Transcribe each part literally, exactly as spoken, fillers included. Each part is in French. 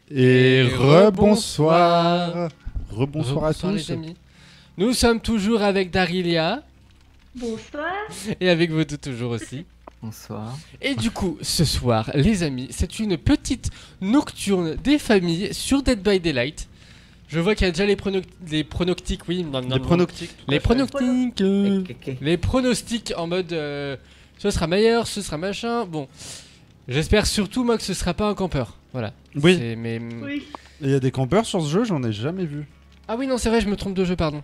Et rebonsoir. Rebonsoir à tous. Les amis. Nous sommes toujours avec Darilia. Bonsoir. Et avec vous toujours aussi. Bonsoir. Et du coup, ce soir, les amis, c'est une petite nocturne des familles sur Dead by Daylight. Je vois qu'il y a déjà les, prono les pronostics, oui. Non, non, les pronostics. Les pronostics. Euh, les pronostics en mode euh, ce sera meilleur, ce sera machin. Bon, j'espère surtout moi que ce sera pas un campeur. Voilà. Oui. Mais... Oui. Il y a des campeurs sur ce jeu, j'en ai jamais vu. Ah oui, non, c'est vrai, je me trompe de jeu, pardon.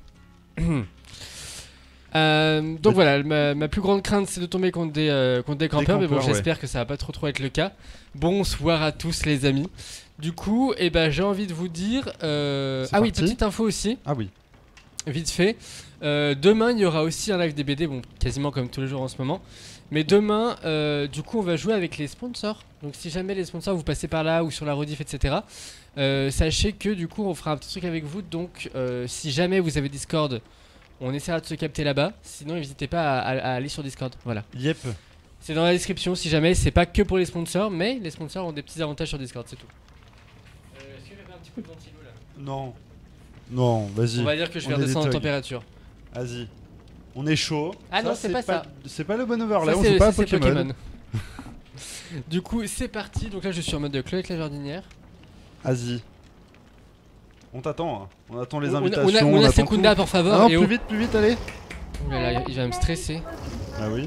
euh, donc voilà, ma, ma plus grande crainte c'est de tomber contre des, euh, contre des campeurs, des campeurs, mais bon, j'espère ouais. que ça va pas trop trop être le cas. Bonsoir à tous les amis. Du coup, eh ben, j'ai envie de vous dire... Euh... Ah parti. Oui, petite info aussi. Ah oui. Vite fait. Euh, demain, il y aura aussi un live des B D, bon, quasiment comme tous les jours en ce moment. Mais demain, euh, du coup, on va jouer avec les sponsors. Donc si jamais les sponsors, vous passez par là ou sur la rediff, et cetera. Euh, sachez que du coup, on fera un petit truc avec vous. Donc euh, si jamais vous avez Discord, on essaiera de se capter là-bas. Sinon, n'hésitez pas à, à, à aller sur Discord. Voilà. Yep. C'est dans la description si jamais. C'est pas que pour les sponsors, mais les sponsors ont des petits avantages sur Discord, c'est tout. Euh, Est-ce que je vais faire un petit coup de ventilo là? Non. Non, vas-y. On va dire que je vais redescendre la température. Vas-y. On est chaud. Ah ça, non, c'est pas, pas ça. C'est pas le bon overlay, ça, on joue pas à Pokémon. Pokémon. Du coup, c'est parti. Donc là, je suis en mode de Chloé avec la jardinière. Vas-y. On t'attend, hein. On attend les on invitations. On a, on a, on a Sekunda, pour favor. Ah non, et plus oh. vite, plus vite, allez. Oh là là, il va me stresser. Ah oui.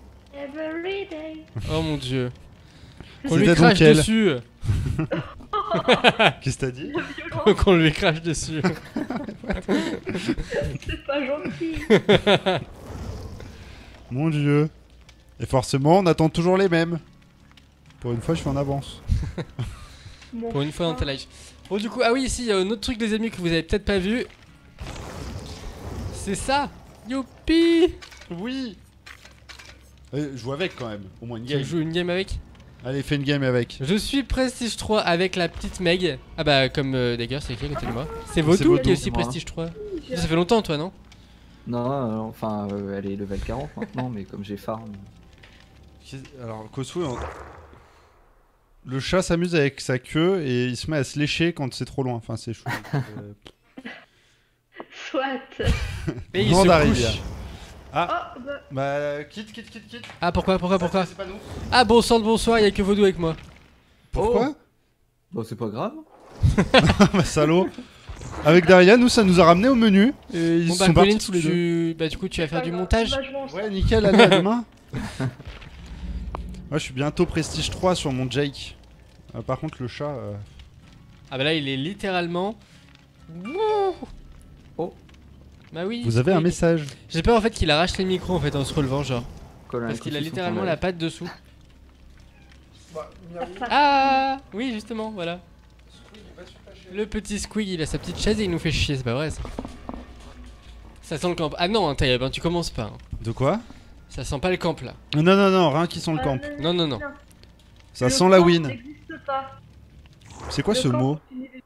Oh mon dieu. Qu'on lui lui crache dessus. Qu'est-ce que t'as dit? Qu'on lui crache dessus. C'est pas gentil. Mon dieu. Et forcément, on attend toujours les mêmes. Pour une fois, je suis en avance. Pour une fois dans ta live. Bon, du coup, ah oui, ici, il y a un autre truc, les amis, que vous avez peut-être pas vu. C'est ça. Youpi. Oui. Euh, joue avec quand même, au moins une game. Tu joues une game avec? Allez, fais une game avec. Je suis Prestige trois avec la petite Meg. Ah bah, comme euh, d'ailleurs, c'est qui à côté de moi? C'est Vodou qui est aussi Prestige trois. Ça fait longtemps, toi, non? Non, euh, enfin, euh, elle est level quarante maintenant, mais comme j'ai farm. Alors, Kosu, on... le chat s'amuse avec sa queue et il se met à se lécher quand c'est trop loin. Enfin, c'est chou. euh... Soit. Mais il se couche. Ah, oh, bah... bah, quitte, quitte, quitte, quitte. Ah, pourquoi, pourquoi, pourquoi? C'est pas nous. Ah, bon sang de bonsoir, il y a que Vodou avec moi. Pourquoi? Oh. Bon, c'est pas grave. Bah, salaud. Avec Daria, nous, ça nous a ramené au menu. Et ils bon, sont bah, partis Colin, tous les tu... deux. Bah, du coup, tu vas faire du montage. Ouais, nickel, allez, à demain. Moi, je suis bientôt Prestige trois sur mon Jake. Euh, par contre, le chat. Euh... Ah, bah là, il est littéralement. Oh. Bah oui. Vous avez un message. J'ai peur en fait qu'il arrache les micros en fait en se relevant, genre. Colin, parce qu'il a littéralement la patte dessous. Bah, ah oui, justement, voilà. Le petit Squig, il a sa petite chaise et il nous fait chier, c'est pas vrai ça. Ça sent le camp. Ah non, hein, Taïeb, hein, tu commences pas. Hein. De quoi? Ça sent pas le camp là. Non, non, non, rien qui sent le camp. Non, non, non. Ça sent la win. Pas. C'est quoi le ce camp, mot?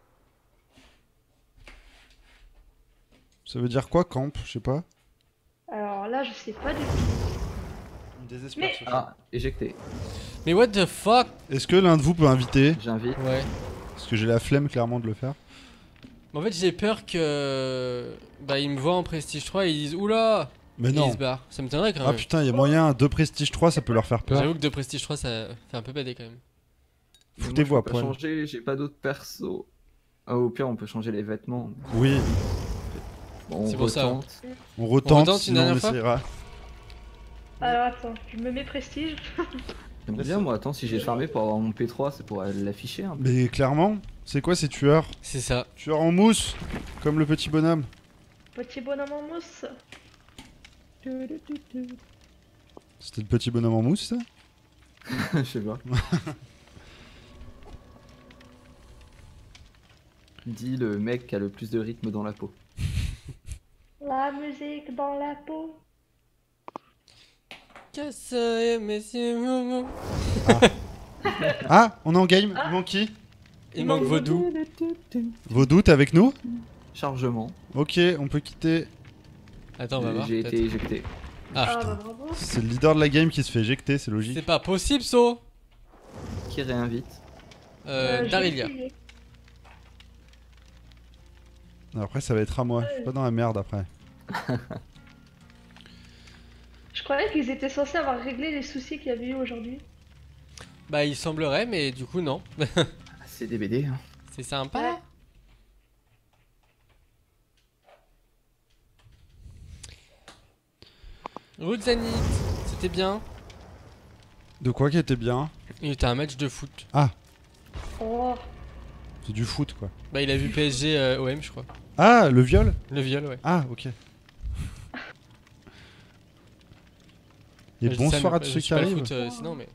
Ça veut dire quoi, camp? Je sais pas. Alors là, je sais pas du tout. Désespère. Mais... Ah, éjecté. Mais what the fuck? Est-ce que l'un de vous peut inviter? J'invite. Ouais. Parce que j'ai la flemme clairement de le faire. En fait, j'ai peur que. Bah, ils me voient en Prestige trois et ils disent oula! Mais non. Ils se barrent. Ça me tiendrait quand même. Ah putain, il y a moyen, deux Prestige trois, ça peut leur faire peur. J'avoue que deux Prestige trois, ça fait un peu bader quand même. Foutez-vous à poil. Changer, j'ai pas d'autres persos. Ah, au pire, on peut changer les vêtements. Oui. Bon, c'est pour ça. On retente, on retente sinon une on essaiera. Alors attends, je me mets prestige. J'aime bien moi, attends, si j'ai farmé pour avoir mon P trois, c'est pour l'afficher un peu. Mais clairement, c'est quoi ces tueurs? C'est ça. Tueurs en mousse, comme le petit bonhomme. Petit bonhomme en mousse. C'était le petit bonhomme en mousse ça? Je sais pas. Dis le mec qui a le plus de rythme dans la peau. La musique dans la peau. Ah. Ah, on est en game. Ah. Il manque qui? Il manque Vodou. Vodou, t'es avec nous? Chargement. Ok, on peut quitter. Attends, on va voir. J'ai été éjecté. Ah, Ah, putain. bah bravo. C'est le leader de la game qui se fait éjecter, c'est logique. C'est pas possible, So. Qui réinvite? Euh, Euh, j'ai Darilia. essayé. Après, ça va être à moi. Je suis pas dans la merde après. Je croyais qu'ils étaient censés avoir réglé les soucis qu'il y avait eu aujourd'hui. Bah, il semblerait, mais du coup, non. Ah, c'est des B D. Hein. C'est sympa. Ouais. Route Zenith, c'était bien. De quoi qui était bien? Il était un match de foot. Oh, C'est du foot quoi. Bah, il a vu P S G euh, O M, je crois. Ah, le viol? Le viol, ouais. Ah, ok. Et Je dis ça, bonsoir mais à tous je ceux suis qui pas le arrivent. foot, euh, sinon, mais.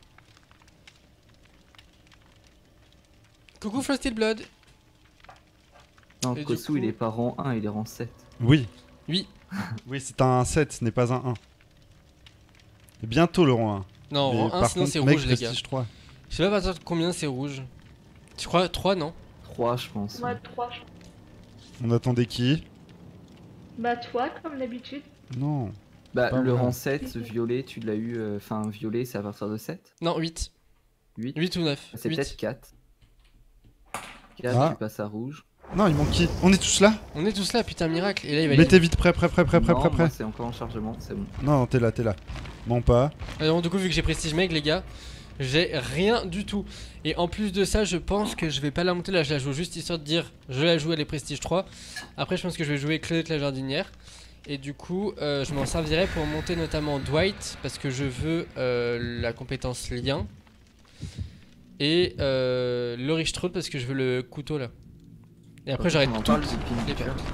Coucou Frosty Blood. Non, Et du Kosu coup- il est pas rang un, il est rang sept. Oui. Oui. Oui, c'est un sept, ce n'est pas un un. Et bientôt le rang un. Non, Mais rang un, par sinon contre, c'est mec, rouge, les gars. Prestige trois. Je sais pas à partir de combien c'est rouge. Tu crois trois, non? trois, je pense. moi trois. je- On attendait qui? Bah toi, comme d'habitude. Non. Bah, Pas le vrai. rang sept, violet, tu l'as eu. euh, Enfin, violet, c'est à partir de sept. Non, huit. huit. huit ou neuf. C'est huit. peut-être quatre. quatre, Ah. tu passes à rouge. Non, il manque qui? On est tous là? On est tous là, putain, miracle. Et là, il va Mettez vite prêt, prêt, prêt, prêt, prêt, Non, prêt, moi, prêt. c'est encore en chargement, c'est bon. Non, non, t'es là, t'es là. Bon, pas. Alors, du coup, vu que j'ai prestige meg, les gars, j'ai rien du tout. Et en plus de ça, je pense que je vais pas la monter là. Je la joue juste histoire de dire je la joue, elle est prestige trois. Après, je pense que je vais jouer Claudette la jardinière. Et du coup, euh, je m'en servirai pour monter notamment Dwight parce que je veux euh, la compétence lien. Et euh, Laurie Strode parce que je veux le couteau là. Et après, j'arrête On en tout. parle du ping les tueur. pertes.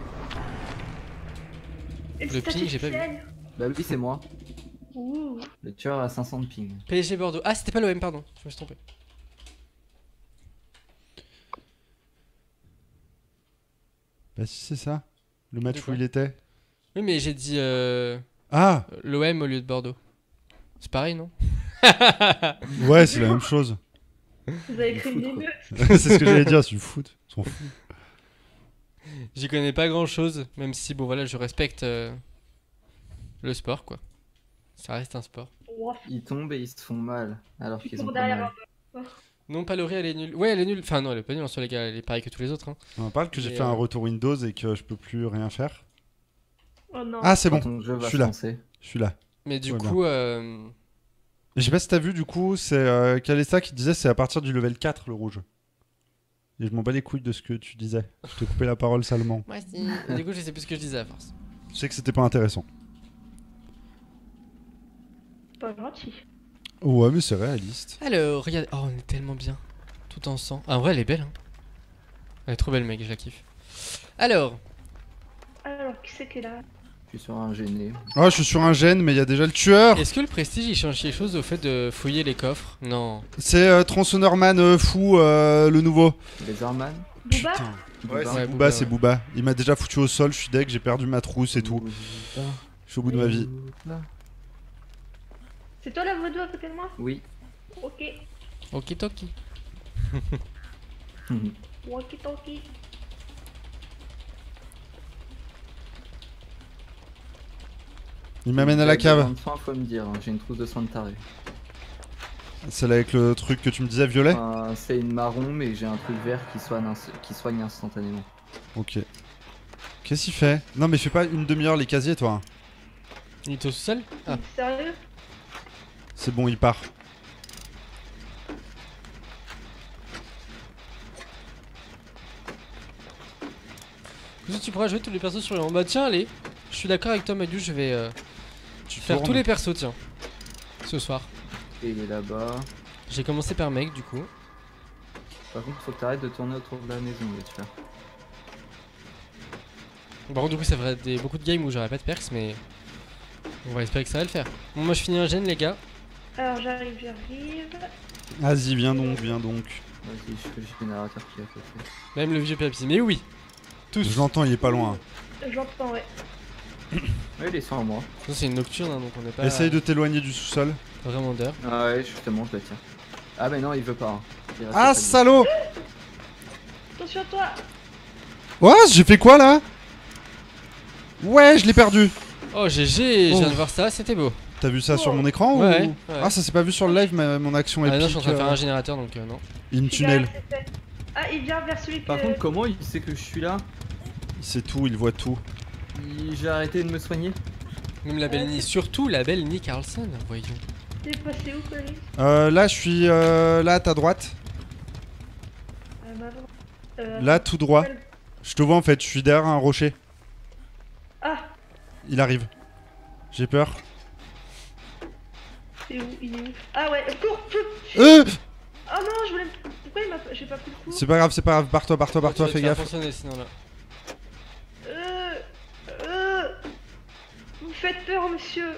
Et Le c'est ping, j'ai pas vu. officiel. Bah oui, c'est moi. Ouh. Le tueur a cinq cents de ping. P S G Bordeaux. Ah, c'était pas l'O M, pardon. Je me suis trompé. Bah, si, c'est ça. Le match De où quoi il était. Oui, mais j'ai dit euh, Ah! l'O M au lieu de Bordeaux. C'est pareil, non? Ouais, c'est la même chose. Vous avez Du écrit foot, une quoi. émeute. C'est ce que j'allais dire, c'est du foot. Ils sont fous. J'y connais pas grand chose, même si, bon voilà, je respecte euh, le sport, quoi. Ça reste un sport. Ouah. Ils tombent et ils se font mal. Alors Ils qu'ils courent ont pas derrière mal. Non, pas Laurie, elle est nulle. Ouais, elle est nulle. Enfin, non, elle est pas nulle en soi, les gars, elle est pareille que tous les autres. Hein. On parle que j'ai Mais, fait un euh, retour Windows et que je peux plus rien faire. Oh non. Ah, c'est bon. Ton jeu je va suis se là. lancer. Je suis là. Mais du Ouais, coup, euh, Et je sais pas si t'as vu, du coup, c'est euh, Kalesta qui disait c'est à partir du level quatre le rouge. Et je m'en bats les couilles de ce que tu disais. Je t'ai coupé la parole salement. ouais, si. Et du coup, je sais plus ce que je disais à force. Je sais que c'était pas intéressant. Pas gentil. Ouais, mais c'est réaliste. Alors, regarde. Oh, on est tellement bien. Tout en sang. Ah, en vrai, elle est belle. Hein. Elle est trop belle, mec, je la kiffe. Alors, Alors, qui c'est qui est là? Je suis sur un gêné. Ah, je suis sur un gène, mais il y a déjà le tueur. est-ce que le prestige il change quelque chose au fait de fouiller les coffres? Non. C'est euh, Transhonorman euh, fou, euh, le nouveau. Les Arman. Booba? Ouais, Booba. c'est Ouais, Booba, Booba, c'est ouais. Booba. Il m'a déjà foutu au sol, je suis deg, j'ai perdu ma trousse et tout. Je suis au bout de ma vie. Booba. C'est toi la vaudou à côté de moi? Oui. Ok. Ok, toki. Walkie talkie. Il m'amène à la cave. De soin, faut me dire, hein, j'ai une trousse de soins de taré. Celle avec le truc que tu me disais, violet. Enfin, c'est une marron, mais j'ai un truc vert qui soigne, ins- qui soigne instantanément. Ok. Qu'est-ce qu'il fait? Non, mais fais pas une demi-heure les casiers, toi. Il est tout seul? Ah. Sérieux? C'est bon, il part. Si tu pourras jouer tous les persos sur le. Bah tiens, allez. Je suis d'accord avec toi, Madu, je vais euh, Tu faire tournes. tous les persos, tiens. Ce soir. Et il est là-bas. J'ai commencé par mec, du coup. Par contre, faut que t'arrêtes de tourner autour de la maison, le tueur. Bon, du coup, ça ferait des, beaucoup de games où j'aurais pas de perks, mais. On va espérer que ça va le faire. Bon, moi je finis un gène, les gars. Alors j'arrive, j'arrive. Vas-y, viens donc, viens donc. Vas-y, je fais le générateur qui est à côté. Même le vieux papy. Mais oui! Tous! Je l'entends, il est pas loin. J'entends, ouais. Ouais, il est sur moi. Ça, c'est une nocturne, hein, donc on n'est pas Essaye de t'éloigner du sous-sol. vraiment d'heure. Ah ouais, justement, je le tiens. Ah, mais non, il veut pas. Hein. Il reste Ah, pas salaud! Attention à toi. What? J'ai fait quoi là? Ouais, je l'ai perdu. Oh, G G! Je Oh. viens de voir ça, c'était beau. T'as vu ça Oh. sur mon écran Ouais, ou... ouais. Ah, ça s'est pas vu sur le live, mais mon action Ah épique. non, je suis en train de faire euh, un générateur, donc euh, non. Il me Je suis derrière tunnel. cette tête. Ah, il vient vers celui que. Par contre, comment il sait que je suis là? Il sait tout, il voit tout. Il- J'ai arrêté de me soigner. Même la belle Ni, surtout la belle Ni Carlson, voyons. T'es passé où, Colis? Euh, là, je suis euh, là à ta droite. À ma droite. Euh, Là, tout droit. quel- Je te vois en fait, je suis derrière un rocher. Ah, Il arrive. J'ai peur. c'est où? Il est où? Ah ouais, cours, feu. Euh Ah non, je voulais. Pourquoi il m'a. J'ai pas pris le coup? C'est pas grave, c'est pas grave. Barre-toi, barre-toi, barre-toi, Tu vas fais te faire gaffe. fonctionner, sinon là. Euh. Euh. Vous me faites peur, monsieur.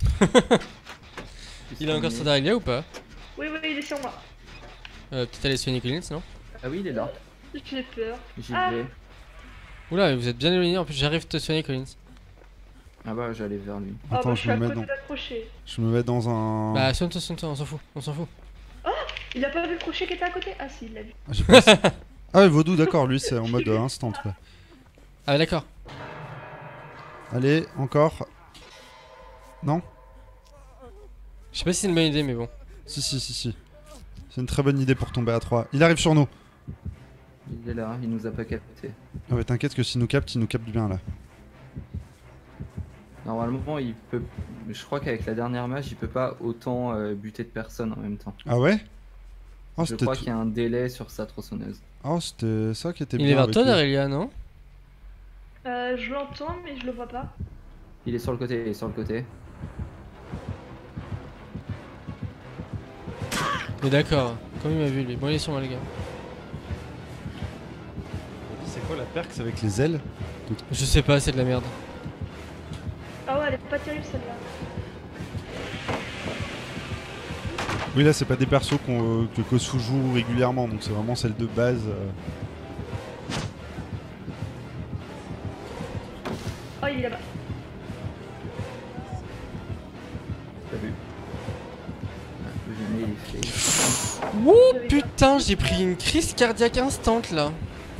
Il a encore son Darilia ou pas? Oui, oui, il est sur moi. euh, Peut-être aller soigner Collins, non? Ah oui, il est là. J'ai peur. J'y Ah. vais. Oula, vous êtes bien éloigné, en plus j'arrive te soigner Collins. Ah bah, j'allais vers lui. Ah Attends, bah, je je suis me à mets côté dans. d'accrocher. Je me mets dans un. Bah soigne-toi, soigne-toi, on s'en fout, on s'en fout. Il a pas vu le crochet qui était à côté? Ah si, il l'a vu. Ah, j'ai pas- Ah ouais, Vaudou, d'accord, lui c'est en mode euh, instant. Quoi. Ah d'accord. Allez, encore. Non? Je sais pas si c'est une bonne idée, mais bon. Si, si, si, si. C'est une très bonne idée pour tomber à trois. Il arrive sur nous. Il est là, il nous a pas capté. Ah ouais, t'inquiète que s'il nous capte, il nous capte bien là. Normalement, il peut. Je crois qu'avec la dernière match, il peut pas autant euh, buter de personnes en même temps. Ah ouais? Oh, Je c'était crois tout- qu'il y a un délai sur sa tronçonneuse. oh, c'était ça qui était Il bien. est vers avec toi, lui. Darilia, non? Euh, je l'entends, mais je le vois pas. Il est sur le côté, il est sur le côté. Mais d'accord, comme il m'a vu lui. Bon, il est sur moi, les gars. C'est quoi la perque avec les ailes? Je sais pas, c'est de la merde. Ah ouais, elle est pas terrible celle-là. Oui, là, c'est pas des persos qu'on, euh, que Kosu joue régulièrement, donc c'est vraiment celle de base. euh. Oh, il est là-bas. T'as vu? Ah, le génie, il est fait. Ouh, putain, j'ai pris une crise cardiaque instant là.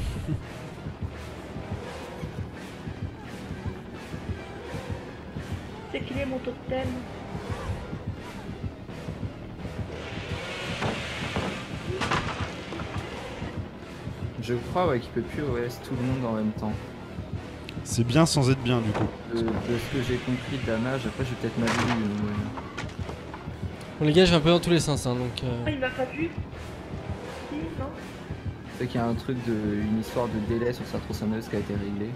C'est qu'il est mon totem. Je crois ouais, qu'il peut plus O S tout le monde en même temps. C'est bien sans être bien, du coup. De, de ce que j'ai compris de la mage, après j'ai peut-être mal lu. euh, Bon, les gars, je vais un peu dans tous les sens, hein, donc. euh, Ah, il m'a pas vu. Si, non. C'est qu'il y a un truc de. Une histoire de délai sur sa tronçonneuse qui a été réglée.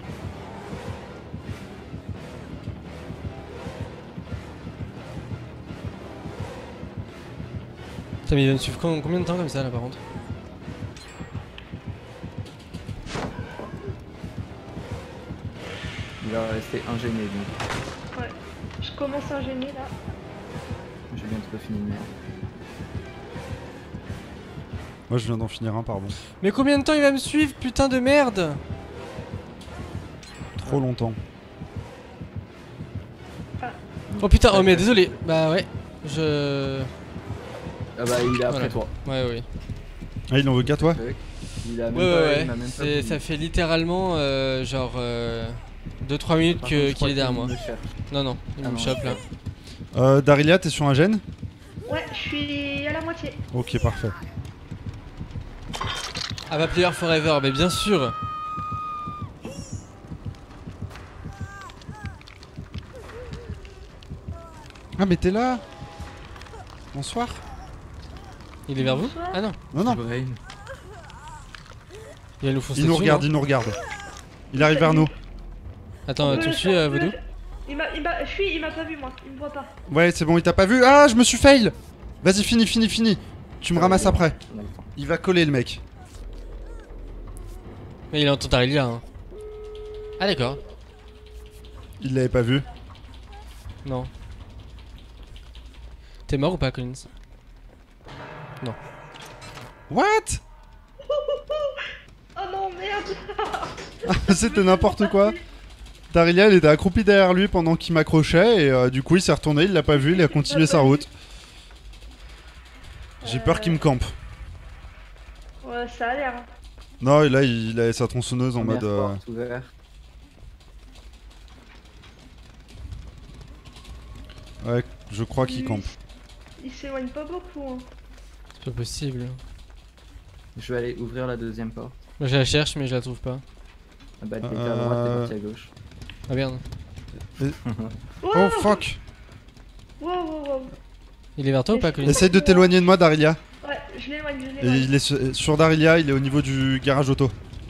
Putain, mais il va me suivre com- combien de temps comme ça là par contre? Il va rester ingénié donc. Ouais. Je commence à gêner là. J'ai bientôt fini de merde. Moi, je viens d'en finir un, pardon. Mais combien de temps il va me suivre, putain de merde? Trop longtemps. Oh putain, oh mais désolé. Bah ouais, je. Ah bah il est après Voilà. toi. Ouais, ouais. Ah, il en veut qu'à toi? Il a Ouais, même ouais, pas, ouais. il m'a même pas C'est- vu. Ça fait littéralement euh, genre deux trois minutes Par que- contre, je qu'il crois est derrière qu'il moi. me cherche. Non, non, il Ah me non, chope là. Euh, Darilia, t'es sur un gène? Ouais, je suis à la moitié. Ok, parfait. Ah bah Player Forever, mais bien sûr. Ah, mais t'es là? Bonsoir. Il est vers vous? Bonsoir. Ah non, Non, non. Brain. il va nous foncer Il nous dessus, regarde, non il nous regarde. Il arrive vers nous. Attends, Euh, tu me je- suis, euh, je- Vaudou? Il m'a, il m'a, je suis, il m'a pas vu moi, il me voit pas. Ouais, c'est bon, il t'a pas vu. Ah, je me suis fail. Vas-y, fini, fini, fini. Tu me ramasses après. On a le temps. Il va coller le mec. Mais il entend Darilia, hein. Ah d'accord, Il l'avait pas vu. non. T'es mort ou pas, Collins? What? Oh non, merde. C'était n'importe quoi. Darilia, elle était accroupie derrière lui pendant qu'il m'accrochait et euh, du coup il s'est retourné, il l'a pas vu, il a continué sa route. J'ai peur qu'il me campe. Ouais, ça a l'air. hein. Non, et là il a sa tronçonneuse en Première mode. euh, porte ouverte. Ouais, je crois qu'il Il- campe. Il s'éloigne pas beaucoup. Hein. C'est pas possible. Je vais aller ouvrir la deuxième porte. Moi je la cherche, mais je la trouve pas. Bah, t'étais à droite, t'es Euh. parti à gauche. Ah merde. Oh fuck. Wow, wow, wow. Il est vers toi ou pas, Colin? Essaye de t'éloigner de moi, Darilia. Ouais, je l'éloigne, je Et l'éloigne. il est sur, sur Darilia, il est au niveau du garage auto.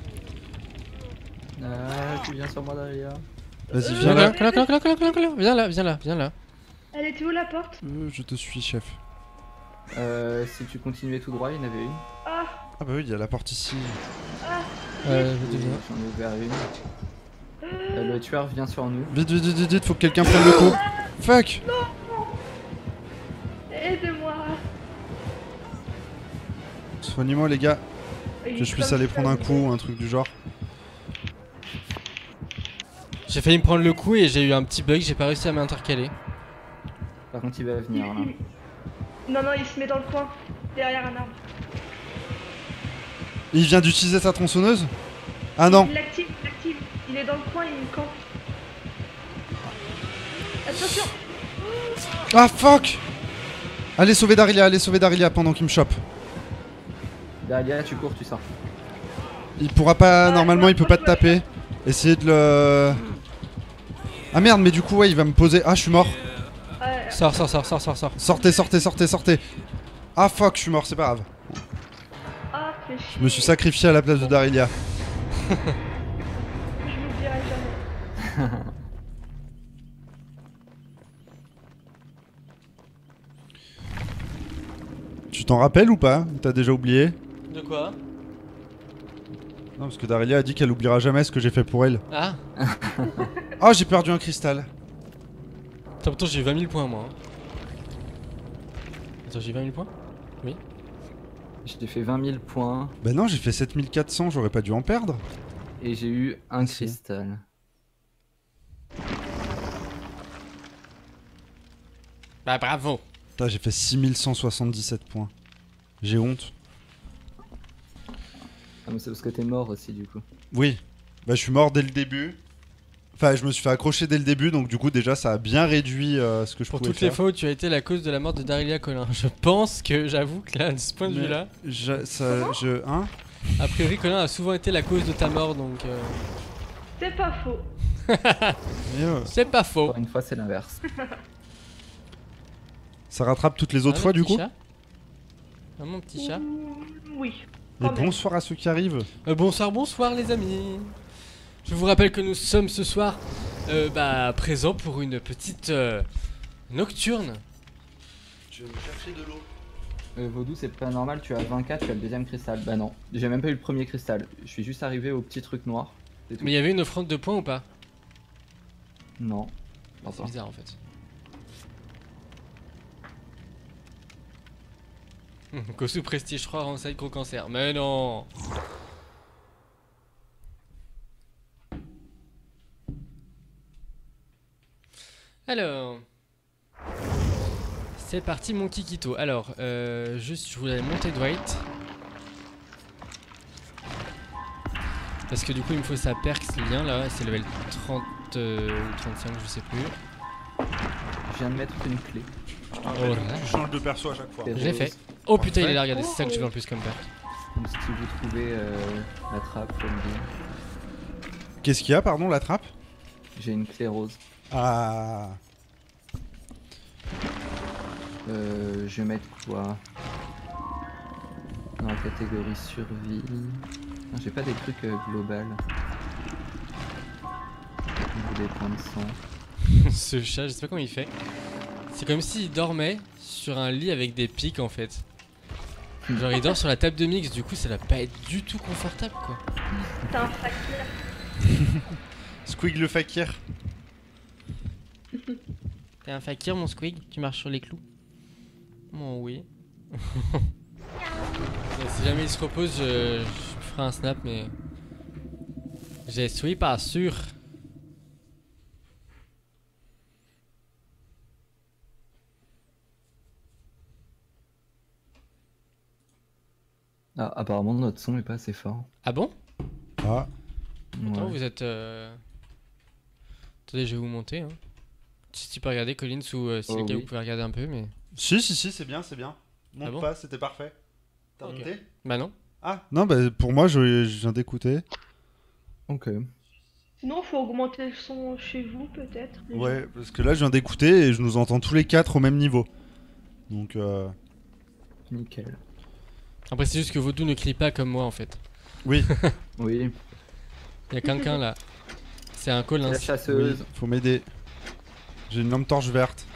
Ah, tu viens sur moi derrière. Vas-y, Euh, viens Colin, là. Colin, Colin, Colin, Colin, Colin, Colin. Viens là, viens là, viens là. Elle était où la porte? Euh, je te suis, chef. Euh, si tu continuais tout droit, il y en avait une. Ah, Ah bah oui, il y a la porte ici. ah. Euh, Et je te viens. J'en ai ouvert une. Euh, le tueur vient sur nous. Vite, vite, vite, vite, vite, faut que quelqu'un prenne le coup. Fuck. Aide-moi. Soignez-moi, les gars, Il que je est puisse comme aller ça, prendre un il- coup, un truc du genre. J'ai failli me prendre le coup et j'ai eu un petit bug, j'ai pas réussi à m'intercaler. Par contre, il va venir là. Non, non, il se met dans le coin, derrière un arbre. Il vient d'utiliser sa tronçonneuse? Ah non. Il l'active, il l'active. Il est dans le coin, il me campe. Attention. Ah fuck. Allez sauver Darilia, allez sauver Darilia pendant qu'il me chope. Derrière, tu cours, tu sors. Il pourra pas, Ouais, normalement ouais, il peut pas te ouais. taper. Essayez de le... Ah merde, mais du coup ouais il va me poser... Ah je suis mort. Ouais. Sors, sors, sors, sors, sors, sors. Sortez, sortez, sortez, sortez. Ah fuck, je suis mort, c'est pas grave. Ah, fais chier. Je me suis sacrifié à la place de Darilia. Je l'oublierai jamais. Tu t'en rappelles ou pas? T'as déjà oublié? De quoi? Non parce que Darilia a dit qu'elle oubliera jamais ce que j'ai fait pour elle. Ah. Ah j'ai perdu un cristal. Attends, pourtant j'ai eu vingt mille points moi. hein. Attends, j'ai eu vingt mille points? J'ai fait vingt mille points Bah non j'ai fait sept mille quatre cents, j'aurais pas dû en perdre. et j'ai eu un Si. cristal. Bah bravo. Putain j'ai fait six mille cent soixante-dix-sept points. J'ai honte. Ah, mais c'est parce que t'es mort aussi, du coup. Oui. Bah je suis mort dès le début. Enfin je me suis fait accrocher dès le début donc du coup déjà ça a bien réduit euh, ce que je Pour pouvais toutes les faire. fois où tu as été la cause de la mort de Darilia Colin. Je pense que j'avoue que là, de ce point de Mais- vue là, Je, ça, je, hein a priori Colin a souvent été la cause de ta mort donc euh, C'est pas faux. Et, euh, c'est pas faux. Encore une fois, c'est l'inverse. ça rattrape toutes les autres Ah, fois le du petit coup. chat Ah, mon petit chat. Ouh, Oui. Et quand même. bonsoir à ceux qui arrivent. Euh, bonsoir, bonsoir les amis. Je vous rappelle que nous sommes ce soir euh, bah, présents pour une petite euh, nocturne. Je vais me chercher de l'eau. Euh, Vaudou, c'est pas normal, tu as vingt-quatre, tu as le deuxième cristal. Bah non, j'ai même pas eu le premier cristal. Je suis juste arrivé au petit truc noir. C'est tout. Mais il y avait une offrande de points ou pas? Non. C'est Attends. bizarre en fait. Kosu Prestige trois renseigne gros cancer. Mais non. Alors. C'est parti mon Kikito. Alors, euh, juste je voulais monter Dwight. Parce que du coup il me faut sa perk lien là, c'est level trente euh, ou trente-cinq je sais plus. Je viens de mettre une clé. Oh là. Je change de perso à chaque fois. C'est Je l'ai rose. fait. Oh putain il est là, regardez, c'est ça que je veux en plus comme perk. Donc si vous trouvez euh, la trappe, comme dit, Qu'est-ce qu'il y a, pardon, la trappe? j'ai une clé rose. Ah. Euh, je vais mettre quoi dans la catégorie survie. Non, j'ai pas des trucs euh, global. Des points de sang. Ce chat, je sais pas comment il fait. C'est comme s'il dormait sur un lit avec des pics en fait. Genre il dort sur la table de mix, du coup ça va pas être du tout confortable quoi. T'es un fakir. Squig le fakir. T'es un fakir mon squig, tu marches sur les clous. Bon oui. Et si jamais il se repose, je, je ferai un snap mais... Je suis pas sûr. Ah, apparemment notre son est pas assez fort. Ah bon? Ah. Pourtant Ouais. vous êtes... Euh... Attendez, je vais vous monter. Hein. Si tu peux regarder Collins ou euh, si Oh, les gars oui. vous pouvez regarder un peu mais... Si, si, si, c'est bien, c'est bien. Monte Ah bon pas, c'était parfait. T'as Ok. monté? Bah non. Ah. Non, bah pour moi, je, je viens d'écouter. Ok. Sinon, faut augmenter le son chez vous, peut-être. déjà. Ouais, parce que là, je viens d'écouter et je nous entends tous les quatre au même niveau. Donc, euh... Nickel. Après, c'est juste que Vaudou ne crie pas comme moi en fait. oui, Oui, Il y a quelqu'un là. C'est un c'est Colin. la oui, chasseuse. faut m'aider. J'ai une lampe torche verte.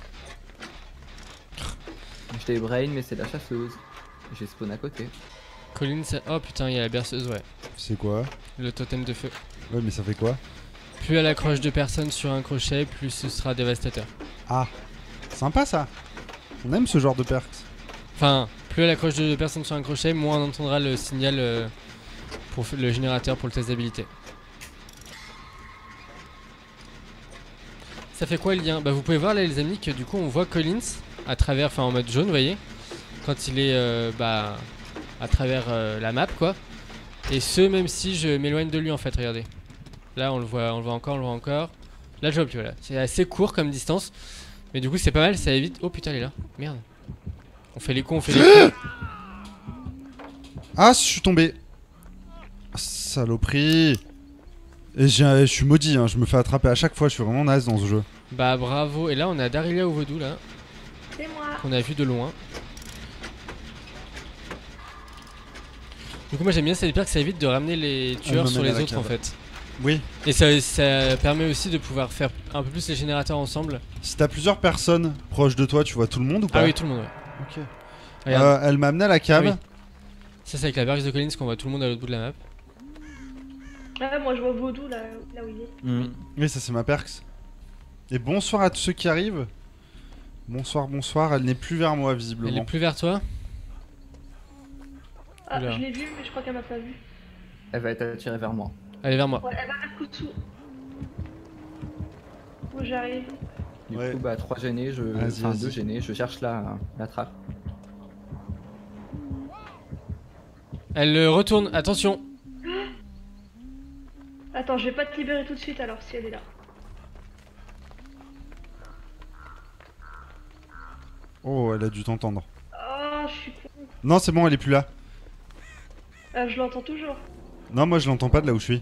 J'étais brain, mais c'est la chasseuse. J'ai spawn à côté. Colin, c'est- oh putain, il y a la berceuse, ouais. C'est quoi? Le totem de feu. Ouais, mais ça fait quoi? Plus elle accroche de personnes sur un crochet, plus ce sera dévastateur. Ah, sympa ça. On aime ce genre de perks. Enfin, plus elle accroche de personnes sur un crochet, moins on entendra le signal euh, pour f- le générateur pour le test d'habilité. Ça fait quoi le lien? Bah vous pouvez voir là les amis que du coup on voit Collins à travers, enfin en mode jaune vous voyez, quand il est euh, bah à travers euh, la map quoi. Et ce même si je m'éloigne de lui en fait, regardez. Là on le voit, on le voit encore, on le voit encore. Là je vois plus, voilà. C'est assez court comme distance. Mais du coup c'est pas mal, ça évite. Oh putain elle est là, merde. On fait les cons, on fait les cons. Ah, je suis tombé. Saloperie. Et j'ai- je suis maudit, hein. Je me fais attraper à chaque fois, je suis vraiment naze dans ce jeu. Bah bravo, et là on a Darilia ou Vaudou là, C'est moi. qu'on a vu de loin. Du coup moi j'aime bien cette perk, ça évite de ramener les tueurs me sur mène à les la autres en cave. fait. Oui, Et ça, ça permet aussi de pouvoir faire un peu plus les générateurs ensemble. si t'as plusieurs personnes proches de toi, tu vois tout le monde ou pas? Ah oui tout le monde ouais. Ok. Regarde, Euh, elle m'a amené à la cave. Ah oui. ça c'est avec la perk de Collins qu'on voit tout le monde à l'autre bout de la map. Ah, moi, je vois Vaudou là, là où il est. Mm. Oui, ça c'est ma perks. Et bonsoir à tous ceux qui arrivent. Bonsoir, bonsoir. Elle n'est plus vers moi Elle est visiblement. plus vers toi. Ah, Oula. je l'ai vu, mais je crois qu'elle m'a pas vu. Elle va être attirée vers moi. Elle est vers moi. Ouais, elle va vers Kutsu. Où j'arrive. Du Ouais. coup, bah, trois gênés, je. Vas-y, Enfin, vas-y. deux gênés, je cherche la, la trappe. Elle euh, retourne, attention. Attends, je vais pas te libérer tout de suite alors si elle est là. Oh, elle a dû t'entendre. Oh, je suis con. Non, c'est bon, elle est plus là. Ah, je l'entends toujours. Non, moi je l'entends pas de là où je suis.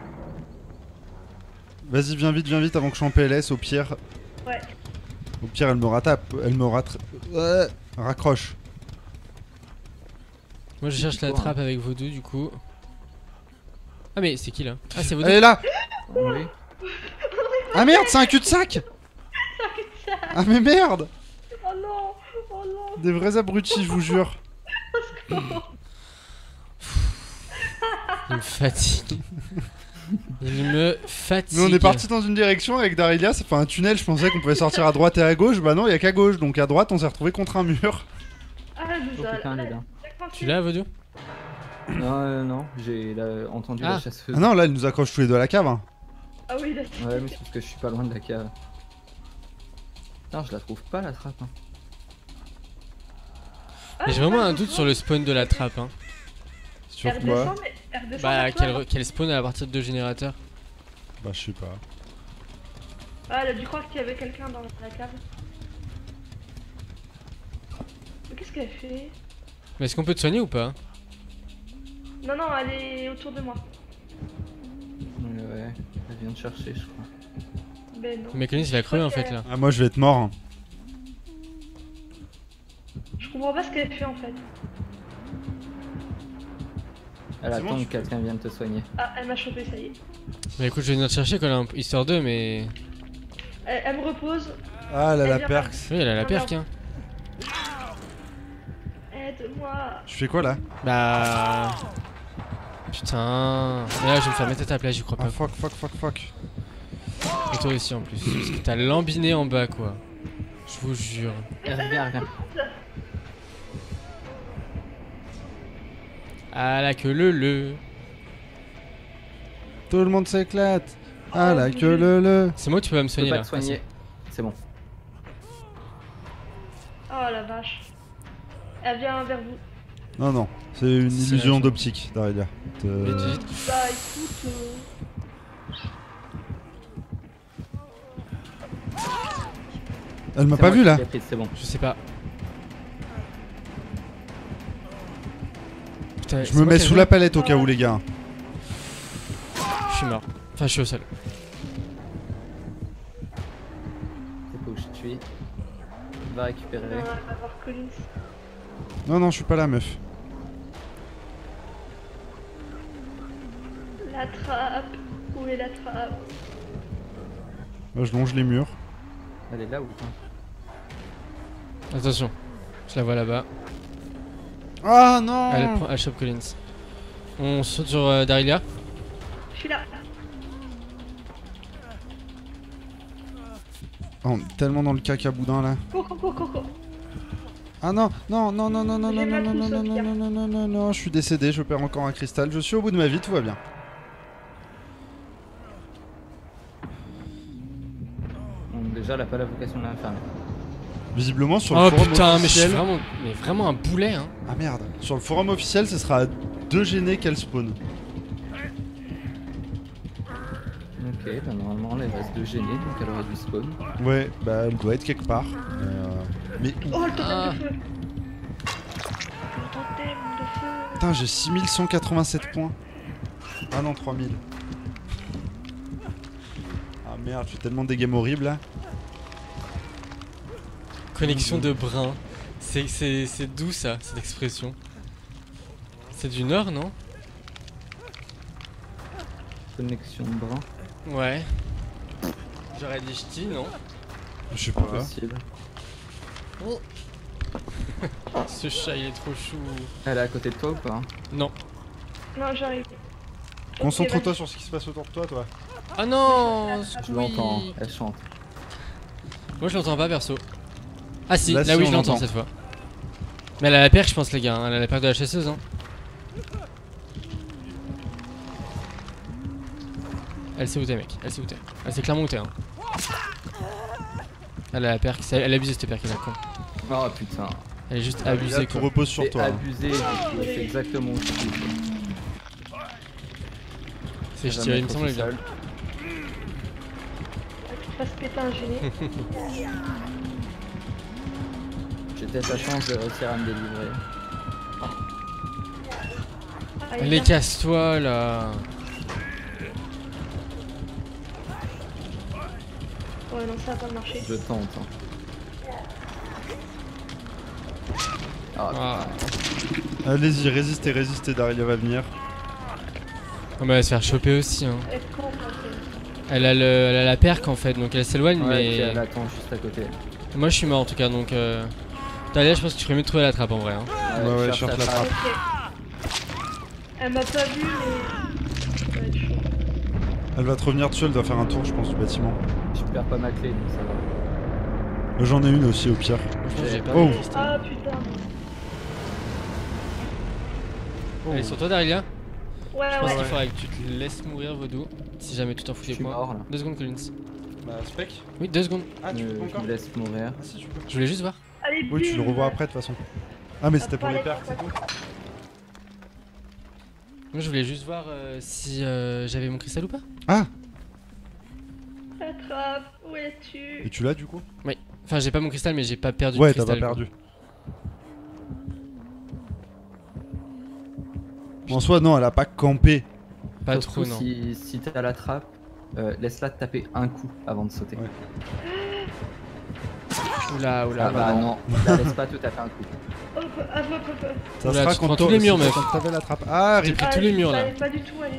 Vas-y, viens vite, viens vite avant que je sois en P L S. Au pire, Ouais. au pire, elle me rattrape. Elle me rattrape. Ouais, raccroche. Moi je cherche la Quoi, hein. trappe avec Vaudou du coup. Ah mais c'est qui là? Ah c'est Vaudou. Elle est là. Oui. Ah merde, c'est un cul-de-sac. Ah mais merde. Oh non. Oh non. Des vrais abrutis, je vous jure. Il me fatigue. Il me fatigue. Mais on est parti dans une direction avec Darilia, ça fait un tunnel, je pensais qu'on pouvait sortir à droite et à gauche, bah non, il y a qu'à gauche, donc à droite on s'est retrouvé contre un mur. Ah, elle nous Oh a. putain, elle est là. Tu l'as Vaudou? Non, euh, non, j'ai la- entendu Ah. la chasseuse. Ah non, là elle nous accroche tous les deux à la cave. Hein. Ah oui, là. Ouais, mais c'est parce que je suis pas loin de la cave. Putain, je la trouve pas la trappe. Hein. Ah, Mais j'ai vraiment ah, un elle doute descend. sur le spawn de la trappe hein. Sur Elle quoi? descend, mais elle redescend Bah vers toi, qu'elle là. re- qu'elle spawn à partir de deux générateurs. Bah je sais pas. Ah, elle a dû croire qu'il y avait quelqu'un dans la cave. Mais qu'est-ce qu'elle fait? Mais est-ce qu'on peut te soigner ou pas? Non, non, elle est autour de moi. Ouais, ouais, elle vient de chercher, je crois. Ben non. Mais Collins il a crevé en fait là. Ah moi je vais être mort. Hein. Je comprends pas ce qu'elle fait en fait. Elle C'est attend bon, que tu- quelqu'un vienne te soigner. Ah, elle m'a chopé, ça y est. Bah écoute je vais venir te chercher Colin, histoire d'eux mais... Elle, elle me repose. Ah elle a la Elle vient perks. Oui elle a la Non, perque non. hein. Aide-moi. Tu fais quoi là? Bah... Putain... Et là je vais me faire mettre à ta place, j'y crois Ah pas. fuck fuck fuck fuck. Et toi aussi en plus. Parce que t'as lambiné en bas quoi. Je vous jure. Elle revient, elle revient. Ah la queue le le. Tout le monde s'éclate. Ah Oh, la oui. queue le le. C'est moi ou tu peux pas me Je peux soigner pas là? te soigner. C'est bon. Oh la vache. Elle vient vers vous. Non non, c'est une C'est illusion la- d'optique, Darilia. Te- Mais Euh, vite. bah écoute. euh, Elle m'a C'est pas moi vu qui là. l'ai prise, c'est bon. Je sais pas. Putain, Je c'est me moi mets qui ai sous joué la palette au cas où les gars. Je suis mort. Enfin, je suis au sol. C'est pas où je suis. Va récupérer. Non, on va voir Collins. Non, non, je suis pas là, meuf. La trappe. Où est la trappe? Moi, je longe les murs. Elle est là ou pas? Attention, je la vois là-bas. Ah non. Elle, prend- elle chope Collins. On saute sur euh, Darilia. Je suis là. Oh, on est tellement dans le caca boudin là. Coco, coco, coco. Ah non, non, non, non, non, non, non, J'ai non, mal non, tout non, sauf non, hier. non, non, non, non, non, je suis décédé, je perds encore un cristal. Je suis au bout de ma vie, tout va bien. Donc déjà, elle a pas la vocation de l'infernal. Visiblement sur le Oh forum putain, mais je suis officiel. vraiment, mais vraiment un boulet, hein. Ah merde. Sur le forum officiel, ce sera à deux gênés qu'elle spawn. Ok, bah normalement, elle reste deux gênés, donc elle aurait dû spawn. Ouais, bah elle doit être quelque part. Mais, euh, mais Oh, le totem Ah. de feu. Le totem de feu. putain, j'ai six mille cent quatre-vingt-sept points. Ah non, trois mille. Ah merde, je fais tellement des games horribles là. Connexion de brin. C'est c'est c'est d'où ça, cette expression? C'est du nord, non? Connexion de brin, Ouais. J'aurais dit ch'ti, non? Je sais pas. possible. Ce chat il est trop chou. Elle est à côté de toi ou pas? Non. Non, j'arrive. Concentre-toi Ok, sur ce qui se passe autour de toi, toi. Ah non. Je l'entends, Squeak. elle chante. Moi je l'entends pas perso. Ah si, Là, là, si, oui on je l'entends l'entend. cette fois. Mais elle a la perche je pense les gars, hein. Elle a la perche de la chasseuse hein. Elle sait où t'es mec, elle sait où t'es. Elle sait clairement où t'es hein. Elle a la perche, elle a abusé cette perche, elle est con. Oh putain. Elle est juste Là, abusée tout quoi. repose sur C'est toi. hein. abusé, du coup, c'est exactement où je suis. C'est je Elle va tire, il me mettre semble au bien. sol. Pas se péter un gêné. J'ai peut-être la chance de réussir à me délivrer. Ah, il Allez vient. casse-toi là. Ouais, non, ça va pas marcher. Je tente. hein. Ah, Ah. Allez-y, résistez, résistez, Daria va venir. Oh, mais elle va se faire choper aussi hein. Elle est con, quand même. Elle a, le, elle a la perque en fait donc elle s'éloigne ouais, puis mais... elle attend juste à côté. Moi je suis mort en tout cas donc... Euh... Talia je pense que tu ferais mieux de trouver la trappe en vrai hein. Ouais, ouais, cherche cherche la la trappe. Ok. Elle m'a pas vu, mais. Ça va être chaud. Elle va te revenir dessus, elle doit faire un tour, je pense, du bâtiment. Je perds pas ma clé, donc ça va. Euh, J'en ai une aussi, au pire. Je pense que j'ai pas Oh. de cristal. Ah putain. Elle est sur toi Darilia. Ouais, Je pense ouais. qu'il faudrait que tu te laisses mourir Vaudou. Si jamais tu t'en fous Je des suis points. mort là. Deux secondes Collins. Bah, spec. Oui deux secondes. Ah, tu Euh, peux pas je encore me laisse mourir. Ah, si, tu peux. Je voulais juste voir. Allez, Oui, tu le bim. revois après, de toute façon. Ah, mais c'était pour les pertes, c'est tout. Moi je voulais juste voir euh, si euh, j'avais mon cristal ou pas. Ah. Attrape, où es-tu? Et tu l'as, du coup? Enfin j'ai pas mon cristal mais j'ai pas perdu Ouais, de t'as cristal. pas quoi. perdu. En soi, non, elle a pas campé. Pas Surtout trop non. Si, si t'as la trappe, euh, laisse-la te taper un coup avant de sauter. Ouais. Oula oula. Ah bah non, la laisse pas te taper un coup. Hop, hop, hop, hop, hop. Ça Oula, sera tu quand prends t'auras- tous les murs, si- meuf. quand t'avais la trappe. Ah, J'ai rip. pris tous les murs là. Allez, pas du tout, allez.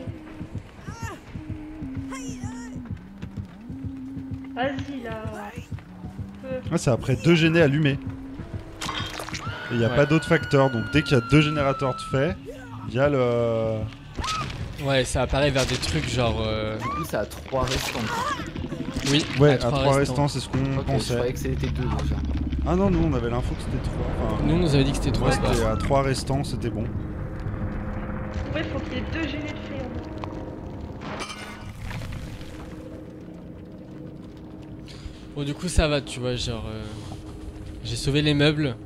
Vas-y là. Feu. Ah, c'est après deux gênés allumés. Et il n'y a Ouais. pas d'autre facteur, donc dès qu'il y a deux générateurs de fait, il y a le. Ouais ça apparaît vers des trucs genre... Euh... Du coup, ça a trois restants. Oui, Ouais, à à trois trois restants. restants, c'est ce qu'on Ok, je pensait. croyais que c'était deux déjà. Ah non, nous on avait l'info que c'était trois. Enfin, Nous on nous avait dit que c'était trois ouais, spots. c'était à trois restants, c'était bon. Ouais, faut qu'il y ait deux gênés de fait. en fait. Bon du coup ça va tu vois genre... Euh... J'ai sauvé les meubles.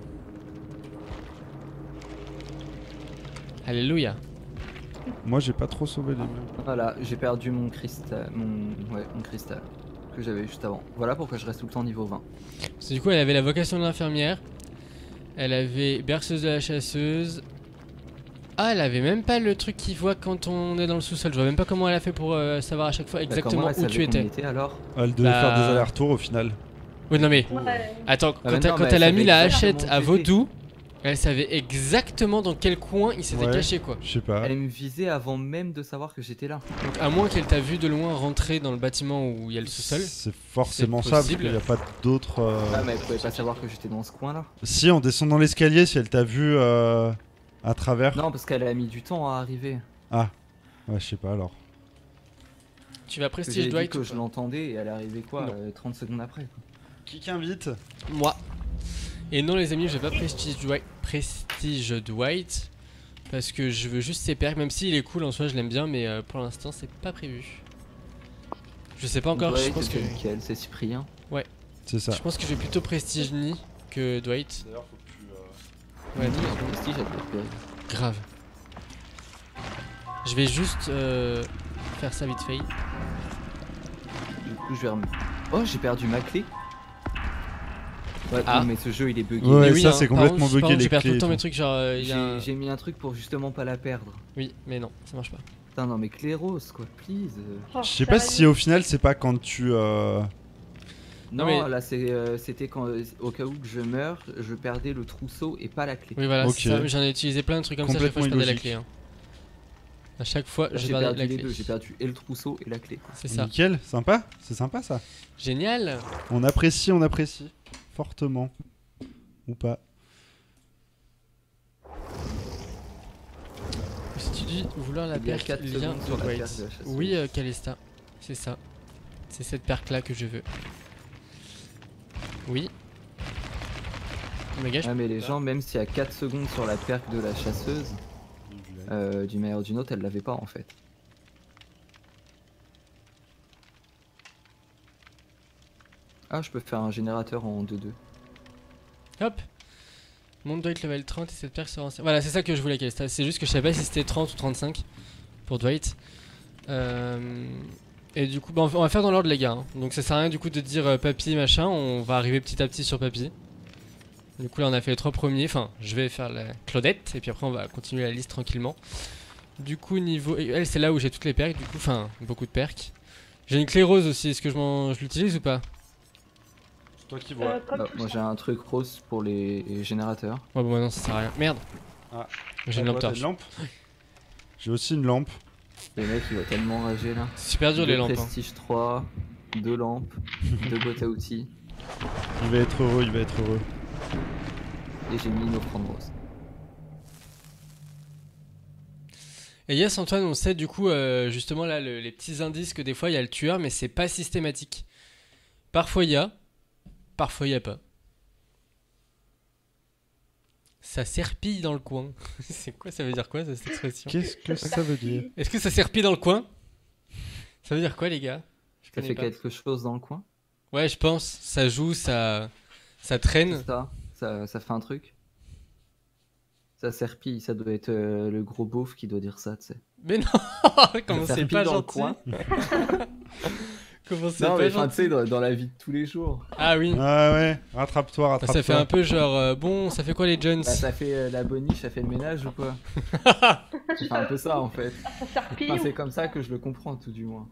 Alléluia. Moi j'ai pas trop sauvé les murs. Voilà, j'ai perdu mon cristal, mon, ouais, mon cristal que j'avais juste avant. Voilà pourquoi je reste tout le temps niveau vingt. Parce que du coup elle avait la vocation de l'infirmière. Elle avait berceuse de la chasseuse. Ah, elle avait même pas le truc qui voit quand on est dans le sous-sol. Je vois même pas comment elle a fait pour euh, savoir à chaque fois Bah, exactement comment elle où tu savait qu'on y étais. était alors? Elle devait Bah- faire des allers-retours au final. Oui, non mais. Ouais. Attends, Ah, quand, mais elle- non, quand mais elle elle a mis savait la exactement hachette où à t'étais. Vaudou, elle savait exactement dans quel coin il s'était Ouais. caché quoi. Je sais pas. Elle me visait avant même de savoir que j'étais là. Donc à moins qu'elle t'a vu de loin rentrer dans le bâtiment où il y a le sous-sol. C'est forcément C'est ça, parce possible. qu'il n'y a pas d'autres. euh, Ah, mais elle pouvait pas savoir que j'étais dans ce coin là. Si, en descendant l'escalier, si elle t'a vu euh, à travers. Non, parce qu'elle a mis du temps à arriver. Ah, ouais, je sais pas alors. Tu vas Parce que prestige j'ai dit Dwight que ou je pas? l'entendais et elle est arrivée quoi, Non. euh, trente secondes après. Quoi. Qui qu'invite? Moi. Et non les amis, je vais pas prestige Dwight, prestige Dwight parce que je veux juste ses perks, même s'il est cool en soi, je l'aime bien, mais euh, pour l'instant c'est pas prévu. Je sais pas encore, je Dwight, pense que c'est lequel? C'est Cyprien. C'est ça. je pense que je vais plutôt prestige Ni que Dwight. D'ailleurs, faut que tu. Ouais, Ni, en prestige, elle doit être pire. grave. Je vais juste euh, faire ça vite fait. Du coup, je vais rem... Oh, j'ai perdu ma clé. Ouais, Ah. non, mais ce jeu il est bugué. Ouais, Mais oui, ça, hein, c'est par complètement contre, bugué, par contre, les Je perds tout clés le et temps mes tout. trucs, genre euh, il y a un- J'ai j'ai mis un truc pour justement pas la perdre. Oui, mais non, ça marche pas. Putain, non, mais clé rose quoi, please. euh. Oh, Je sais pas sérieux. si au final, c'est pas quand tu. euh, Non, mais- là c'est, euh, c'était quand, euh, au cas où que je meurs, je perdais le trousseau et pas la clé. Oui, voilà, Ok. c'est ça. J'en ai utilisé plein de trucs comme ça, à chaque fois je Complètement perdais la illogique. clé. hein. À chaque fois, Là, je j'ai perdais perdu la les clé. deux, j'ai perdu et le trousseau et la clé. C'est ça. Nickel, sympa. C'est sympa ça. Génial. On apprécie, on apprécie. Fortement. Ou pas. Si tu dis vouloir la Il y a perque, quatre lien secondes de sur la Dwight. perque de la chasseuse. Oui, euh, Calesta. C'est ça. C'est cette perque là que je veux. Oui. Oh my gosh. Ah, mais les gens, même s'il y a quatre secondes sur la perque de la chasseuse, euh, du meilleur ou d'une autre, elle l'avait pas en fait. Ah, je peux faire un générateur en deux deux. Hop. Monte Dwight level trente et cette perque sera ancienne. Voilà, c'est ça que je voulais, Calesta. C'est juste que je savais pas si c'était trente ou trente-cinq pour Dwight. Euh... Et du coup, bah, on va faire dans l'ordre, les gars. hein. Donc ça sert à rien du coup de dire euh, papy machin. On va arriver petit à petit sur papy. Du coup, là, on a fait les trois premiers. Enfin, je vais faire la Claudette. Et puis après, on va continuer la liste tranquillement. Du coup, niveau. et elle, c'est là où j'ai toutes les perks. Du coup, enfin, beaucoup de perks. J'ai une clé rose aussi. Est-ce que je, m'en- je l'utilise ou pas? C'est toi qui Euh, comme Bah, tout moi ça. j'ai un truc rose pour les les générateurs. Ouais, bon, bah non, ça sert à rien. Merde. Ah. J'ai une lampe torche. J'ai aussi une lampe. Le mec il va tellement rager là. C'est super dur Deux les lampes. hein. Prestige trois, deux lampes, deux boîtes à outils Il va être heureux, il va être heureux. et j'ai mis une offrande rose. Et yes, Antoine, on sait du coup, euh, justement, là, le- les petits indices que des fois il y a le tueur, mais c'est pas systématique. Parfois il y a, parfois il y a pas. Ça serpille dans le coin. C'est quoi, ça veut dire quoi cette expression? Qu'est-ce que ça veut dire? Est-ce que ça serpille dans le coin? Ça veut dire quoi, les gars? Je Ça connais fait pas. quelque chose dans le coin? Ouais, je pense. Ça joue, ça, ça traîne. C'est ça, ça, ça fait un truc. Ça serpille, ça doit être euh, le gros beauf qui doit dire ça, tu sais. Mais non, comment Ça c'est serpille pas dans le gentil. coin. Comment c'est Non pas mais enfin tu sais gentil. dans, dans la vie de tous les jours. Ah oui. Ah ouais, rattrape-toi, Bah, rattrape-toi. ça fait un peu genre, euh, bon, ça fait quoi les Jones? Bah, ça fait euh, la boniche, ça fait le ménage ou quoi? C'est un peu ça en fait. Ça serpille. Enfin, c'est comme ça que je le comprends tout du moins.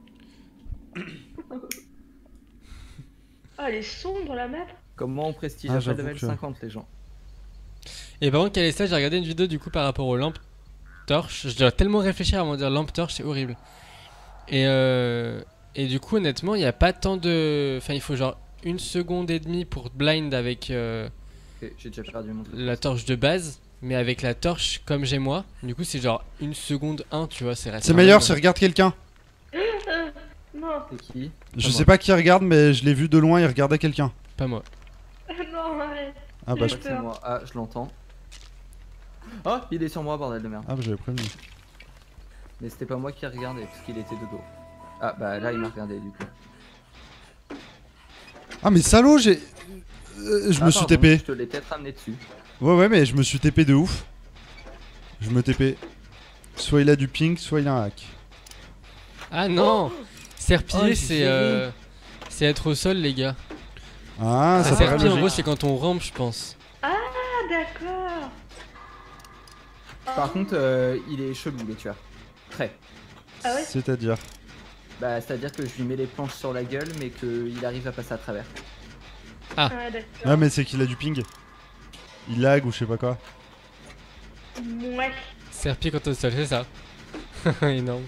Ah, elle est sombre la map. Comment on prestige Ah, à j'avoue level que- cinquante les gens? Et par contre, quel est ça? J'ai regardé une vidéo du coup par rapport aux lampes torches. Je dois tellement réfléchir avant de dire lampe torche, c'est horrible. Et, euh, et du coup, honnêtement, il n'y a pas tant de. Enfin, il faut genre une seconde et demie pour blind avec euh, Ok, j'ai déjà perdu mon truc. la torche de base. Mais avec la torche comme j'ai moi, du coup, c'est genre une seconde un, tu vois. C'est C'est meilleur si regarde quelqu'un. Euh, non, C'est qui? Je Pas sais moi. pas qui regarde, mais je l'ai vu de loin, il regardait quelqu'un. Pas moi. non, arrête. Ah bah, J'ai je... C'est peur. moi. Ah, je l'entends. Oh, il est sur moi, bordel de merde. ah, bah, j'avais prévenu. Mais c'était pas moi qui regardais, parce qu'il était de dos. Ah, bah là, il m'a regardé du coup. Ah, mais salaud, j'ai. Euh, je Ah, me suis pardon, T P. Je te l'ai peut-être ramené dessus. Ouais, ouais, mais je me suis T P de ouf. Je me T P. Soit il a du ping, soit il a un hack. Ah non, Serpiller, Oh, j'ai c'est géré. euh, c'est être au sol, les gars. Ah, Ça ça paraît serpille, en logique. gros, c'est quand on rampe, je pense. Ah, d'accord. Par contre, euh, il est chelou, les tueurs. Très. Ah ouais? C'est-à-dire. Bah, c'est-à-dire que je lui mets les planches sur la gueule, mais qu'il arrive à passer à travers. Ah d'accord. Ah, mais c'est qu'il a du ping. Il lag ou je sais pas quoi. Ouais. Serpi quand au sol, c'est ça. Énorme.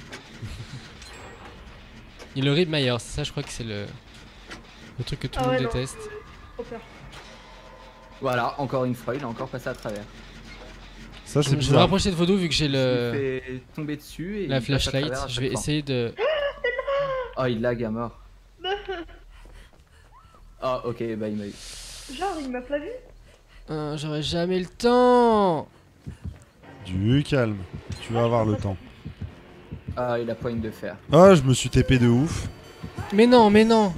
Il le rib Myers, ça je crois que c'est le... le truc que tout le Ah monde ouais, non. déteste. Trop peur. Voilà, encore une fois, il a encore passé à travers. Ça, Je c'est je vais me bizarre. rapprocher de Vaudou vu que j'ai Je le... lui fais tomber dessus et la il passe à flashlight. travers à Je chaque vais fois. essayer de... Oh, il lag à mort. Ah, ok, bah il m'a eu. Genre, il m'a pas vu? Euh, J'aurais jamais le temps. Du calme. Tu vas avoir le temps. Ah, il a poigne de fer. Ah, je me suis T P de ouf. Mais non, mais non.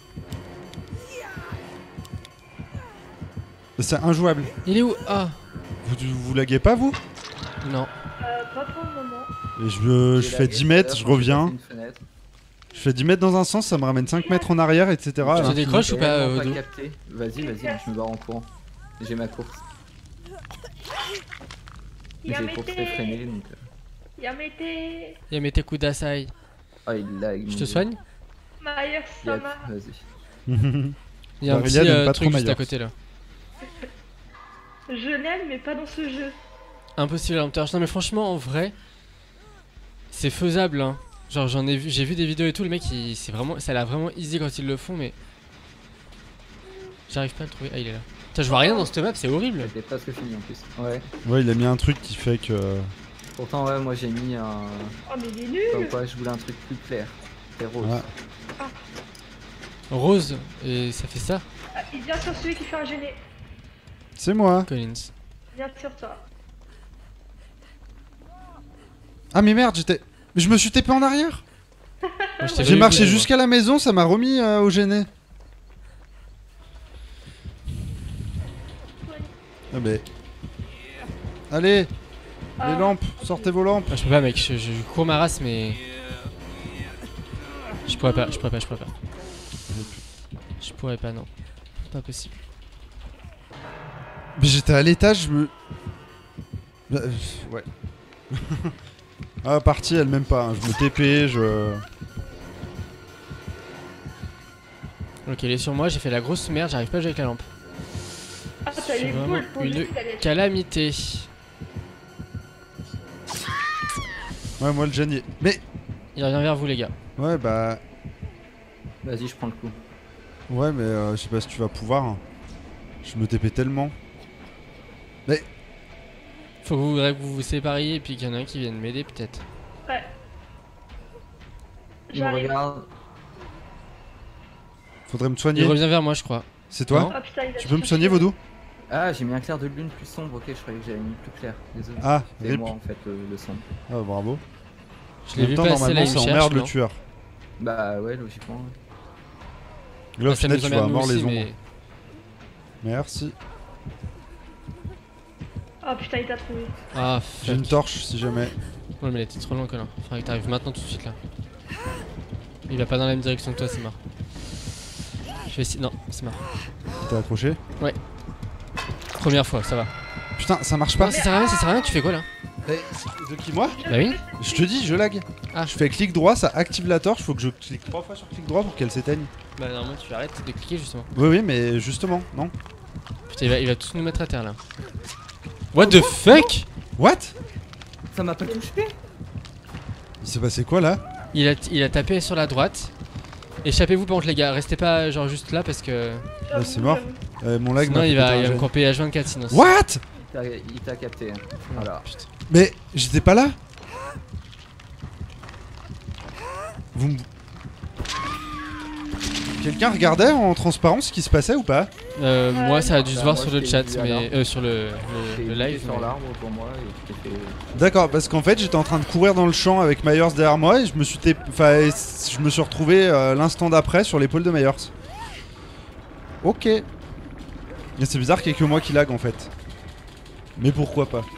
C'est injouable. Il est où? Ah, Vous, vous laguez pas, vous? non. Euh, pas pour le moment. Et je, me- je J'ai fais lagué dix tout à mètres, l'heure je quand j'ai reviens. passé une fenêtre. Je fais dix mètres dans un sens, ça me ramène cinq mètres en arrière, et cetera. Tu Alors, te décroches ou J'ai pas, vraiment Vaudou? capté. Vas-y, vas-y, je me barre en courant. J'ai ma course. J'ai course effrénée, donc... euh, Yamete. Yamete Kudasai. Ah, il lag. Je mon te Dieu. soigne? Myers Yep, Sama. vas-y. Il y a un Aurélia petit n'aime euh, pas truc trop juste à Myers. côté là. Je l'aime, mais pas dans ce jeu. Impossible à l'empêcher. Non mais franchement en vrai c'est faisable hein. Genre j'en ai vu, j'ai vu des vidéos et tout, le mec il c'est vraiment ça a l'air vraiment easy quand ils le font mais j'arrive pas à le trouver. Ah il est là. Putain je vois rien dans cette map, c'est horrible. C'était presque fini en plus. Ouais. Ouais, il a mis un truc qui fait que. Pourtant, ouais, moi j'ai mis un. Oh, mais il est Comme nul. quoi, je voulais un truc plus clair. C'est rose. Ouais. Rose et ça fait ça Ah, il vient sur celui qui fait un gêné. C'est moi. Collins. Il vient sur toi. Ah, mais merde, j'étais. Mais je me suis T P en arrière. Moi, je t'ai J'ai vu, marché mais- jusqu'à la maison, ça m'a remis euh, au gêné. Ah, mais. Allez, les Ah. lampes, sortez vos lampes. Ah, je peux pas mec, je, je cours ma race mais... Je pourrais pas, je pourrais pas, je pourrais pas. Je pourrais pas non. Pas possible. Mais j'étais à l'étage, je me. Bah, euh, ouais. Ah, partie, elle m'aime pas. hein. Je me T P, je. Ok il est sur moi, j'ai fait la grosse merde, j'arrive pas à jouer avec la lampe. Ah, C'est t'as les vraiment boules pour une lui, t'as les- calamité. Ouais, moi le gêne. Mais. Il revient vers vous les gars. Ouais, bah. Vas-y, je prends le coup. Ouais, mais euh, je sais pas si tu vas pouvoir. hein. Je me T P tellement. Faut que vous, que vous vous sépariez et puis qu'il y en a un qui vienne m'aider peut-être. Ouais. Il me J'arrive. regarde. Faudrait me Il soigner. revient vers moi je crois. C'est toi Non. Ah putain, il a Tu peux me cherché. soigner, Vaudou? Ah, j'ai mis un clair de lune plus sombre. Ok, je croyais que j'avais mis plus clair. Désolé. Ah, C'est rip. moi en fait le, le sombre. Ah, bravo. Je En l'ai même vu temps, passer là, normalement, il ça me cherche. emmerde le non tueur. Bah ouais, logiquement. ouais. Là, au Bah, ça final, nous tu emmerde vas nous avoir les aussi, ombres. mais... Merci. Ah putain, il t'a trouvé. Ah J'ai une fuck. torche si jamais. Ouais mais t'es trop loin Colin. Faudrait que t'arrives maintenant tout de suite là. Il va pas dans la même direction que toi, c'est mort. Je vais essayer. Non, c'est mort. T'es accroché? Première fois, ça va. Putain, ça marche pas. Non, ça sert à rien, ça sert à rien, tu fais quoi là? Eh, de qui, moi? Bah oui. Je te dis, je lag. Ah. Je fais clic droit, ça active la torche. Faut que je clique trois fois sur clic droit pour qu'elle s'éteigne. Bah normalement tu arrêtes de cliquer justement. Oui, oui, mais justement, non. Putain, il va, il va tous nous mettre à terre là. What the fuck? What? Ça m'a pas touché. Il s'est passé quoi là? Il a, il a tapé sur la droite. Échappez-vous par contre les gars, restez pas genre juste là parce que... Ah, c'est mort. Euh, Mon lag Sinon m'a il fait va, péter un il va me jet. camper H vingt-quatre sinon. What? Il t'a- Il t'a capté. hein. Voilà. Putain. Mais j'étais pas là. Vous me... Quelqu'un regardait en transparence ce qui se passait ou pas? Euh, Ouais, moi ça a dû bah, se voir moi, sur je le t'ai chat, vu à mais... l'arbre. Euh, sur le, J'ai le, le cliqué live. sur mais- l'arbre pour moi et je t'ai fait. D'accord, parce qu'en fait j'étais en train de courir dans le champ avec Myers derrière moi et je me suis, té- enfin, je me suis retrouvé euh, l'instant d'après sur l'épaule de Myers. Ok. Et c'est bizarre qu'il y ait que moi qui lag en fait. Mais pourquoi pas?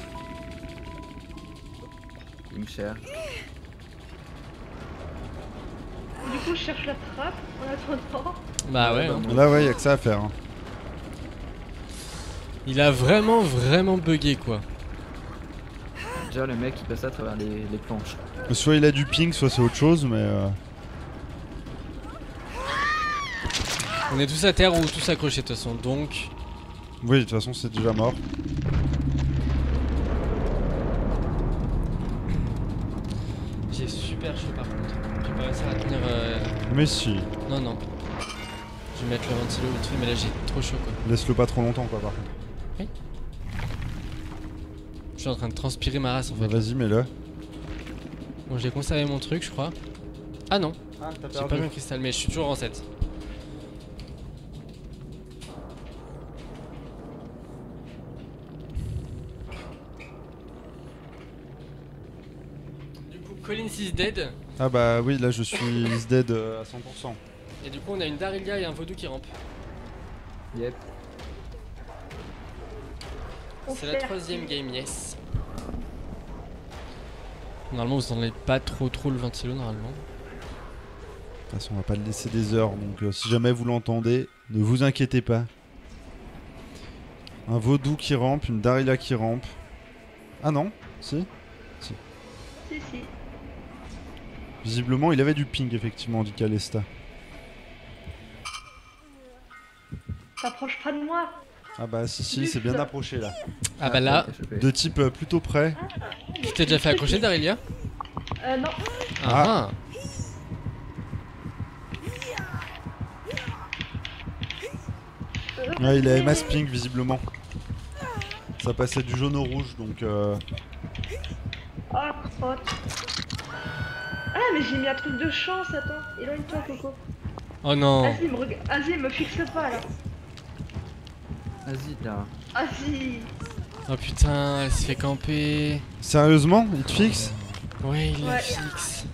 Il me cherche. Du coup, je cherche la trappe en attendant. Bah ouais, bah, hein. moi Là ouais, y a que ça à faire. hein. Il a vraiment vraiment bugué quoi. Déjà, le mec il passe à travers les, les planches. Soit il a du ping, soit c'est autre chose, mais. Euh... On est tous à terre ou tous accrochés de toute façon, donc. Oui, de toute façon, c'est déjà mort. J'ai super chaud par contre. Je vais pas réussir à tenir. Euh... Mais si. Non, non. Je vais mettre le ventilo vite fait, mais là j'ai trop chaud quoi. Laisse-le pas trop longtemps, quoi, par contre. Oui. Je suis en train de transpirer ma race en fait. Bah, vas-y, mets-le. Bon, j'ai conservé mon truc, je crois. Ah non, Ah, t'as j'ai pas mis un cristal, mais je suis toujours en sept. Du coup, Collins is dead. Ah bah oui, là je suis is dead euh, à cent pour cent. Et du coup, on a une Darilia et un Vaudou qui rampe. Yep. On C'est la fait troisième game, yes. Normalement, vous n'enlevez pas trop trop le ventilo normalement. De toute façon, on va pas le laisser des heures, donc euh, si jamais vous l'entendez, ne vous inquiétez pas. Un Vaudou qui rampe, une Darilla qui rampe. Ah non? Si? Si, si. Visiblement, il avait du ping, effectivement, dit Calesta. T'approches pas de moi. Ah bah si, si, c'est bien approché là. Ah bah là, t'as chopé. De type euh, plutôt près. tu t'es déjà fait accrocher Darilia? Euh, non. Ah, Euh, Ouais, il avait mass ping, visiblement. Ça passait du jaune au rouge, donc... Euh... Ah, crotte. Ah, mais j'ai mis un truc de chance, attends. Éloigne-toi, Coco. Oh non. Vas-y, me, rega- vas-y, me fixe pas là. Vas-y là. Vas-y. Oh putain, elle se fait camper. Sérieusement? Il te fixe? Ouais, il la Ouais. fixe.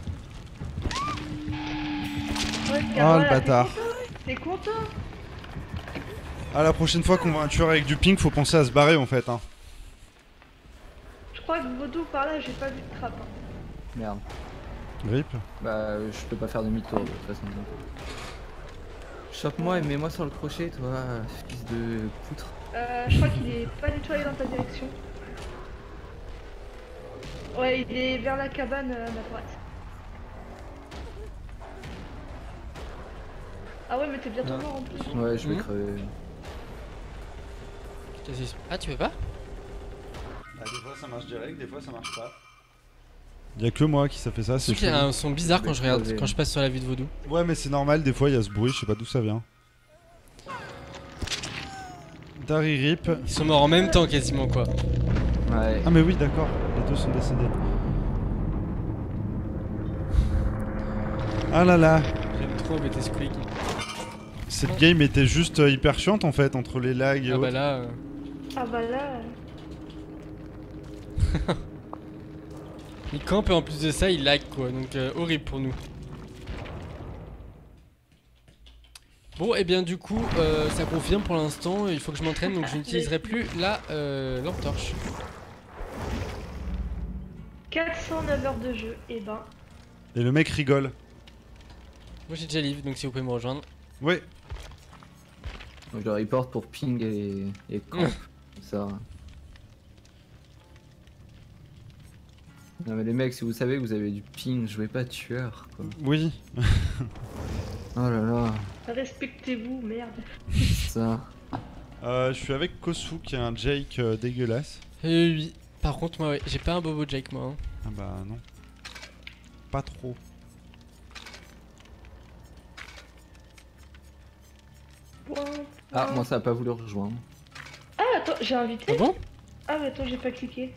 Ouais, Oh voilà, le bâtard. T'es content? Ah, la prochaine fois qu'on voit un tueur avec du ping, faut penser à se barrer en fait. Hein. Je crois que Vaudou par là, j'ai pas vu de trappe. hein. Merde. Rip. Bah, je peux pas faire demi-tour de toute façon. Chope-moi et mets-moi sur le crochet, toi, fils de poutre. Euh, je crois qu'il est pas du tout allé dans ta direction. Ouais, il est vers la cabane euh, à ma droite. Ah ouais, mais t'es bientôt Non. mort en plus. Ouais, je vais Mhm. crever. Ah, tu veux pas? Ah, des fois ça marche direct, des fois ça marche pas. Y'a que moi qui ça fait ça, c'est Surtout qu'il y a chelou. un son bizarre quand je regarde, quand je passe sur la vue de Vaudou. Ouais, mais c'est normal, des fois il y a ce bruit, je sais pas d'où ça vient. Dari Rip. Ils sont morts en même temps quasiment quoi. Ouais. Ah mais oui, d'accord, les deux sont décédés. Ah là là, J'aime trop embêter ce quick. cette game était juste euh, hyper chiante en fait, entre les lags et Ah bah autres. là. euh, Ah bah là. Il campe et en plus de ça il lag quoi, donc euh, horrible pour nous. Bon et bien du coup euh, ça confirme pour l'instant, il faut que je m'entraîne donc je n'utiliserai plus la euh, lampe torche. quatre cent neuf heures de jeu, et ben. Et le mec rigole. Moi j'ai déjà live donc si vous pouvez me rejoindre. Ouais, Donc je le report pour ping et, et camp. Ça. Non mais les mecs, si vous savez que vous avez du ping, jouez pas tueur quoi. oui. Oh là là, Respectez-vous, merde. ça. Euh, je suis avec Kosu qui a un Jake euh, dégueulasse. Euh, oui. Par contre moi ouais, j'ai pas un bobo Jake moi. Hein. Ah bah non. Pas trop. Point, Ah, point. moi ça a pas voulu rejoindre. Ah, attends, j'ai invité. Ah bon? Ah, mais attends, j'ai pas cliqué.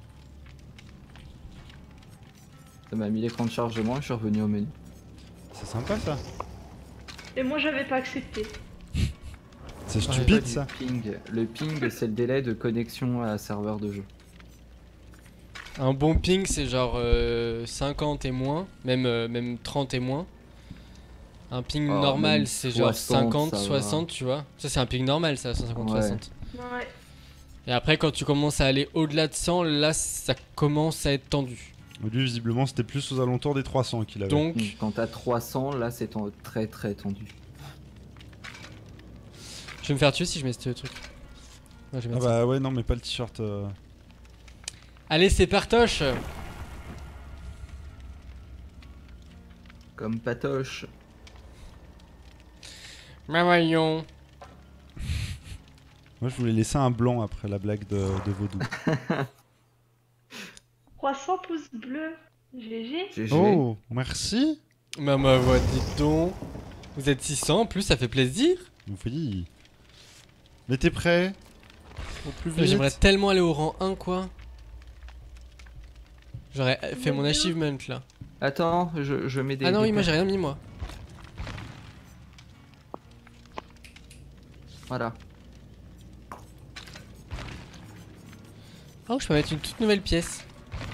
Ça m'a mis l'écran de chargement et je suis revenu au menu. C'est sympa ça. Et moi, j'avais pas accepté. C'est Ouais, stupide Pas du ça. Ping. Le ping, c'est le délai de connexion à serveur de jeu. Un bon ping c'est genre euh, cinquante et moins, même, euh, même trente et moins. Un ping Oh, normal même c'est genre soixante, cinquante, ça va. soixante tu vois. Ça c'est un ping normal ça, cent cinquante, Ouais. soixante. Ouais. Et après quand tu commences à aller au-delà de cent, là ça commence à être tendu. Lui visiblement c'était plus aux alentours des trois cents qu'il avait. Donc Donc, quand t'as trois cents, là c'est ten- très très tendu. je vais me faire tuer si je mets ce truc. Ouais, je vais Ah mettre ça. bah ouais non mais pas le t-shirt. euh. Allez, c'est partoche. Comme Patoche. Bah voyons. Moi, je voulais laisser un blanc après la blague de, de Vaudou. trois cents pouces bleus. G G. G G. Oh, merci. Bah ma voix, dites donc. Vous êtes six cents en plus, ça fait plaisir. Oui. Mais t'es prêt? Au plus vite. J'aimerais tellement aller au rang un, quoi. J'aurais fait mon Dieu. achievement là. Attends, je, je mets des. Ah non, des oui, moi perles. j'ai rien mis, moi. Voilà. Oh, je peux mettre une toute nouvelle pièce.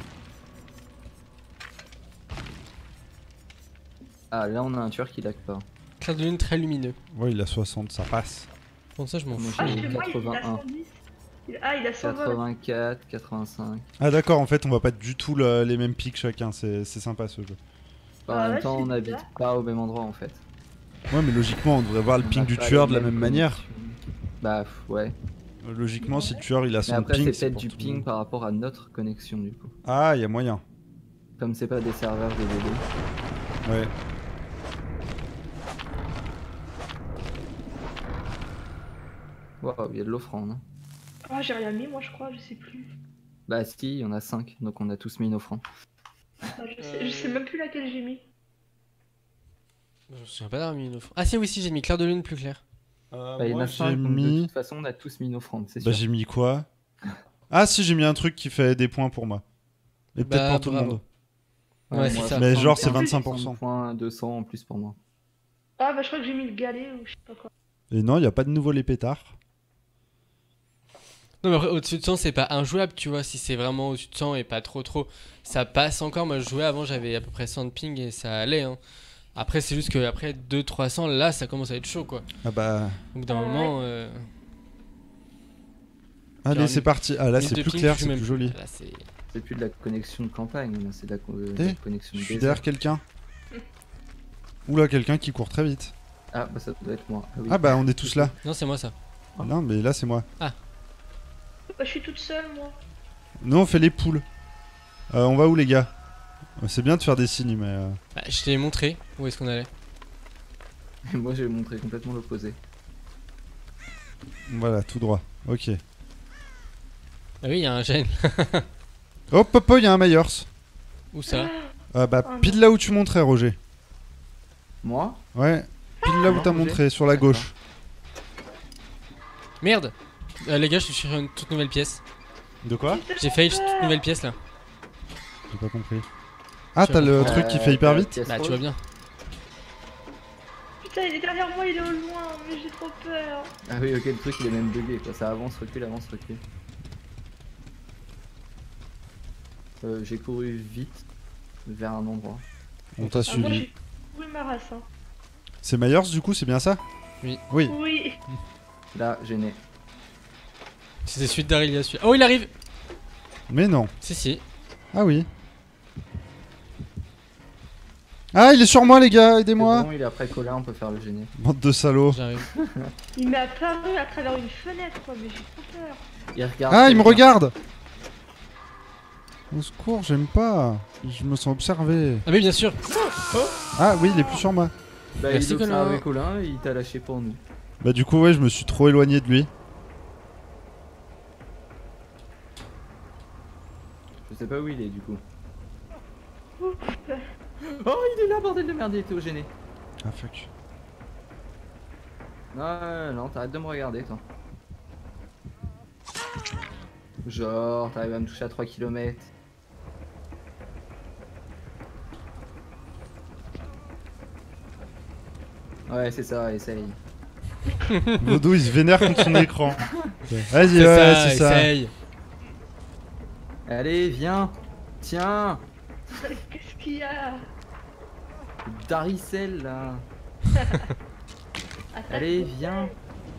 Ah, là, on a un tueur qui lag pas. Clair de lune très lumineux. Ouais, il a soixante, ça passe. Bon, ça, je m'en Moi, fous. Ah, j'ai chez moi, il a quatre-vingt-un. cent dix. Il- Ah, il a cent vingt. quatre-vingt-quatre, quatre-vingt-cinq. Ah d'accord, en fait, on va pas du tout le- les mêmes pics chacun, c'est c'est sympa ce jeu. Bah, Ah en même ouais, temps, c'est on n'habite bizarre. pas au même endroit en fait. Ouais, mais logiquement, on devrait voir le On ping a du pas tueur les de la mêmes même manière. connexions. Bah, pff, ouais. Euh, Logiquement, si le tueur il a Mais son après, ping, c'est c'est peut-être pour du tout le ping monde. par rapport à notre connexion du coup. Ah, il y a moyen. Comme c'est pas des serveurs de D D. Ouais. Waouh, il y a de l'offrande. Hein. Ah, j'ai rien mis, moi, je crois, je sais plus. Bah, si, il y en a cinq, donc on a tous mis une offrande. Ah, je, sais, je sais même plus laquelle j'ai mis. Je me souviens pas d'avoir mis une offre. Ah si, oui, si, j'ai mis clair de lune plus clair. Euh, Bah, il y en moi, a j'ai cinq, donc de mis. toute façon, on a tous mis une offrande, c'est Bah, sûr. j'ai mis quoi? Ah, si, j'ai mis un truc qui fait des points pour moi. Et peut-être Bah, pour tout le bravo. monde. Ouais, c'est moi, ça. Mais genre, c'est soixante-quinze, vingt-cinq pour cent. points, deux cents en plus pour moi. Ah, bah, je crois que j'ai mis le galet ou je sais pas quoi. Et non, il y a pas de nouveau les pétards. Non, mais après, au-dessus de cent, c'est pas injouable, tu vois. Si c'est vraiment au-dessus de cent et pas trop trop, ça passe encore. Moi, je jouais avant, j'avais à peu près cent de ping et ça allait. Hein. Après, c'est juste que après deux trois cents, là, ça commence à être chaud, quoi. Ah bah. Au bout d'un Ah, moment. Euh... Allez, Genre, c'est parti. Ah là, une c'est de plus ping, clair, tu c'est joues plus même joli. Là, c'est... C'est plus de la connexion de campagne, là, c'est de la, co- de Eh, la connexion Je de suis désert. derrière quelqu'un. Oula, quelqu'un qui court très vite. Ah, bah ça doit être moi. Ah, oui. Ah bah, on est tous là. Non, c'est moi ça. Non, mais là, c'est moi. Bah, je suis toute seule, moi. Nous, on fait les poules. Euh, on va où, les gars? Euh, C'est bien de faire des signes, mais. euh, Bah, je t'ai montré où est-ce qu'on allait. Moi, j'ai montré complètement l'opposé. Voilà, tout droit. Ok. Ah oui, il y a un gène. Hop, hop, hop, il y a un Myers. Où ça? Euh, bah, Oh non. pile là où tu montrais, Roger. Moi Ouais, pile là où Non, t'as Roger. montré, sur la D'accord. gauche. Merde! Euh, les gars, je suis sur une toute nouvelle pièce. De quoi? J'ai fait une toute nouvelle pièce là. J'ai pas compris. Ah, Je t'as le comprends. truc qui fait hyper la vite? pièce Bah, tu rose. vois bien. Putain, il est derrière moi, il est au loin, mais j'ai trop peur. Ah oui, ok, le truc il est même bugué quoi, ça avance, recule, avance, recule. Euh, j'ai couru vite vers un endroit. On t'a Ah, moi, suivi. j'ai couru ma race, hein. C'est Myers, du coup, c'est bien ça? Oui. Oui. Oui. Là, gêné. C'était suite d'Arilia celui. Oh, il arrive! Mais non. Si, si. Ah oui. Ah, il est sur moi, les gars, C'est aidez-moi. bon, il est après Colin, on peut faire le gêné. Bande de salauds. J'arrive. Il m'est apparu à travers une fenêtre, quoi, mais j'ai trop peur. Il regarde. Ah, il me quelqu'un. regarde. Au secours, j'aime pas. Je me sens observé. Ah, mais bien sûr! Ah oui, il est plus sur moi. Bah, Merci, il observe Colin. avec Colin et il t'a lâché pour nous. Bah du coup, ouais, je me suis trop éloigné de lui. Je sais pas où il est du coup. Ouf. Oh, il est là, bordel de merde, il était au gêné. Ah fuck. Non, non, t'arrêtes de me regarder, toi. Genre, t'arrives à me toucher à trois kilomètres. Ouais, c'est ça, essaye. Vaudou, il se vénère contre son écran. Vas-y, C'est ouais, ça, c'est ça. essaye! Allez, viens. Tiens, Qu'est-ce qu'il y a? Daricel là. Attaque Allez, au viens.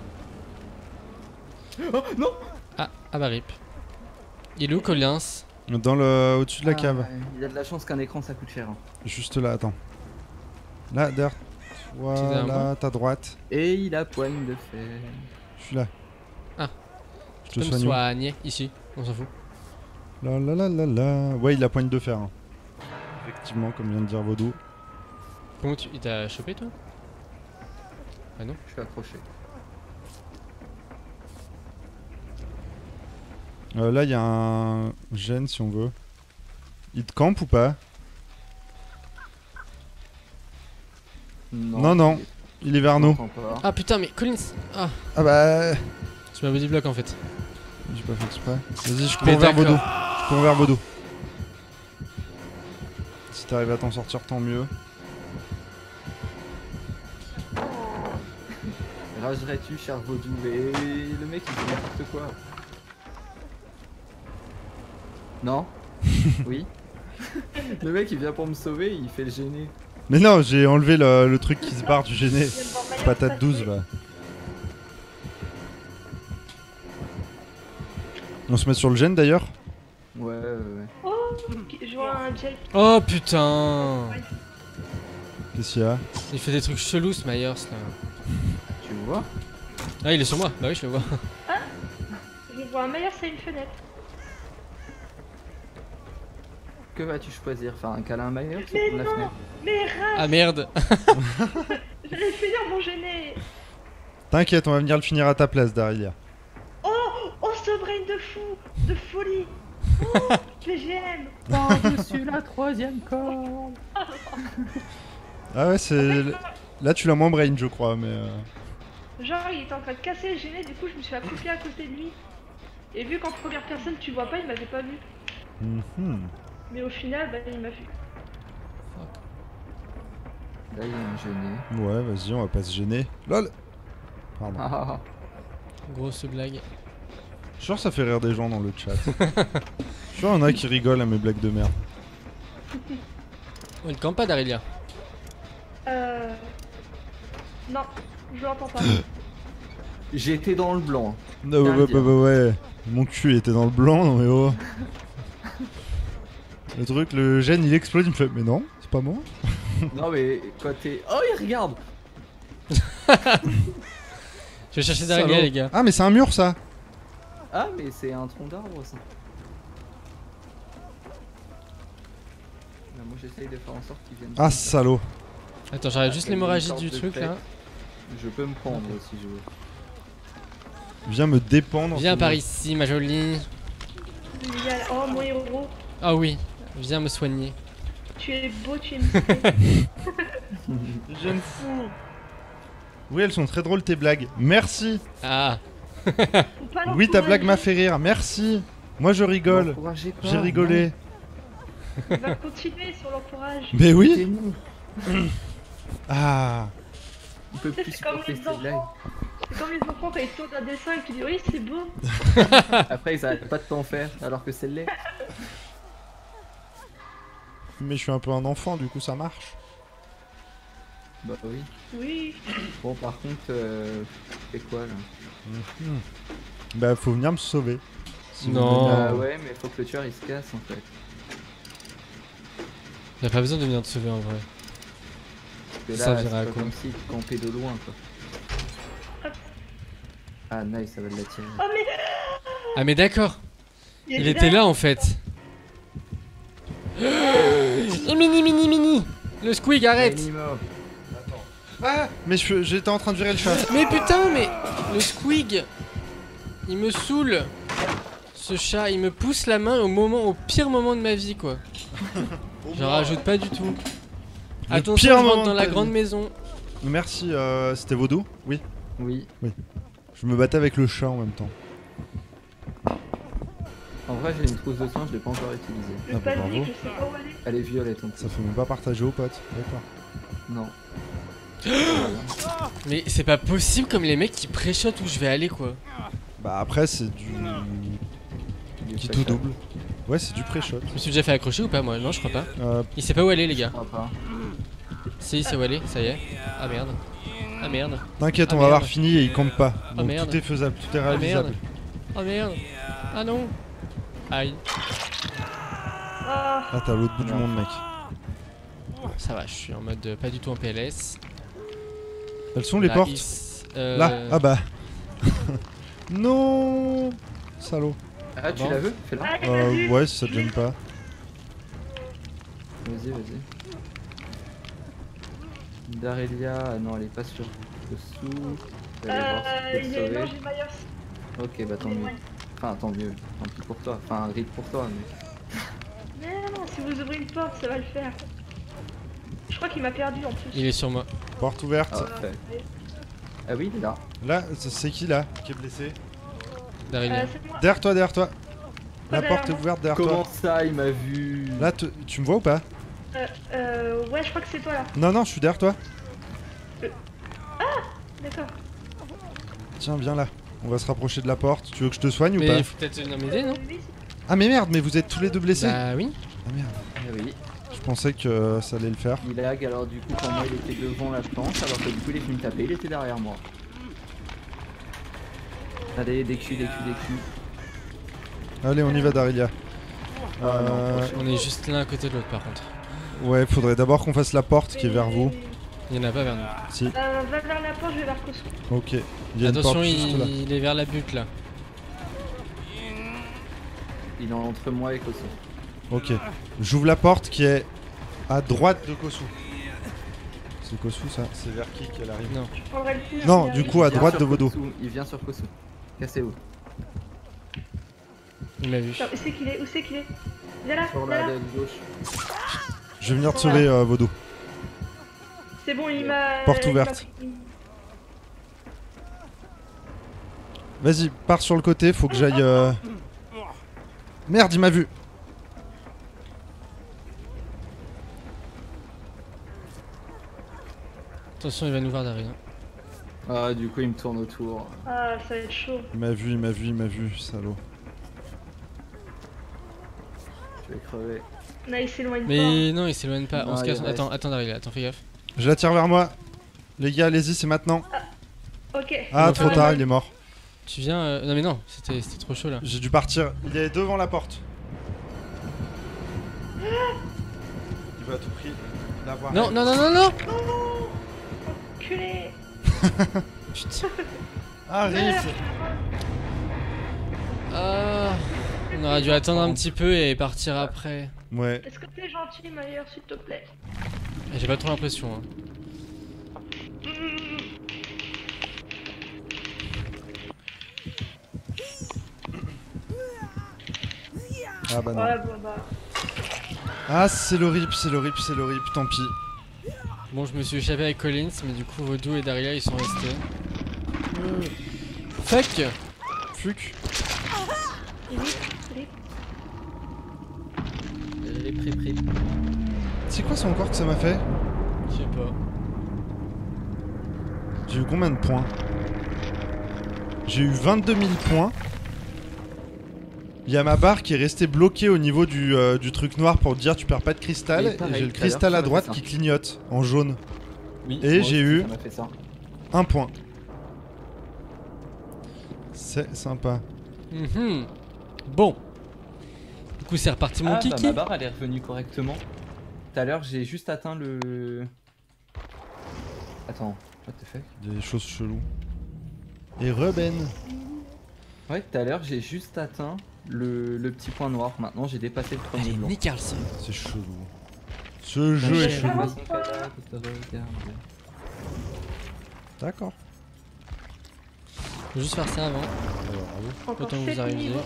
ciel. Oh non. Ah, ah bah rip. Il est où Collins? Dans le au-dessus de la Ah, cave. ouais, il a de la chance qu'un écran ça coûte cher. hein. Juste là, attends. Là, derrière. derrière Voilà, moi ta droite. Et il a poigne de fer. Je suis là. Ah. Je Je te peux me soigne. soigner ici, on s'en fout. La la la la la. Ouais, il a pointe de fer. Hein. Effectivement, comme vient de dire Vaudou. Comment tu. Il t'a chopé toi? Ah non? Je suis accroché. Euh, là, il y a un gène si on veut. Il te campe ou pas? Non, non. Il est vers nous. Ah putain, mais Collins! Ah! Ah bah. Tu m'as body block en fait. J'ai pas fait exprès. Vas-y, je Mais cours vers d'accord. Vaudou. Je cours vers Vaudou. Si t'arrives à t'en sortir, tant mieux. Ragerais-tu, cher Vaudou? Mais le mec il fait n'importe quoi. Non? Oui? Le mec il vient pour me sauver, il fait le gêner. Mais non, j'ai enlevé le, le truc qui se barre du gêné. Je viens de voir Myers Patate passer. douze là. On se met sur le gène d'ailleurs? Ouais, ouais, ouais. Oh, je vois un Jake. Oh putain! Qu'est-ce qu'il y a? Il fait des trucs chelous ce Myers là. Tu vois? Ah, il est sur moi, bah oui, je le vois. Je vois un Myers à une fenêtre. Que vas-tu choisir? Faire un câlin à Mayer sur Mais la non. fenêtre? Mais rage, Ah merde! j'allais finir mon gêné. T'inquiète, on va venir le finir à ta place, Darilia. Oh, oh, ce brain de fou, de folie. Oh, P G M. Par-dessus la troisième corde. Ah ouais, c'est. Là, tu l'as moins brain, je crois, mais. euh, Genre, il était en train de casser le gêné, du coup, je me suis accroupie à côté de lui. Et vu qu'en première personne, tu vois pas, il m'avait pas vu. mhm. Mais au final, bah, il m'a vu. Là il y a un gêné. Ouais, vas-y, on va pas se gêner. Lol! Pardon. Ah, ah, ah. Grosse blague. Je suis sûr que ça fait rire des gens dans le chat. Je suis sûr qu'il y en a qui rigolent à mes blagues de merde. On ne campe pas d'Arelia. Euh... Non, je l'entends pas. J'étais dans le blanc. Non, ouais, Bien ouais, dire. ouais, ouais, ouais. Mon cul il était dans le blanc, non mais oh. Le truc, le gène il explose, il me fait mais non, c'est pas moi. Non mais quand t'es... Oh il regarde. Je vais chercher d'Arelia Salaud. les gars. Ah mais c'est un mur ça. Ah mais c'est un tronc d'arbre ça. Là, moi j'essaye de faire en sorte qu'ils viennent. Ah salaud. Attends, j'arrête Ah, juste il y a une l'hémorragie sorte du de truc tête. là. Je peux me prendre si je veux. Viens me dépendre. Viens c'est par bon. ici, ma jolie. Génial. Oh, mon héros. Ah oui, viens me soigner. Tu es beau, tu es musclé. Jeune fou. Oui, elles sont très drôles tes blagues. Merci. Ah, Faut pas Oui, ta blague m'a l'encourager. fait rire. Merci. Moi je rigole. N'encouragez pas, J'ai rigolé. Il va continuer sur l'encourage. Mais non. oui. C'est nous. Ah. Il peut plus C'est comme supporter les ces blagues. enfants. C'est comme les enfants quand ils tournent un dessin et qu'ils disent oui, c'est beau. Après ils arrêtent pas de t'en faire alors que c'est laid. Mais je suis un peu un enfant, du coup ça marche. Bah oui. Oui. Bon par contre, euh... c'est quoi là? Mhm. Bah faut venir me sauver. Si vous Non. venez à- Bah ouais mais faut que le tueur il se casse en fait. y'a pas besoin de venir te sauver en vrai. Parce que Ça là c'est viendra à pas quoi? comme si tu campais de loin quoi. Ah nice, ça va de la tirer. Oh, mais Ah mais d'accord, il était là en fait. Et mini mini mini. Le squig arrête. Minimum. Ah. Mais je- j'étais en train de virer le chat. Mais putain mais le squig, il me saoule. Ce chat, il me pousse la main au moment, au pire moment de ma vie quoi. Je rajoute pas du tout. Le Attention, pire je moment rentre dans de la ta grande vie. maison. Merci, euh, c'était Vaudou? Oui. Oui. Je me battais avec le chat en même temps. En vrai j'ai une trousse de soins, je l'ai pas encore utilisée. Le Ah, bah, panique, bravo. je sais pas où aller. Elle est violette en plus. Ça fait même pas partager aux potes. D'accord. Non. Mais c'est pas possible comme les mecs qui pré-shot où je vais aller quoi. Bah après c'est du... Il est qui pas tout cher. double. Ouais c'est du pré-shot. Je me suis déjà fait accrocher ou pas moi? Non je crois pas. Euh, Il sait pas où aller les Je gars. crois pas. Si il sait où aller, ça y est. Ah merde. Ah merde. T'inquiète, Ah, on va avoir merde. fini et il campe pas. Donc merde. tout est faisable, tout est Ah réalisable. merde. Oh merde. Ah non. Aïe. Ah, Ah t'as l'autre bout du Non. monde mec. Ça va, je suis en mode euh, pas du tout en P L S. Elles sont les Là, portes il s- euh, Là. Ah bah. Non. Salaud. Ah, tu Bon. la veux? Fais-la. Allez, Euh, vas-y. ouais, si ça te gêne pas. Vas-y, vas-y. Darelia, ah non, elle est pas sur Kosu. Je vais aller voir si je Euh, peux il le est... sauver. Non, j'ai Myers. Ok, bah tant mieux. Enfin, tant mieux. Tant pis pour toi. Enfin, un rip pour toi. Mais... Mais non, si vous ouvrez une porte, ça va le faire. Je crois qu'il m'a perdu en plus. Il est sur moi. Porte ouverte. Ah, ouais. Ah oui, il est là. Là, c'est c'est qui là qui est blessé? Darelia. Euh, c'est moi. Derrière toi, derrière toi. La derrière porte est moi. ouverte derrière Comment toi. ça, il m'a vu? Là, te- tu me vois ou pas? Euh, euh, ouais, je crois que c'est toi là. Non, non, je suis derrière toi. D'accord. Tiens, viens là. On va se rapprocher de la porte. Tu veux que je te soigne ou Mais pas? il faut peut-être venir m'aider, non? Euh, oui, c'est- Ah, mais merde, mais vous êtes tous les deux blessés. Bah oui. Ah merde. Ah oui. Je pensais que euh, ça allait le faire. Il lag, alors du coup, pour moi, il était devant la planche, alors que du coup, il est venu me taper, il était derrière moi. Allez, des culs, des culs, des culs. Allez, on y va, Darelia. Ah, non, Euh, prochain. On est juste l'un à côté de l'autre par contre. ouais, faudrait d'abord qu'on fasse la porte qui est vers vous. Il y en a pas vers nous. Si, Euh, va vers la porte, je vais vers Kosu. ok. Il y a une Attention, porte juste là. il... il est vers la butte là. Il est entre moi et Kosu. Ok. J'ouvre la porte qui est à droite de Kosu. C'est Kosu ça? C'est vers qui qu'elle arrive? Non. Je prendrai le coup. Non, hein, du il coup, à Il vient droite sur de vos dos. Kosu, il vient sur Kosu. Cassez-vous. Il m'a vu. Attends, où c'est qu'il est? Où c'est qu'il est? Viens là, Sur viens la là. de gauche. Je vais venir te sauver, euh, Vodo. C'est bon, il m'a. Porte il m'a ouverte. pris. Vas-y, pars sur le côté, faut que j'aille. euh, Merde, il m'a vu. Attention, il va nous voir derrière. Ah, du coup, il me tourne autour. Ah, ça va être chaud. Il m'a vu, il m'a vu, il m'a vu, salaud. Je vais crever. Non, il s'éloigne pas. Mais non, il s'éloigne pas. On Non, se il casse. reste. Attends, attends, Darelia, attends, fais gaffe. Je la tire vers moi. Les gars, allez-y, c'est maintenant. Ok. Ah, Non, trop non, tard, non. il est mort. Tu viens. euh, Non, mais non, c'était c'était trop chaud là. J'ai dû partir. Il est devant la porte. Il veut à tout prix l'avoir. Non, non, non, non, non. Oh, enculé. Putain. Arrive. Ah. On aurait dû attendre un petit peu et partir après. Ouais. Est-ce que t'es gentil, Maillard, s'il te plaît? J'ai pas trop l'impression. Hein. Ah bah non. Ouais, bon bah. Ah, c'est le rip, c'est le rip, c'est le rip, tant pis. Bon, je me suis échappé avec Collins, mais du coup, Vodou et Darelia ils sont restés. Fuck. Fuck. Rip, rip. Les prix, prix. C'est quoi son corps que ça m'a fait? Je sais pas. J'ai eu combien de points? J'ai eu vingt-deux mille points. Il y a ma barre qui est restée bloquée au niveau du, euh, du truc noir pour dire tu perds pas de cristal. Mais Et pareil, j'ai le tout à l'heure, cristal ça à m'a droite fait ça. qui clignote en jaune. Oui, Et moi j'ai aussi, eu- Ça m'a fait ça. Un point. C'est sympa. Mhm. Bon. Du coup, c'est reparti mon Ah, bah, kiki. ma barre, elle est revenue correctement. Tout à l'heure, j'ai juste atteint le. Attends, what the fuck? Des choses cheloues. Et Ruben. Ouais, tout à l'heure, j'ai juste atteint le, le petit point noir. Maintenant, j'ai dépassé le premier Allez, blanc. Nick Carlson. C'est chelou. Ce jeu est chien. chelou. D'accord. Faut juste faire ça avant. Encore Autant que vous sept arriviez. niveaux.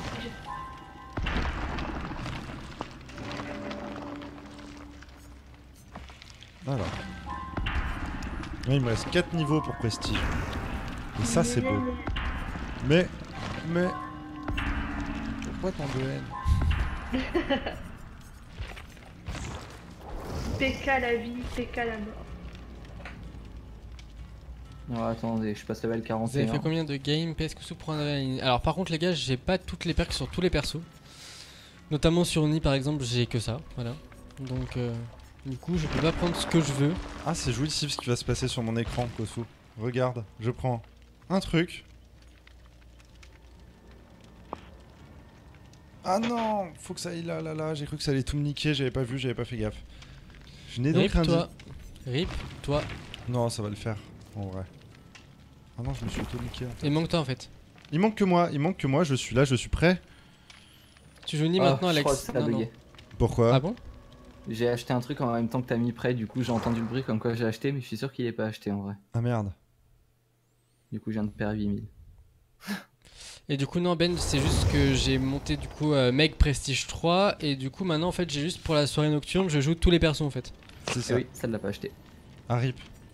Alors. Là, il me reste quatre niveaux pour prestige. Et ça, c'est beau. Mais. Mais. Pourquoi tant de haine? P K la vie, P K la mort. Non, attendez, je passe level Vous quarante et avez un. fait combien de games P S que sous prendrait la ligne? Alors, par contre, les gars, j'ai pas toutes les perks sur tous les persos. Notamment sur Oni, par exemple, j'ai que ça. Voilà. Donc, euh, du coup, je peux pas prendre ce que je veux. Ah, c'est jouissif ce qui va se passer sur mon écran, Kosu. Regarde, je prends un truc. Ah non, faut que ça aille là, là, là. J'ai cru que ça allait tout me niquer, j'avais pas vu, j'avais pas fait gaffe. Je n'ai donc Rip, rien toi. dit. Rip, toi. Non, ça va le faire, en vrai. Ah non, je me suis auto-niqué. En fait. Et manque toi, en fait. Il manque que moi, il manque que moi, je suis là, je suis prêt. Tu joues ni Ah, maintenant, je Alex? crois que ça a Non, non. bugué. Pourquoi? Ah bon? J'ai acheté un truc en même temps que t'as mis prêt, du coup j'ai entendu le bruit comme quoi j'ai acheté, mais je suis sûr qu'il est pas acheté en vrai. Ah merde. Du coup je viens de perdre huit mille. Et du coup, non, Ben, c'est juste que j'ai monté du coup euh, Meg Prestige trois. Et du coup, maintenant, en fait, j'ai juste pour la soirée nocturne, je joue tous les persos en fait. C'est Eh ça. oui, ça ne l'a pas acheté. Ah rip.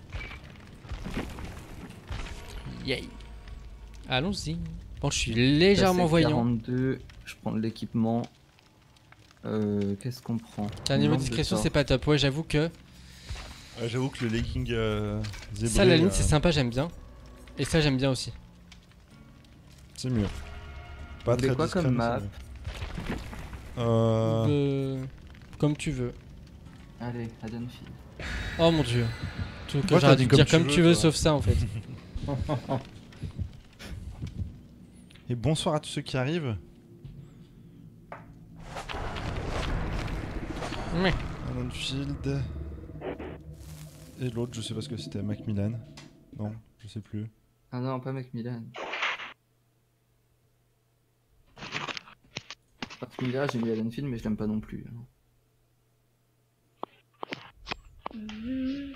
Yay. Allons-y. Bon, je suis légèrement Ça, c'est voyant. quarante-deux, je prends de l'équipement. Euh, Qu'est-ce qu'on prend? Un niveau de Lampe discrétion, sort. c'est pas top. Ouais, j'avoue que Ouais, j'avoue que le legging euh, zébré, ça, à la limite, euh, c'est sympa, j'aime bien. Et ça, j'aime bien aussi. c'est mieux. Pas Vous voulez très quoi discret, comme mais c'est map? mieux. Euh... Euh, Comme tu veux. Allez, Haddonfield. Oh mon dieu. Tout que Pourquoi j'aurais t'as dû dit dire comme comme tu tu veux, veux, toi sauf ça en fait. Et bonsoir à tous ceux qui arrivent. Ouais. Haddonfield. Et l'autre, je sais pas ce que c'était, Macmillan. Non, je sais plus. Ah non, pas Macmillan. Macmillan, j'ai mis Haddonfield, mais je l'aime pas non plus. hein. Mhm.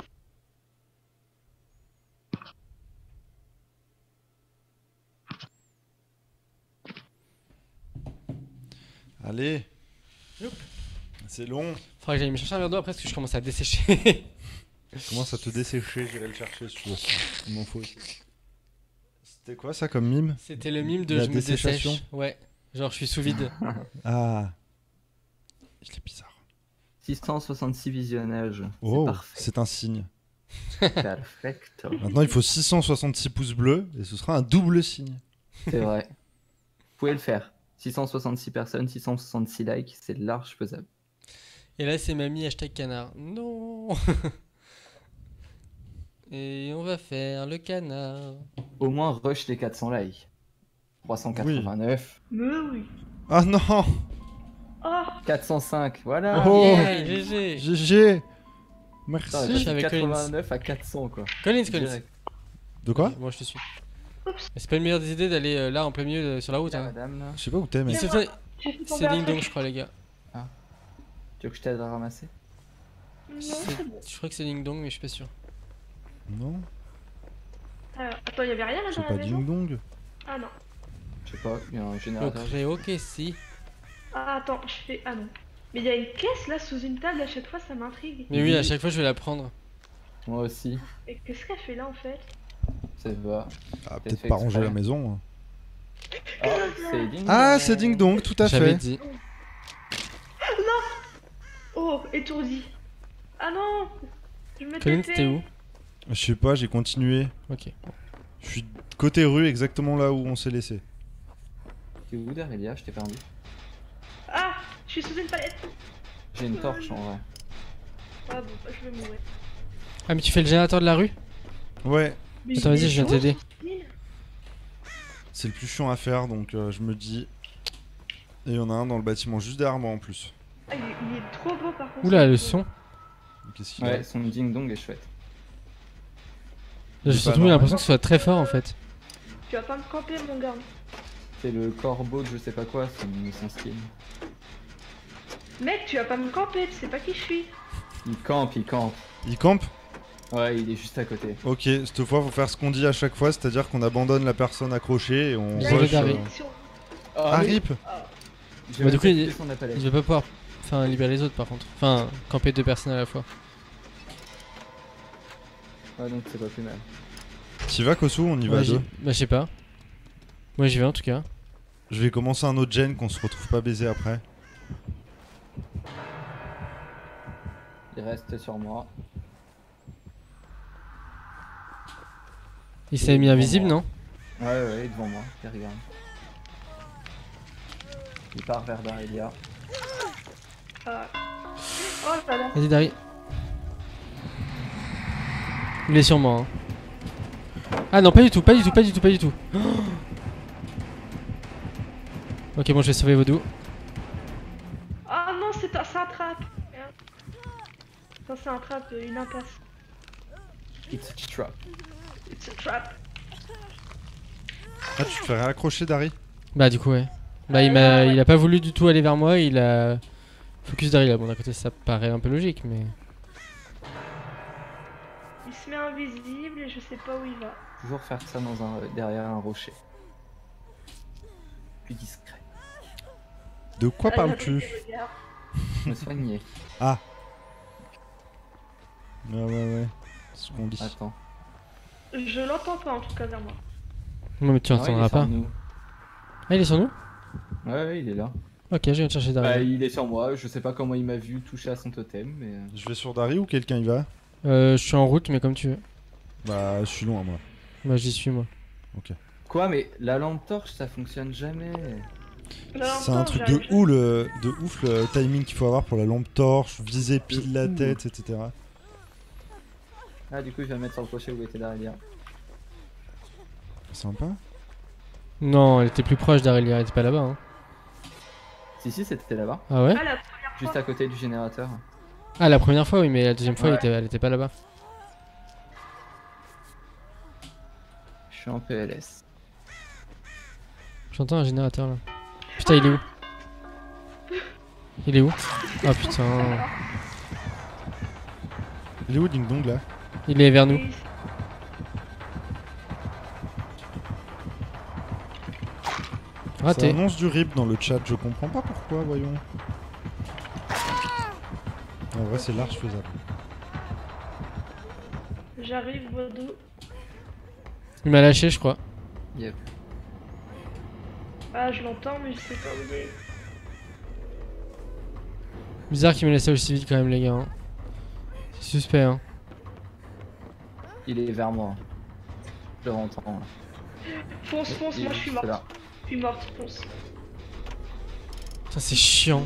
Allez. Youp. C'est long. Faudrait que j'aille me chercher un verre d'eau après parce que je commence à dessécher. Commence à te dessécher, j'irai le chercher si tu veux. Il m'en faut aussi. C'était quoi ça comme mime? C'était le mime de La je me dessèche. desséchation. Ouais. Genre je suis sous vide. Ah. Il est bizarre. six cent soixante-six visionnages. Oh, C'est parfait. c'est un signe. Perfecto. Maintenant, il faut six cent soixante-six pouces bleus et ce sera un double signe. C'est vrai. Vous pouvez le faire. six cent soixante-six personnes, six cent soixante-six likes, c'est large faisable. Et là c'est mamie hashtag canard. Non. Et on va faire le canard. Au moins rush les quatre cents likes. trois cent quatre-vingt-neuf, Mais oui. Ah non. Oh, quatre cent cinq, voilà. Oh. Yeah, G G. G G. Putain, Merci. je suis avec quatre-vingt-neuf à quatre cents quoi. Collins, Collins. Direct. De quoi? Moi je te suis. Oups. Mais c'est pas une meilleure des idées d'aller euh, là en plein milieu euh, sur la route. Là, Hein. madame, là. Je sais pas où t'es, mais. C'est Viens, ça- je suis tombée c'est ding après. dong je crois les gars. Tu veux que je t'aide à ramasser? Non, C'est- c'est bon. Je crois que c'est ding dong mais je suis pas sûr. Non, Alors, attends, y'avait rien là c'est dans pas la maison? ding dong. Ah non. Je sais pas, il y a un Donc générateur. ok si. Ah attends, je fais. Ah non. Mais il y a une caisse là sous une table à chaque fois, ça m'intrigue. Mais oui à chaque fois je vais la prendre. Moi aussi, Et qu'est-ce qu'elle fait là en fait? ça va. Ah, Peut-être peut-être fait pas ranger exprès. la maison. hein. Ah, c'est ding Ah, dong. c'est ding dong, tout à J'avais fait. dit. Oh, étourdi. Ah non. Je me Collins tapais. t'es où? Je sais pas, j'ai continué. Ok. Je suis côté rue, exactement là où on s'est laissé. T'es où Darelia? Je t'ai perdu. Ah, je suis sous une palette. J'ai une torche en vrai. Ah bon, bah, je vais mourir. Ah mais tu fais le générateur de la rue? Ouais, Mais Attends il vas-y est je viens chaud, t'aider. ce style. c'est le plus chiant à faire, donc euh, je me dis. Et il y en a un dans le bâtiment juste derrière moi en plus. Ah, il, est, il est trop beau par contre. Oula le son. Qu'est-ce qu'il a? Ouais, son ding dong est chouette. J'ai pas surtout normal. l'impression que ce soit très fort en fait. Tu vas pas me camper mon gars. C'est le corbeau de je sais pas quoi, son, son skin. Mec, tu vas pas me camper, tu sais pas qui je suis. Il campe, il campe. Il campe? Ouais, il est juste à côté. Ok, cette fois faut faire ce qu'on dit à chaque fois, c'est-à-dire qu'on abandonne la personne accrochée et on Désolé, rush. Dari. euh, Ah, Ah oui. rip. J'ai Bah, du coup, même pas il- écouté son appel. Je vais pas pouvoir enfin libérer les autres par contre. Enfin camper deux personnes à la fois. Ouais, donc c'est pas plus mal. T'y vas Kosu, on y va Ouais, à j'y- deux. Bah je sais pas. Moi j'y vais en tout cas. Je vais commencer un autre gen qu'on se retrouve pas baisé après. Il reste sur moi. Il s'est mis invisible Bon, non? Ouais, ouais, devant moi. Il regarde. Il part vers Darelia. Ah. Oh là là. Vas-y Dari. Il est sur moi. Hein. Ah non pas du tout, pas du tout, pas du tout, pas du tout. Ok bon je vais sauver Vaudou. Ah non, c'est un, c'est un trap. Merde. Ça, c'est un trap, euh, une impasse. It's a trap. It's a trap. Ah, tu te fais réaccrocher Dari? Bah du coup ouais. Bah, il, Euh, m'a, ouais. il a pas voulu du tout aller vers moi, il a focus derrière. Bon, d'un côté, ça paraît un peu logique, mais. Il se met invisible et je sais pas où il va. Toujours faire ça dans un, derrière un rocher. Plus discret. De quoi Ah, parles-tu? il a pris des regards. Me soigner. Ah. Ouais, ouais, ouais. C'est ce qu'on dit. Attends. Je l'entends pas en tout cas vers moi. Non, mais tu Ah ouais, il entendras est sur pas. nous. Ah, il est sur nous? Ouais, ouais, il est là. Ok, je viens de chercher Bah, derrière. il est sur moi. Je sais pas comment il m'a vu toucher à son totem, mais. euh, Je vais sur Dari ou quelqu'un y va? Euh, je suis en route, mais comme tu veux. Bah, je suis loin, moi. Moi, j'y suis, moi. Quoi, mais la lampe torche ça fonctionne jamais. Là, C'est un encore, truc de j'arrive- ouf, le, de ouf le timing qu'il faut avoir pour la lampe torche, viser pile la ouf. tête, et cetera. Ah, du coup, je vais me mettre sur le crochet où était derrière. Sympa. Non, elle était plus proche d'Arelia, elle était pas là-bas. Hein. Si, si, c'était là-bas. Ah ouais? Ah, la première Juste fois. à côté du générateur. Ah, la première fois, oui, mais la deuxième fois, elle, Ouais. était, elle était pas là-bas. Je suis en P L S. J'entends un générateur là. Putain, il est où? Il est où? Oh putain. Il est où Ding Dong là? Il est vers nous. Oui, Ça Raté. annonce du rip dans le chat, je comprends pas pourquoi, voyons. En vrai, c'est large faisable. J'arrive, Bodo. Il m'a lâché, je crois. Yep. Ah, je l'entends, mais je sais pas où il est. Bizarre qu'il me laissé aussi vite quand même, les gars. hein. C'est suspect, hein. Il est vers moi. Je le entends. là. Fonce, fonce, Il est moi je suis juste morte. là. Je suis morte, fonce. Putain, c'est chiant.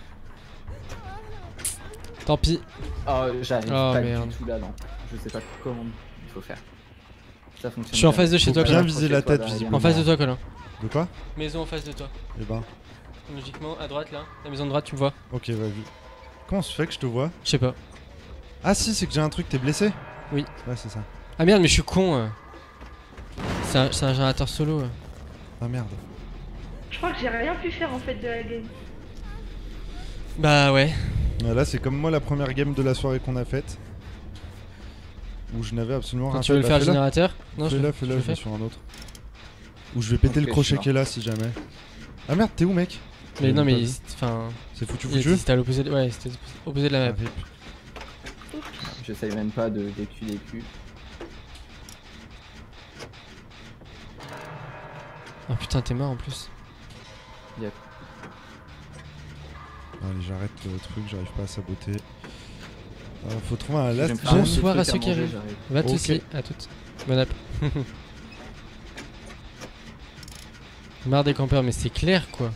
Tant pis. Oh, j'arrive Oh, pas merde. du tout là, non. Je sais pas comment il faut faire. Ça fonctionne. Je suis en jamais. face de chez Faut toi, bien Colin. viser la tête, visiblement. En face de toi, Colin. De quoi? Maison en face de toi. Eh ben, Logiquement, à droite là. La maison de droite, tu me vois. ok, va vu. Comment se fait que je te vois? Je sais pas. Ah si, c'est que j'ai un truc, t'es blessé? Oui. Ouais, c'est ça. Ah merde, mais je suis con. euh. C'est un, c'est un générateur solo. euh. Ah merde. Je crois que j'ai rien pu faire en fait de la game. Bah ouais. Ah, là, c'est comme moi la première game de la soirée qu'on a faite. Où je n'avais absolument Quand rien tu veux fait. le Bah, faire le fais-le. générateur Non, je Fais-le, le fais-le, je le je vais fais. sur un autre. Ou je vais péter Ok, le crochet je qui est là si jamais. Ah merde, t'es où mec? Mais Je non, l'ai mais pas il- vu. enfin. C'est foutu il était- foutu? C'était à l'opposé de... Ouais, c'était opposé de la Ah, map. rip. J'essaye même pas de D Q D Q. Oh putain, t'es mort en plus. Yep. Allez, j'arrête le truc, j'arrive pas à saboter. Euh, faut trouver un Je vais last me faire un gen. petit Bonsoir truc à ceux qui manger, arrivent. j'arrive. Va de Ok. soucis, à toutes. Bonne app. Marre des campeurs, mais c'est clair quoi.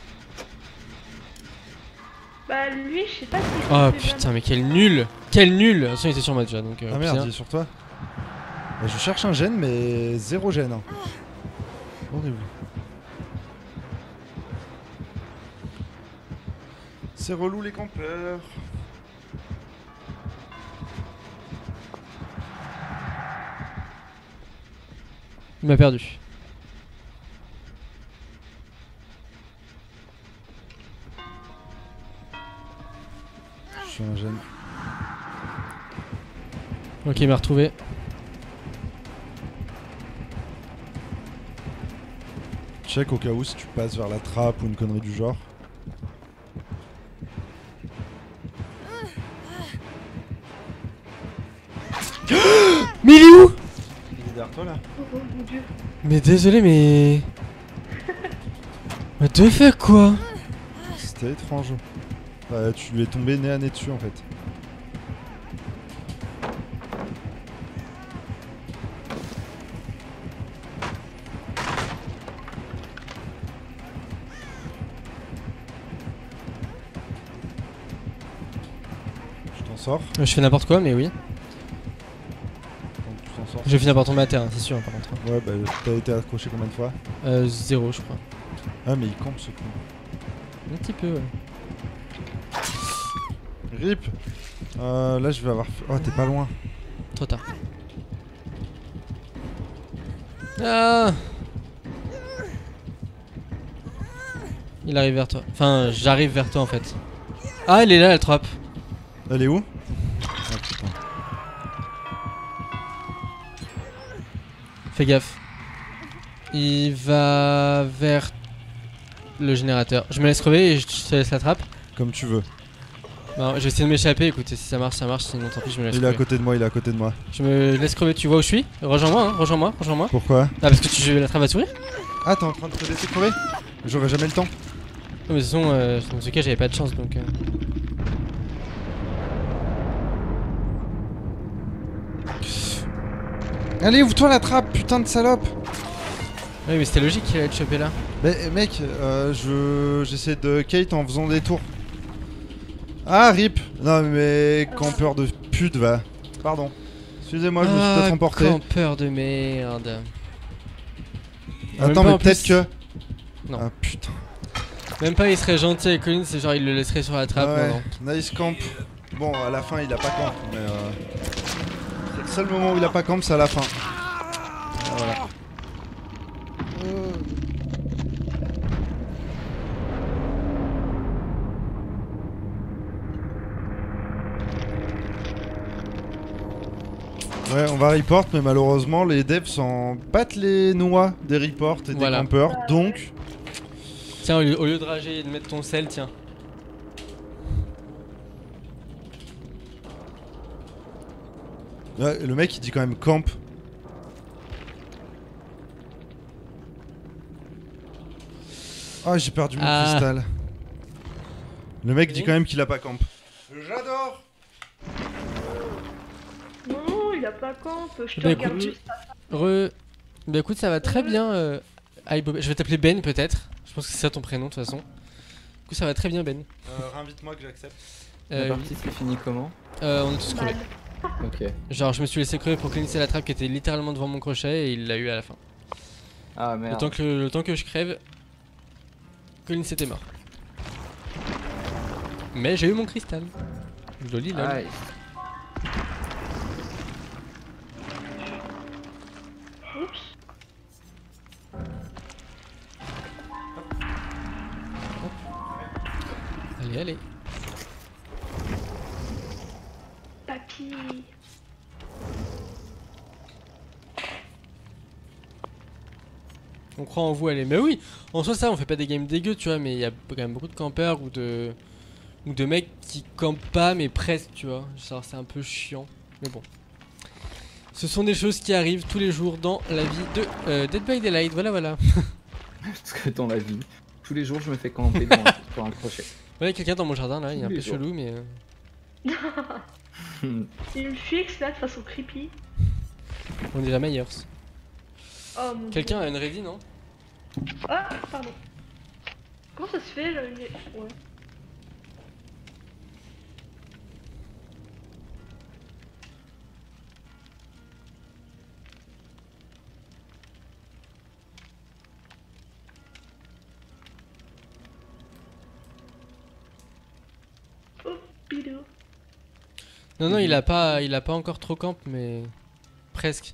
Bah lui, je sais pas si. Oh putain, mais quel nul! Quel nul! Attention, il était sur moi déjà donc. Euh, Ah merde, bien. il est sur toi. Bah, je cherche un gène, mais zéro gène. hein. Horrible. C'est relou les campeurs. Il m'a perdu. Je suis un gène. Ok, il m'a retrouvé. Check au cas où si tu passes vers la trappe ou une connerie du genre. Mais il est où? Il est derrière toi là. Oh, oh mon dieu. Mais désolé, mais. What the fuck quoi? C'était étrange. Bah, tu lui es tombé nez à nez dessus en fait. Tu t'en sors? Euh, Je fais n'importe quoi, mais oui. Donc, tu t'en sors. Je finis par tomber à terre, hein, c'est sûr, par contre. Ouais, bah t'as été accroché combien de fois? Euh, zéro, je crois. Ah, mais il campe ce con. Un petit peu, ouais. Rip. Euh, là je vais avoir... Oh t'es pas loin. Trop tard. Ah! Il arrive vers toi. Enfin, j'arrive vers toi en fait. Ah, elle est là, la trappe. Elle est où? Ah putain. Fais gaffe. Il va vers le générateur. Je me laisse crever et je te laisse la trappe. Comme tu veux. Bon, je vais essayer de m'échapper, écoutez, si ça marche, ça marche, sinon tant pis, je me laisse Il est à crever. côté de moi, il est à côté de moi. Je me laisse crever, tu vois où je suis? Rejoins-moi, hein, rejoins-moi, rejoins-moi. Pourquoi? Ah, parce que tu la trappe va sourire? Ah, t'es en train de te laisser crever? J'aurai jamais le temps. Non, mais de toute façon, euh, dans ce cas, j'avais pas de chance donc. Euh... Allez, ouvre-toi la trappe, putain de salope! Oui, mais c'était logique qu'il allait te choper là. Mais mec, euh, je j'essaie de Kate en faisant des tours. Ah, rip! Non mais campeur de pute, va. Pardon. Excusez-moi, je me suis Ah, peut-être emporté. campeur de merde. Même Attends, pas, mais en peut-être plus- que. Non. Ah putain. Même pas, il serait gentil avec Colin, c'est genre il le laisserait sur la trappe. Ouais, Non, non. nice camp. Bon, à la fin, il a pas camp, mais euh... c'est le seul moment où il a pas camp, c'est à la fin. Voilà. Euh. Ouais, on va report, mais malheureusement, les devs s'en battent les noix des reports et Voilà. des campeurs, donc. Tiens, au lieu, au lieu de rager et de mettre ton sel, tiens. Ouais, le mec il dit quand même camp. Ah, j'ai perdu mon Ah. cristal. Le mec dit Oui. quand même qu'il a pas camp. J'adore. Non, il a pas camp, je te Bah, regarde écoute, juste. Re. Bah écoute, ça va très bien. Euh... Aïe, Bob- Je vais t'appeler Ben peut-être. Je pense que c'est ça ton prénom de toute façon. Du coup, ça va très bien, Ben. Euh, Invite-moi que j'accepte. Euh, La partie s'est finie comment? euh, on est tous crevés. Mal. Ok. Genre, je me suis laissé crever pour cligner la trappe qui était littéralement devant mon crochet et il l'a eu à la fin. Ah Le merde. temps, que, le temps que je crève, Colin était mort. Mais j'ai eu mon cristal. Joli là. Aïe. Oups. Allez, allez. Papy. On croit en vous, allez. Mais oui, en soi, ça, on fait pas des games dégueux, tu vois, mais il y a quand même beaucoup de campeurs ou de. Ou de mecs qui campent pas, mais presque, tu vois. Genre, c'est un peu chiant. Mais bon. Ce sont des choses qui arrivent tous les jours dans la vie de euh, Dead by Daylight. Voilà, voilà. Parce que dans la vie, tous les jours je me fais camper dans un- sur un crochet. Voilà, quelqu'un dans mon jardin là, il est un Tous peu les jours. chelou, mais. euh, Il me fixe là de façon creepy. on est la meilleure. Oh mon Quelqu'un dieu. a une ready, non? Ah, pardon. Comment ça se fait là, une- Ouais. Oh, bidou. Non, non, il a pas, il a pas encore trop camp, mais presque.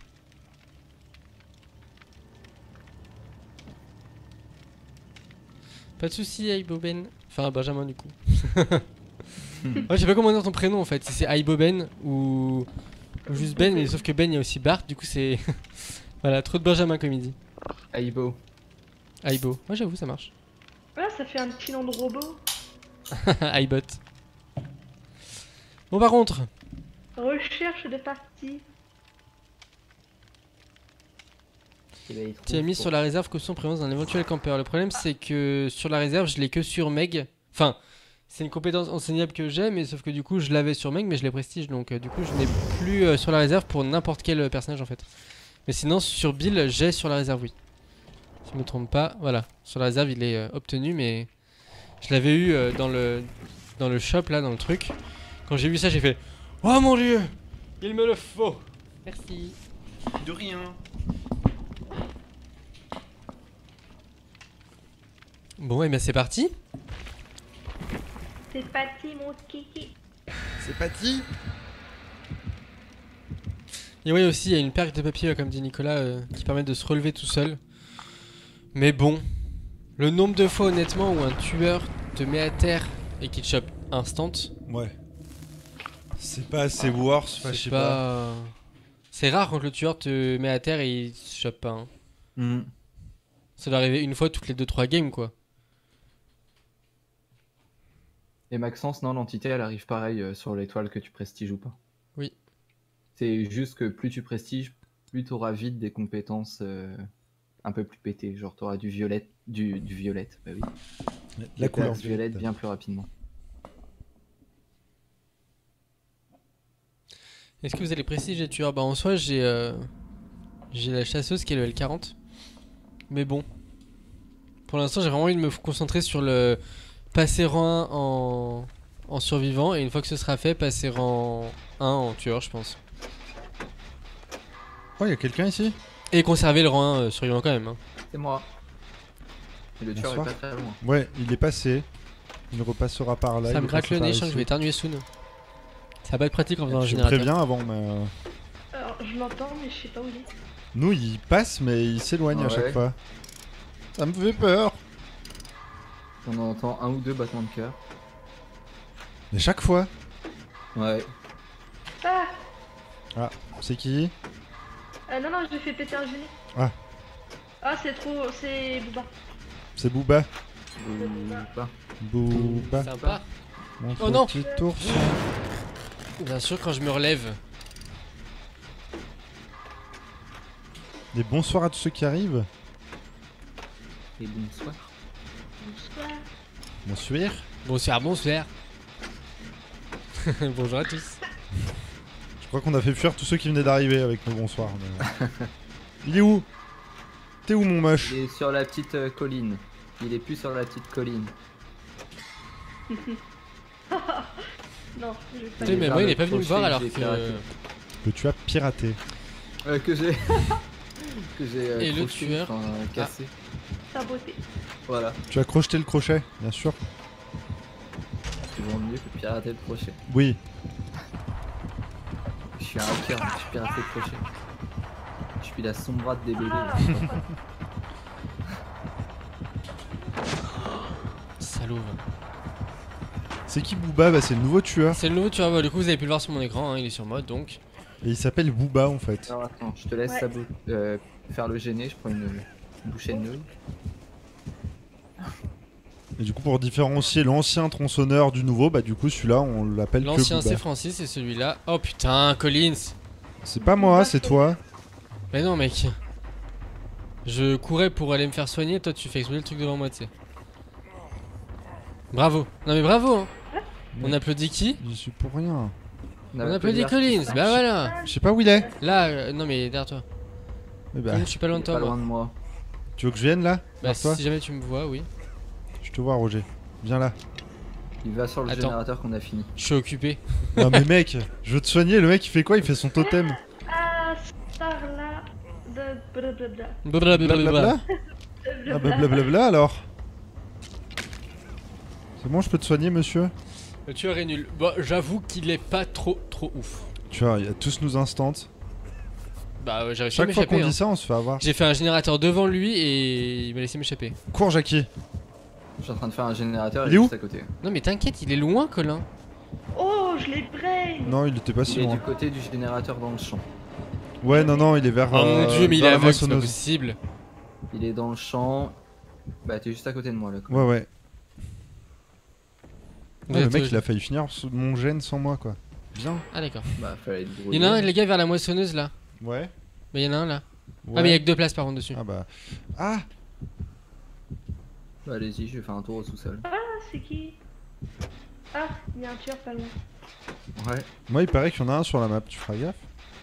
Pas de soucis, Aiboben. Enfin, Benjamin du coup. Ouais, je sais pas comment dire ton prénom en fait, si c'est Aiboben ou... ou juste Ben, mais sauf que Ben il y a aussi Bart, du coup c'est. Voilà, trop de Benjamin comme il dit. Aibo. Aibo. Ouais, j'avoue, ça marche. Ah, ça fait un petit nom de robot. Aibot. Bon, par contre, Recherche de partie. Eh ben, il trouve tu as mis pour- sur la réserve caution présence d'un éventuel campeur. Le problème c'est que sur la réserve je l'ai que sur Meg. Enfin, c'est une compétence enseignable que j'ai, mais sauf que du coup je l'avais sur Meg, mais je l'ai prestige, donc euh, du coup je n'ai plus euh, sur la réserve pour n'importe quel euh, personnage en fait. Mais sinon sur Bill j'ai sur la réserve, oui. Si je me trompe pas, voilà. Sur la réserve il est euh, obtenu, mais je l'avais eu euh, dans le dans le shop là, dans le truc. Quand j'ai vu ça j'ai fait oh mon dieu, il me le faut. Merci. De rien. Bon, et bien c'est parti. C'est parti, mon kiki. C'est parti. Et oui aussi, il y a une perque de papier, euh, comme dit Nicolas, euh, qui permet de se relever tout seul. Mais bon, Le nombre de fois honnêtement où un tueur te met à terre et qu'il te chope instant, Ouais. C'est pas assez worse, enfin, je c'est sais pas. pas... C'est rare quand le tueur te met à terre et il te chope pas. Hein. Hmm. Ça doit arriver une fois toutes les deux trois games quoi. Et Maxence, non, l'entité elle arrive pareil euh, sur l'étoile que tu prestiges ou pas. Oui. C'est juste que plus tu prestiges, plus tu auras vite des compétences euh, un peu plus pétées. Genre tu auras du violet, du, du violette, bah oui. La Des couleur classes violette bien plus rapidement. Est-ce que vous allez prestiger les tueurs? Bah en soi j'ai euh, j'ai la chasseuse qui est le L quarante. Mais bon. Pour l'instant j'ai vraiment envie de me concentrer sur le passer rang un en, en survivant. Et une fois que ce sera fait, passer rang un en tueur je pense. Oh, y'a quelqu'un ici? Et conserver le rang un euh, survivant quand même. Hein. C'est moi. Et le tueur Bonsoir. est pas très loin. Ouais, il est passé. Il repassera par là. Ça il me est gratte passé le par nez, je sens que ici. je vais éternuer soon. Ça va pas être pratique en faisant un Je te générateur. préviens avant, mais. euh, Alors, je l'entends, mais je sais pas où il est. Nous, il passe, mais il s'éloigne à Ouais. chaque fois. Ça me fait peur. On entend un ou deux battements de cœur. Mais chaque fois. Ouais. Ah C'est qui? euh, Non, non, je lui fais péter un gilet. Ah. Ah, c'est trop. C'est Booba. C'est Booba. Ou pas. Booba. Sympa. Mon Oh non. petit ourson. Bien sûr quand je me relève. Et bonsoir à tous ceux qui arrivent. Et bonsoir. Bonsoir. Bonsoir. Bonsoir, bonsoir. Bonjour à tous. Je crois qu'on a fait fuir tous ceux qui venaient d'arriver avec nos bonsoirs. mais- Il est où? T'es où mon moche? Il est sur la petite euh, colline. Il est plus sur la petite colline. Non, je vais pas Tu sais, le mais vers moi il le est pas venu me crochet, voir alors j'ai que. piraté. Que tu as piraté. Euh, que j'ai. que j'ai. euh, Et le crocheté, tueur enfin, euh, cassé. saboter. Voilà. Tu as crocheté le crochet, bien sûr. Tu vends mieux que pirater le crochet. Oui. Je suis un hacker, je suis piraté le crochet. Je suis la sombrate des bébés. Ah. Salaud. C'est qui Booba? Bah c'est le nouveau tueur. C'est le nouveau tueur. Bah, du coup vous avez pu le voir sur mon écran, hein, il est sur mode donc. Et il s'appelle Booba en fait. Alors attends, je te laisse Ouais. sabot- euh, faire le gêner, je prends une, une bouchée de nouilles. Et du coup pour différencier l'ancien tronçonneur du nouveau, bah du coup celui-là on l'appelle que L'ancien c'est Booba. Francis et celui-là. Oh putain, Collins. C'est pas moi, c'est toi. Mais non mec. Je courais pour aller me faire soigner, toi tu fais exploser le truc devant moi tu sais. Bravo. Non mais bravo hein. On applaudit qui? Je suis pour rien. On applaudit Collins, bah voilà. Je sais pas où il est. Là, euh, non mais derrière toi. Eh bah, Collins, je suis pas loin Il de est toi pas moi. loin de moi. tu veux que je vienne là? Bah Vers toi si jamais tu me vois, oui. Je te vois Roger. Viens là. Il va sur le Attends. générateur qu'on a fini. Je suis occupé. Non mais mec, je veux te soigner, le mec il fait quoi? Il fait son totem. Ah, star là. De blablabla. Blablabla. Blablabla. Ah bah blablabla alors. C'est bon, je peux te soigner monsieur? Le tueur est nul. Bon, j'avoue qu'il est pas trop trop ouf. Tu vois, il y a tous nos instants. Bah ouais, j'ai réussi à Chaque fois qu'on m'échapper. dit Hein. ça, on se fait avoir. J'ai fait un générateur devant lui et il m'a laissé m'échapper. Cours Jackie. Je suis en train de faire un générateur, Il il est est où juste à côté. Non mais t'inquiète, il est loin Colin. Oh, je l'ai brain. Non, il était pas si Il est loin. du côté du générateur dans le champ. Ouais, non, non, il est vers. Oh mon euh, dieu, mais il vers est la aveugle, c'est pas moissonneuse. possible. Il est dans le champ. Bah t'es juste à côté de moi là. quoi. Ouais, ouais. Vous Ouais, le êtes- mec il a failli finir sous mon gène sans moi quoi. Bien. Ah d'accord. Bah fallait être Il y en a un, les gars, vers la moissonneuse là. Ouais. Mais il y en a un là. ouais. Ah mais il y a que deux places par contre dessus. Ah bah. Ah Bah allez-y, je vais faire un tour au sous-sol. Ah, c'est qui? Ah, il y a un tueur pas loin. Ouais. Moi il paraît qu'il y en a un sur la map, tu feras gaffe.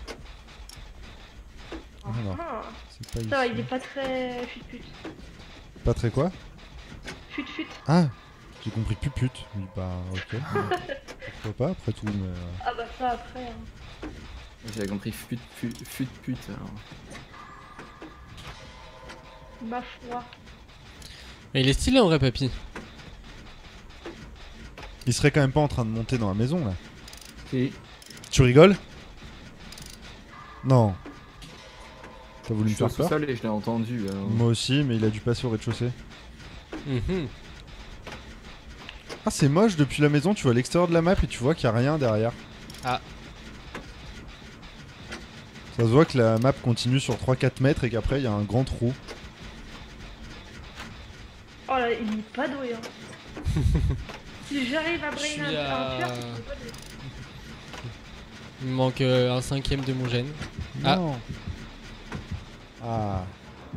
Ah non, Ah, c'est pas ça va, ici. il est pas très fut-fut. Pas très quoi? Fut-fut. Ah j'ai compris pupute. Oui bah ok. Pourquoi pas après tout mais. euh, Ah bah ça après. Hein. J'avais compris fut fut fut pute alors. Ma foi. Mais il est stylé en vrai papy. Il serait quand même pas en train de monter dans la maison là. Si. Tu rigoles? Non. T'as voulu Je me suis au faire peur? sous-sol et je l'ai entendu. alors. Moi aussi, mais il a dû passer au rez-de-chaussée. Mhm. Ah, c'est moche, depuis la maison, tu vois l'extérieur de la map et tu vois qu'il n'y a rien derrière. Ah. Ça se voit que la map continue sur trois quatre mètres et qu'après il y a un grand trou. Oh là, il est pas doué. Hein. Si j'arrive à Je brain suis un, à- un fer, c'est pas doué. Il me manque euh, un cinquième de mon gène. Ah. Non. Ah.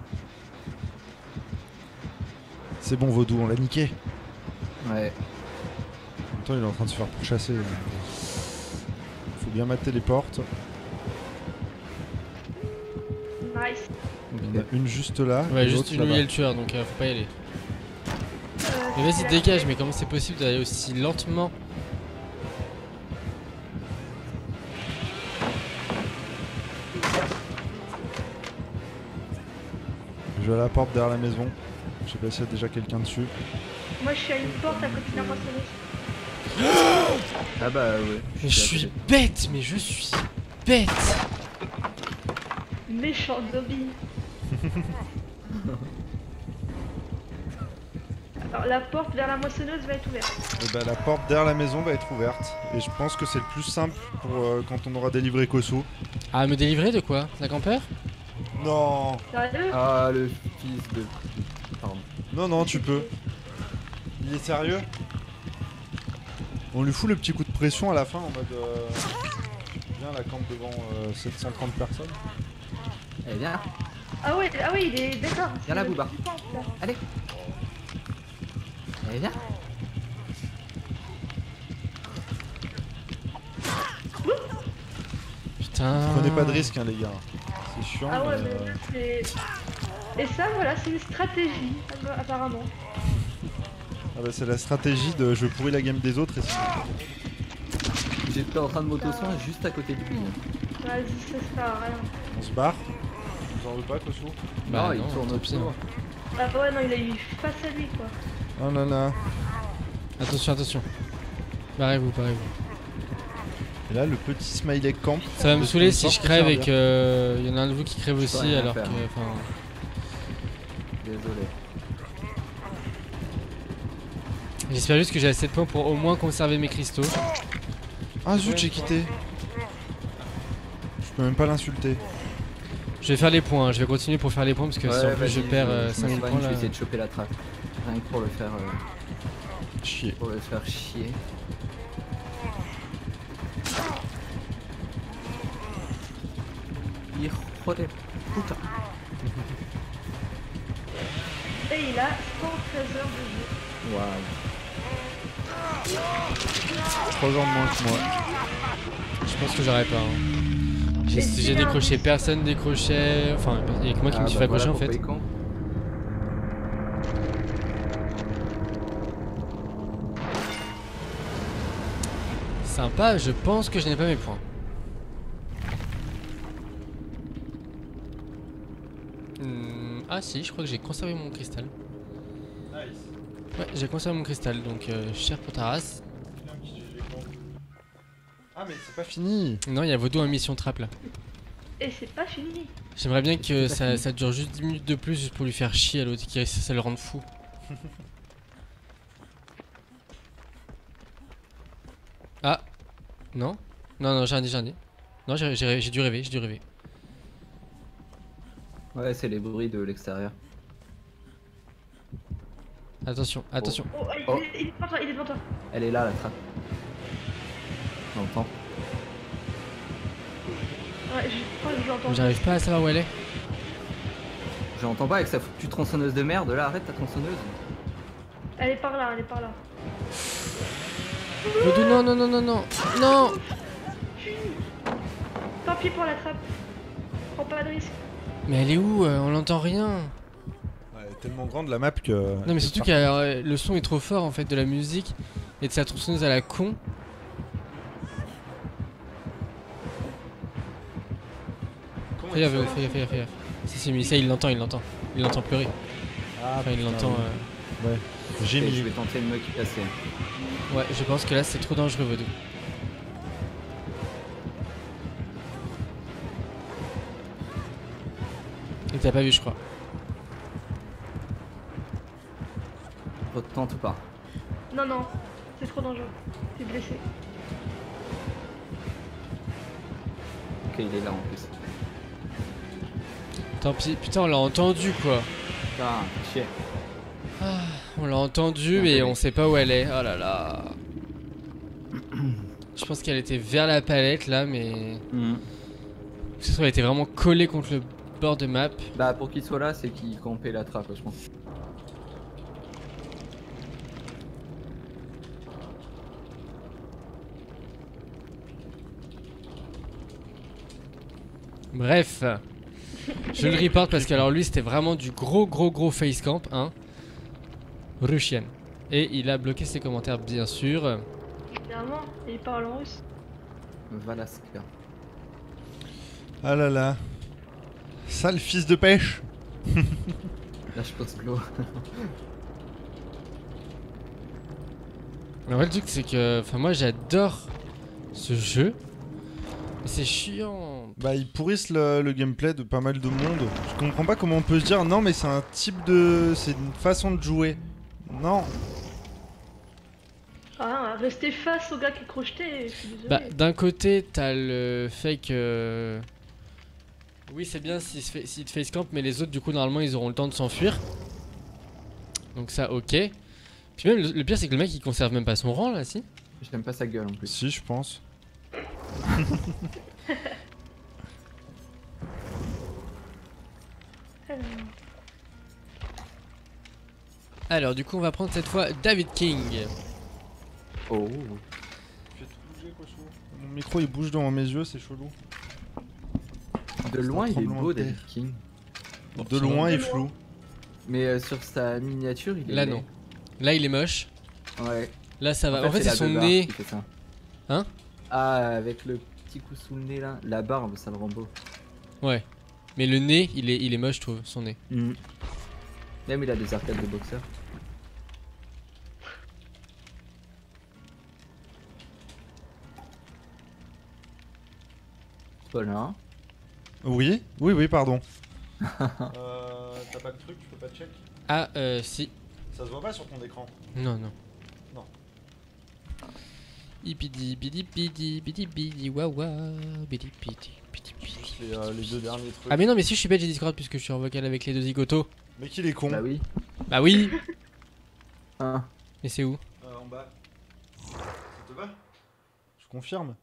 C'est bon, Vaudou, on l'a niqué. Ouais. En même temps, il est en train de se faire pourchasser. donc, euh, Faut bien mater les portes. Nice. Il y en a une juste là. Ouais, et juste l'autre une où il y là-bas. a le tueur, donc euh, faut pas y aller. Euh, Mais vas-y, c'est- dégage, mais comment c'est possible d'aller aussi lentement? Je vais à la porte derrière la maison. Je sais pas s'il y a déjà quelqu'un dessus. Moi je suis à une porte à côté d'un moissonneuse. Ah bah ouais. Mais je suis bête, mais je suis bête. Méchant zombie. Alors la porte vers la moissonneuse va être ouverte. Et bah, la porte derrière la maison va être ouverte. Et je pense que c'est le plus simple pour euh, quand on aura délivré Kosu. Ah, me délivrer de quoi? D'un campeur? Non. Sérieux? Ah le fils de. Pardon. Non, non, tu peux. Il est sérieux? On lui fout le petit coup de pression à la fin en mode. Euh... Viens, la campe devant euh, sept cent trente personnes. Allez viens. Ah ouais, ah ouais, il est d'accord. Viens là, c'est- Booba. tu penses, là. Allez. Allez viens. Putain. Prenez pas de risque, hein, les gars. C'est chiant. Ah ouais, mais, mais euh, c'est. Et ça, voilà, c'est une stratégie, app- apparemment. ah bah, c'est la stratégie de je pourris la game des autres et c'est. J'étais en train de m'auto-soin juste à côté de lui. Vas-y, ça sert à rien. On se barre. Vous en veux pas, Kosu? Bah non, il non, tourne tant pis, autour. hein. Ah ouais, non, il a eu face à lui, quoi. Oh là là. Attention, attention. Barrez-vous, barrez-vous. Et là, le petit smiley camp. Ça va me de saouler sponsor si je peut crève et servir. que il y en a un de vous qui crève peux aussi rien alors que. faire. Enfin. Désolé. J'espère juste que j'ai assez de points pour au moins conserver mes cristaux. Ah zut, j'ai quitté. Je peux même pas l'insulter. Je vais faire les points, hein. Je vais continuer pour faire les points parce que si en plus vas-y, je perds euh, je cinq mille m'éloigne, points je là. vais essayer de choper la trappe. Rien que pour le faire, euh, Chier. pour le faire chier. Hijo de puta. Et il a cent treize heures de jeu. Waouh. trois heures de moins que moi. Je pense que j'aurais pas. hein. J'ai Et j'ai c'est décroché, un- personne décrochait. Enfin, il y a que moi qui Ah, me suis bah fait accrocher voilà en fait. pourquoi il campe. Sympa, je pense que je n'ai pas mes points. Hmm, ah si, je crois que j'ai conservé mon cristal. Ouais, j'ai conservé mon cristal, donc euh, cher pour ta race. Ah mais c'est pas fini. Non, il y a Vaudou en mission trap là. Et c'est pas fini. J'aimerais bien que pas ça, fini. ça dure juste dix minutes de plus juste pour lui faire chier à l'autre, qui ça, ça le rende fou. Ah non. Non, non, j'ai un dé, j'ai un dé. Non, j'ai j'ai- j'ai dû rêver, j'ai dû rêver. Ouais, c'est les bruits de l'extérieur. Attention, attention. Oh, il, Oh. il est devant toi, il est devant toi. Elle est là, la trappe. J'entends. Ouais, je crois que je l'entends. J'arrive pas à savoir où elle est. J'entends pas avec sa foutue tronçonneuse de merde. Là, arrête ta tronçonneuse. Elle est par là, elle est par là. Vaudou, non, non, non, non, non. Non. Tant pis pour la trappe. Prends pas de risque. Mais elle est où euh, On l'entend rien. Ouais, elle est tellement grande la map que. Non, mais surtout que euh, le son est trop fort en fait de la musique et de sa tronçonneuse à la con. Fais gaffe, fais gaffe, fais gaffe, fais gaffe. Si, si, mais ça il l'entend, il l'entend. Il l'entend pleurer. Ah, Enfin, il putain, l'entend. oui. euh, Ouais. J'ai Ok, mis. je vais tenter de me casser. Ouais, je pense que là c'est trop dangereux, Vaudou. Et t'as pas vu, je crois. retente ou pas? Non, non, c'est trop dangereux. T'es blessé. Ok, il est là en plus. Tant pis, putain, on l'a entendu quoi. Ah, chier. On l'a entendu, Non, mais mais- on sait pas où elle est. Oh là là. Je pense qu'elle était vers la palette là, mais. Mhm. Ce soit elle était vraiment collée contre le bord de map. Bah, pour qu'il soit là, c'est qu'il campait la trappe, je pense. Bref. Je le report parce que alors lui c'était vraiment du gros gros gros face camp, hein. Russian. Et il a bloqué ses commentaires bien sûr. Évidemment, il parle en russe. Valaska. Ah là là. Sale fils de pêche. Là, je pense que l'eau. Mais en vrai le truc c'est que. Enfin moi j'adore ce jeu. Mais c'est chiant. Bah ils pourrissent le, le gameplay de pas mal de monde. Je comprends pas comment on peut se dire non mais c'est un type de... c'est une façon de jouer. Non. Ah, rester face au gars qui est crocheté, je suis désolée. Bah d'un côté t'as le fait que. Oui c'est bien s'il se fait- s'il te face camp, mais les autres du coup normalement ils auront le temps de s'enfuir. Donc ça ok. Puis même le, le pire c'est que le mec il conserve même pas son rang là si. Je n'aime pas sa gueule en plus. Si je pense. Euh, Alors du coup on va prendre cette fois David King. Oh. Fais tout bouger Cochon. Mon micro il bouge devant mes yeux, c'est chelou. De loin, il est tremblement beau, de terre. David King. De loin il est flou. Mais euh, sur sa miniature, il est. Là laid. non. Là il est moche. Ouais. Là ça va. En fait, c'est c'est la son barbe nez. qui fait ça. Hein? Ah, avec le petit coup sous le nez là. La barbe, ça le rend beau. Ouais. Mais le nez il est, il est moche je trouve, son nez. Mhm. Même il a des arcades de boxeur. Voilà. Oui, oui, oui, pardon. euh, T'as pas de truc, tu peux pas check? Ah euh si. Ça se voit pas sur ton écran. Non non. Non. Ipidi bidi bidi bidi bidi wawa bidi bidi bidi bidi. Les, euh, les deux derniers trucs. Ah mais non mais si je suis bête j'ai Discord puisque je suis en vocal avec les deux zigotos. Mais qu'il est con. Bah oui. Bah oui. Hein. Mais c'est où? Euh, en bas. Ça te va? Je confirme.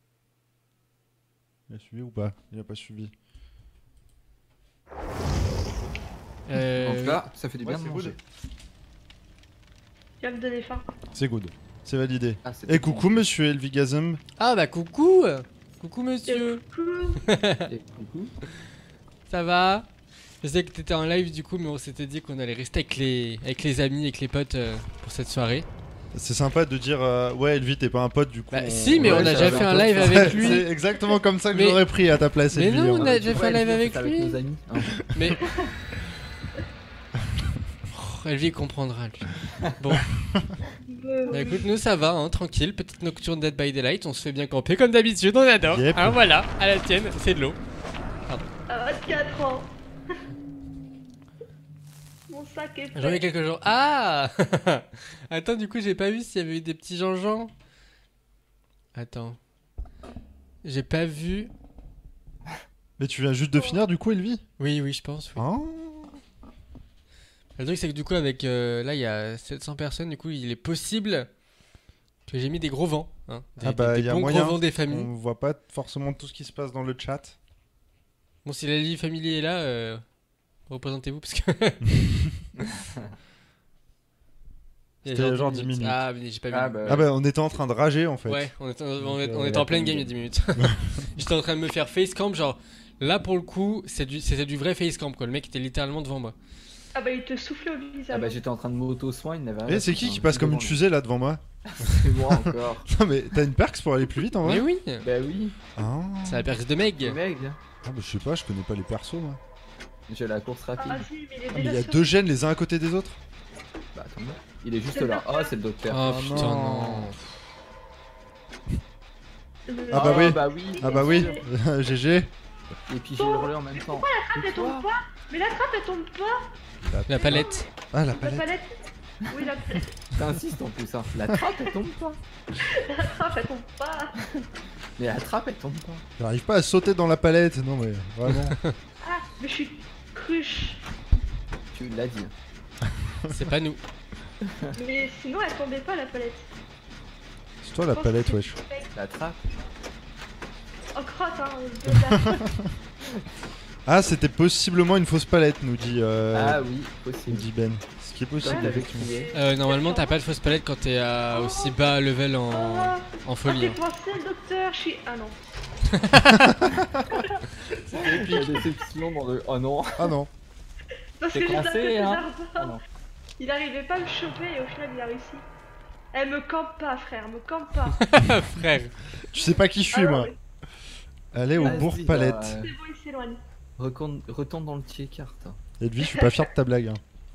Il a suivi ou pas? Il a pas suivi. Euh... En tout cas, ça fait du Ouais, bien de c'est manger. good. Tu vas me donner faim. C'est good. C'est validé. Ah, c'est Et bon. coucou monsieur Elvigasm. Ah bah coucou. Coucou monsieur. Cool. Et coucou. Ça va? Je sais que t'étais en live du coup mais on s'était dit qu'on allait rester avec les, avec les amis, avec les potes euh, pour cette soirée. C'est sympa de dire euh, ouais Elvi t'es pas un pote du coup. Bah on- si mais ouais, on a ça déjà va fait un bientôt. live Ouais, avec lui. C'est exactement comme ça que Mais- j'aurais pris à ta place Mais Elvi, non, hein. on a Tu déjà pourrais fait un live le dire, avec c'est lui. nos amis. hein. Mais... Oh, Elvie comprendra lui. Bon, Euh, bah écoute nous ça va hein, tranquille, petite nocturne Dead by Daylight, on se fait bien camper comme d'habitude, on adore. Yep. Hein, voilà, à la tienne, c'est de l'eau. À vingt-quatre ans. Mon sac est J'en ai prêt. quelques jours. Ah. Attends, du coup j'ai pas vu s'il y avait eu des petits Jean-Jean. Attends. J'ai pas vu. Mais tu viens juste de finir du coup Elvi? Oui, oui, je pense. Oui. Oh. Le truc, c'est que du coup, avec. euh, là, il y a sept cents personnes. Du coup, il est possible que j'ai mis des gros vents. Hein, des, Ah bah, des- des y a bons moyen. gros vents des familles. On voit pas forcément tout ce qui se passe dans le chat. Bon, si la Lily Family est là, euh, représentez-vous parce que. Il y a C'était genre dix dix minutes. Ah, mais j'ai pas vu. Ah bah, Ah bah on était en train de rager en fait. Ouais, on était, on, Donc, est- on euh, était en pleine game il y a dix minutes. J'étais en train de me faire face camp, genre là pour le coup, c'est du, c'était du vrai face camp quoi. Le mec était littéralement devant moi. Ah bah il te soufflait au visage. Ah bah j'étais en train de m'auto-soin, il n'avait rien. Eh c'est à qui foutre, qui hein. passe comme une Devant fusée là devant moi? lui. C'est moi encore. Non mais t'as une perks pour aller plus vite en vrai? Mais oui, Bah oui, Ah. c'est la perce de Meg. le mec, Ah bah je sais pas, je connais pas les persos moi. j'ai la course rapide. Ah si, mais il est Ah, mais déjà il y a sur- deux gènes les uns à côté des autres? Bah attends, il est juste C'est le là. docteur. Oh, c'est le docteur. Oh Ah, putain non. non. Le- Ah bah oui. Oh, bah oui. Ah bah oui, G G. Et puis j'ai le relais en même temps. La trappe elle tombe pas. Mais la trappe elle tombe pas. La palette. Ah la La palette. palette. Oui, la, T'insistes en plus, hein. La trappe elle tombe pas. la trappe elle tombe pas. Mais la trappe elle tombe pas. J'arrive pas à sauter dans la palette, non mais vraiment. Ah, mais je suis cruche. Tu l'as dit. C'est pas nous. Mais sinon elle tombait pas la palette. C'est toi la Je pense palette, que wesh. c'est- La trappe. Oh crotte hein, de la- Ah, c'était possiblement une fausse palette, nous dit, euh, Ah oui, nous possible. dit Ben. Ce qui est Comme possible, Ouais, t'avais effectivement. crié. Euh, normalement, t'as pas de fausse palette quand t'es à aussi bas level en, Oh, en folie. hein. fais penser docteur, je suis... Ah non. La déception dans le. Oh non. Ah non. Parce T'es que j'ai coincé, tapé hein. ses Oh arbres. non. Il arrivait pas à me choper et au final il a réussi. Elle me campe pas frère, me campe pas. Frère. Tu sais pas qui je suis, Ah non, moi. mais Allez au Vas-y, bourg bah, palette. euh, c'est bon, il s'éloigne. Retourne, retourne dans le tier carte. Edwige, je suis pas fier de ta blague. Hein.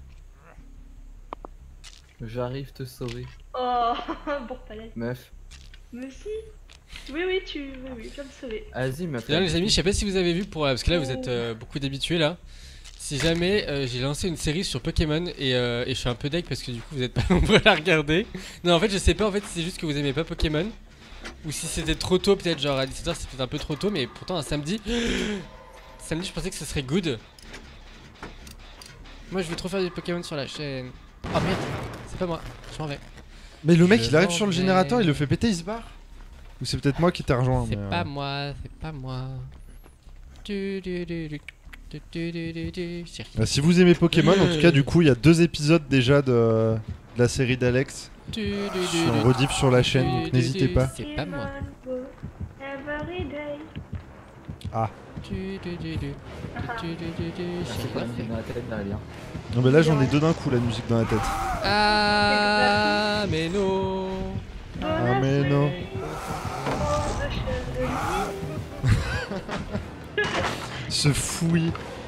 J'arrive te sauver. Oh, bon palette. Meuf. Mais si. Oui, oui, tu... Oui, oui, viens me sauver. Vas-y, meuf. D'ailleurs, les amis, je sais pas si vous avez vu, pour, parce que là vous êtes euh, beaucoup d'habitués là. Si jamais euh, j'ai lancé une série sur Pokémon et, euh, et je suis un peu deck parce que du coup vous êtes pas nombreux à la regarder. Non, en fait, je sais pas, en fait, si c'est juste que vous aimez pas Pokémon ou si c'était trop tôt, peut-être genre à dix-sept heures, c'est peut-être un peu trop tôt, mais pourtant un samedi. Samedi, je pensais que ce serait good. Moi, je veux trop faire du Pokémon sur la chaîne. Oh merde, c'est pas moi, je m'en vais. Mais le mec, Je il arrive m'en sur le vais. générateur, il le fait péter, il se barre. Ou c'est peut-être moi qui t'ai rejoint. C'est mais, euh, pas moi, c'est pas moi. Du, du, du, du, du, du, du, du, du. Chérie. bah, si vous aimez Pokémon, en tout cas, du coup, il y a deux épisodes déjà de, de la série d'Alex Du, du, du, qui sont du. rediff sur la chaîne, Du, donc du, n'hésitez du. pas. C'est pas moi. Every day. Du, du, du, du. Du, du, du, du, du. C'est Chérie, pas va une faire. dans la tête derrière. Non, mais là, j'en ai deux d'un coup, la musique dans la tête. Ah, mais non. Ah, mais non. Ce fouille.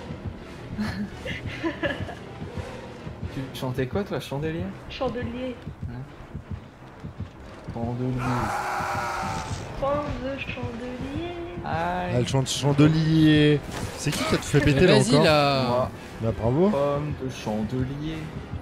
Tu chantais quoi, toi, chandelier? Chandelier. Chandelier. Point de chandelier. Ah, Aïe. elle chante chandelier. C'est qui qui a tout fait péter Mais là vas-y encore là. Moi, Bah, bravo. pomme de chandelier.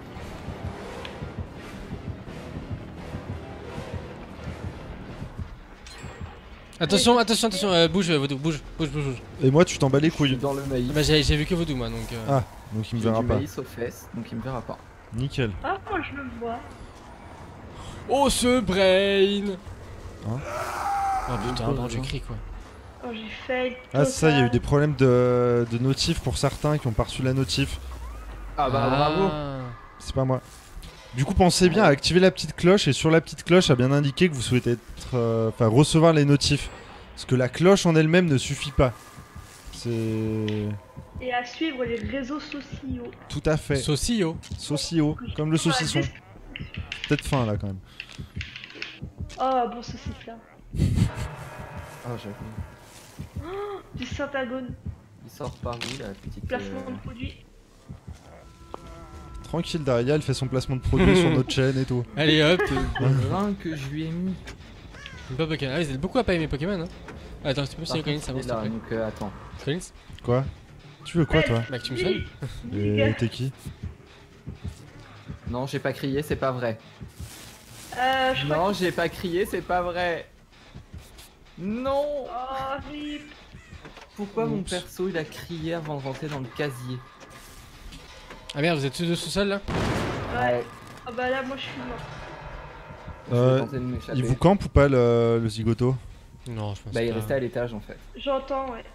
Attention, attention, attention, euh, bouge, Vodou, bouge, bouge, bouge, bouge. Et moi, tu t'emballes les Je suis couilles. dans le maïs. Bah, j'ai j'ai vu que Vodou, moi, donc. euh, Ah, donc il me J'ai verra du pas. maïs aux fesses, donc il me verra pas. Nickel. Ah, moi je le vois. Oh, ce brain. Hein Oh putain, Le bon, je brain. crie quoi. Oh, j'ai fail. Ah, ça, il y a eu des total. problèmes de, de notif pour certains qui ont pas reçu la notif. Ah bah bravo. C'est pas moi. Du coup, pensez bien à activer la petite cloche et sur la petite cloche, à bien indiquer que vous souhaitez être, euh, enfin, recevoir les notifs. Parce que la cloche en elle-même ne suffit pas. C'est Et à suivre les réseaux sociaux. tout à fait. Saucillo. Saucillo, comme le saucisson. Peut-être fin là quand même. Oh, bon saucisse là. Ah j'avoue. Du syntagone. Il sort par où la petite. Placement euh, de produit. Tranquille, Daria, elle fait son placement de produit sur notre chaîne et tout. Allez hop. le grain que je lui ai mis. Pas Pokémon. Ah, vous êtes beaucoup à pas aimer Pokémon, hein. Attends, tu peux me Par signer Collins contre, avant, il est s'il te là, plaît. donc euh, attends. Collins. Quoi? Tu veux quoi toi? Bah, que tu me soignes. Et t'es qui? Non, j'ai pas crié, c'est pas vrai. Euh, je crois Non, j'ai pas crié, c'est pas vrai. Non. que... Oh, rip. Pourquoi mon Oups. perso il a crié avant de rentrer dans le casier? Ah merde, vous êtes tous deux sous-sol là? Ouais. Ah bah là, moi je suis mort. Je vais Euh, tenter de m'échapper. Il vous campe ou pas le, le zigoto? Non, je pense Bah il pas. restait à l'étage en fait. J'entends, ouais.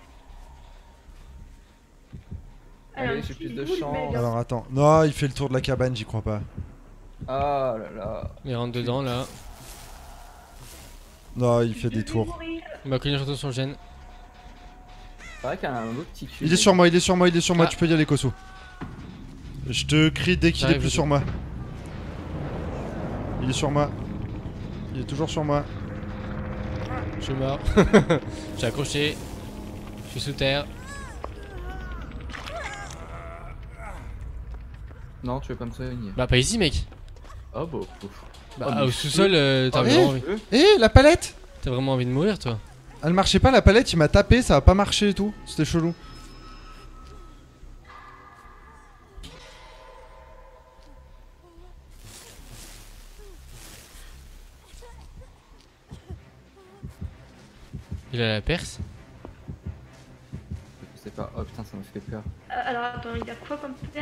Allez, un j'ai petit plus de bout chance. mec, hein. Alors attends. Non, il fait le tour de la cabane, j'y crois pas. Oh là là. Il rentre dedans là. Non, il fait Je des vais tours. mourir. Bah, Collins retourne sur le gène. C'est vrai qu'il y a un beau petit cul. Il est sur moi, il est sur moi, il est sur moi, Ah. tu peux y aller, Koso. Je te crie dès qu'il est J'arrive, plus je sur te- moi. Il est sur moi. Il est toujours sur moi. Je suis mort. J'ai accroché. Je suis sous terre. Non, tu veux pas me soigner. Bah, pas ici, mec. Oh bah. ouf. Bah, Oh, mais au je sous-sol, euh, t'as Oh, vraiment, Eh envie... euh, Eh, la palette! t'as vraiment envie de mourir, toi. Elle marchait pas la palette, il m'a tapé, ça a pas marché et tout. C'était chelou. Il a la perce. Je sais pas. Oh putain, ça me fait peur. Euh, alors attends, il a quoi comme père?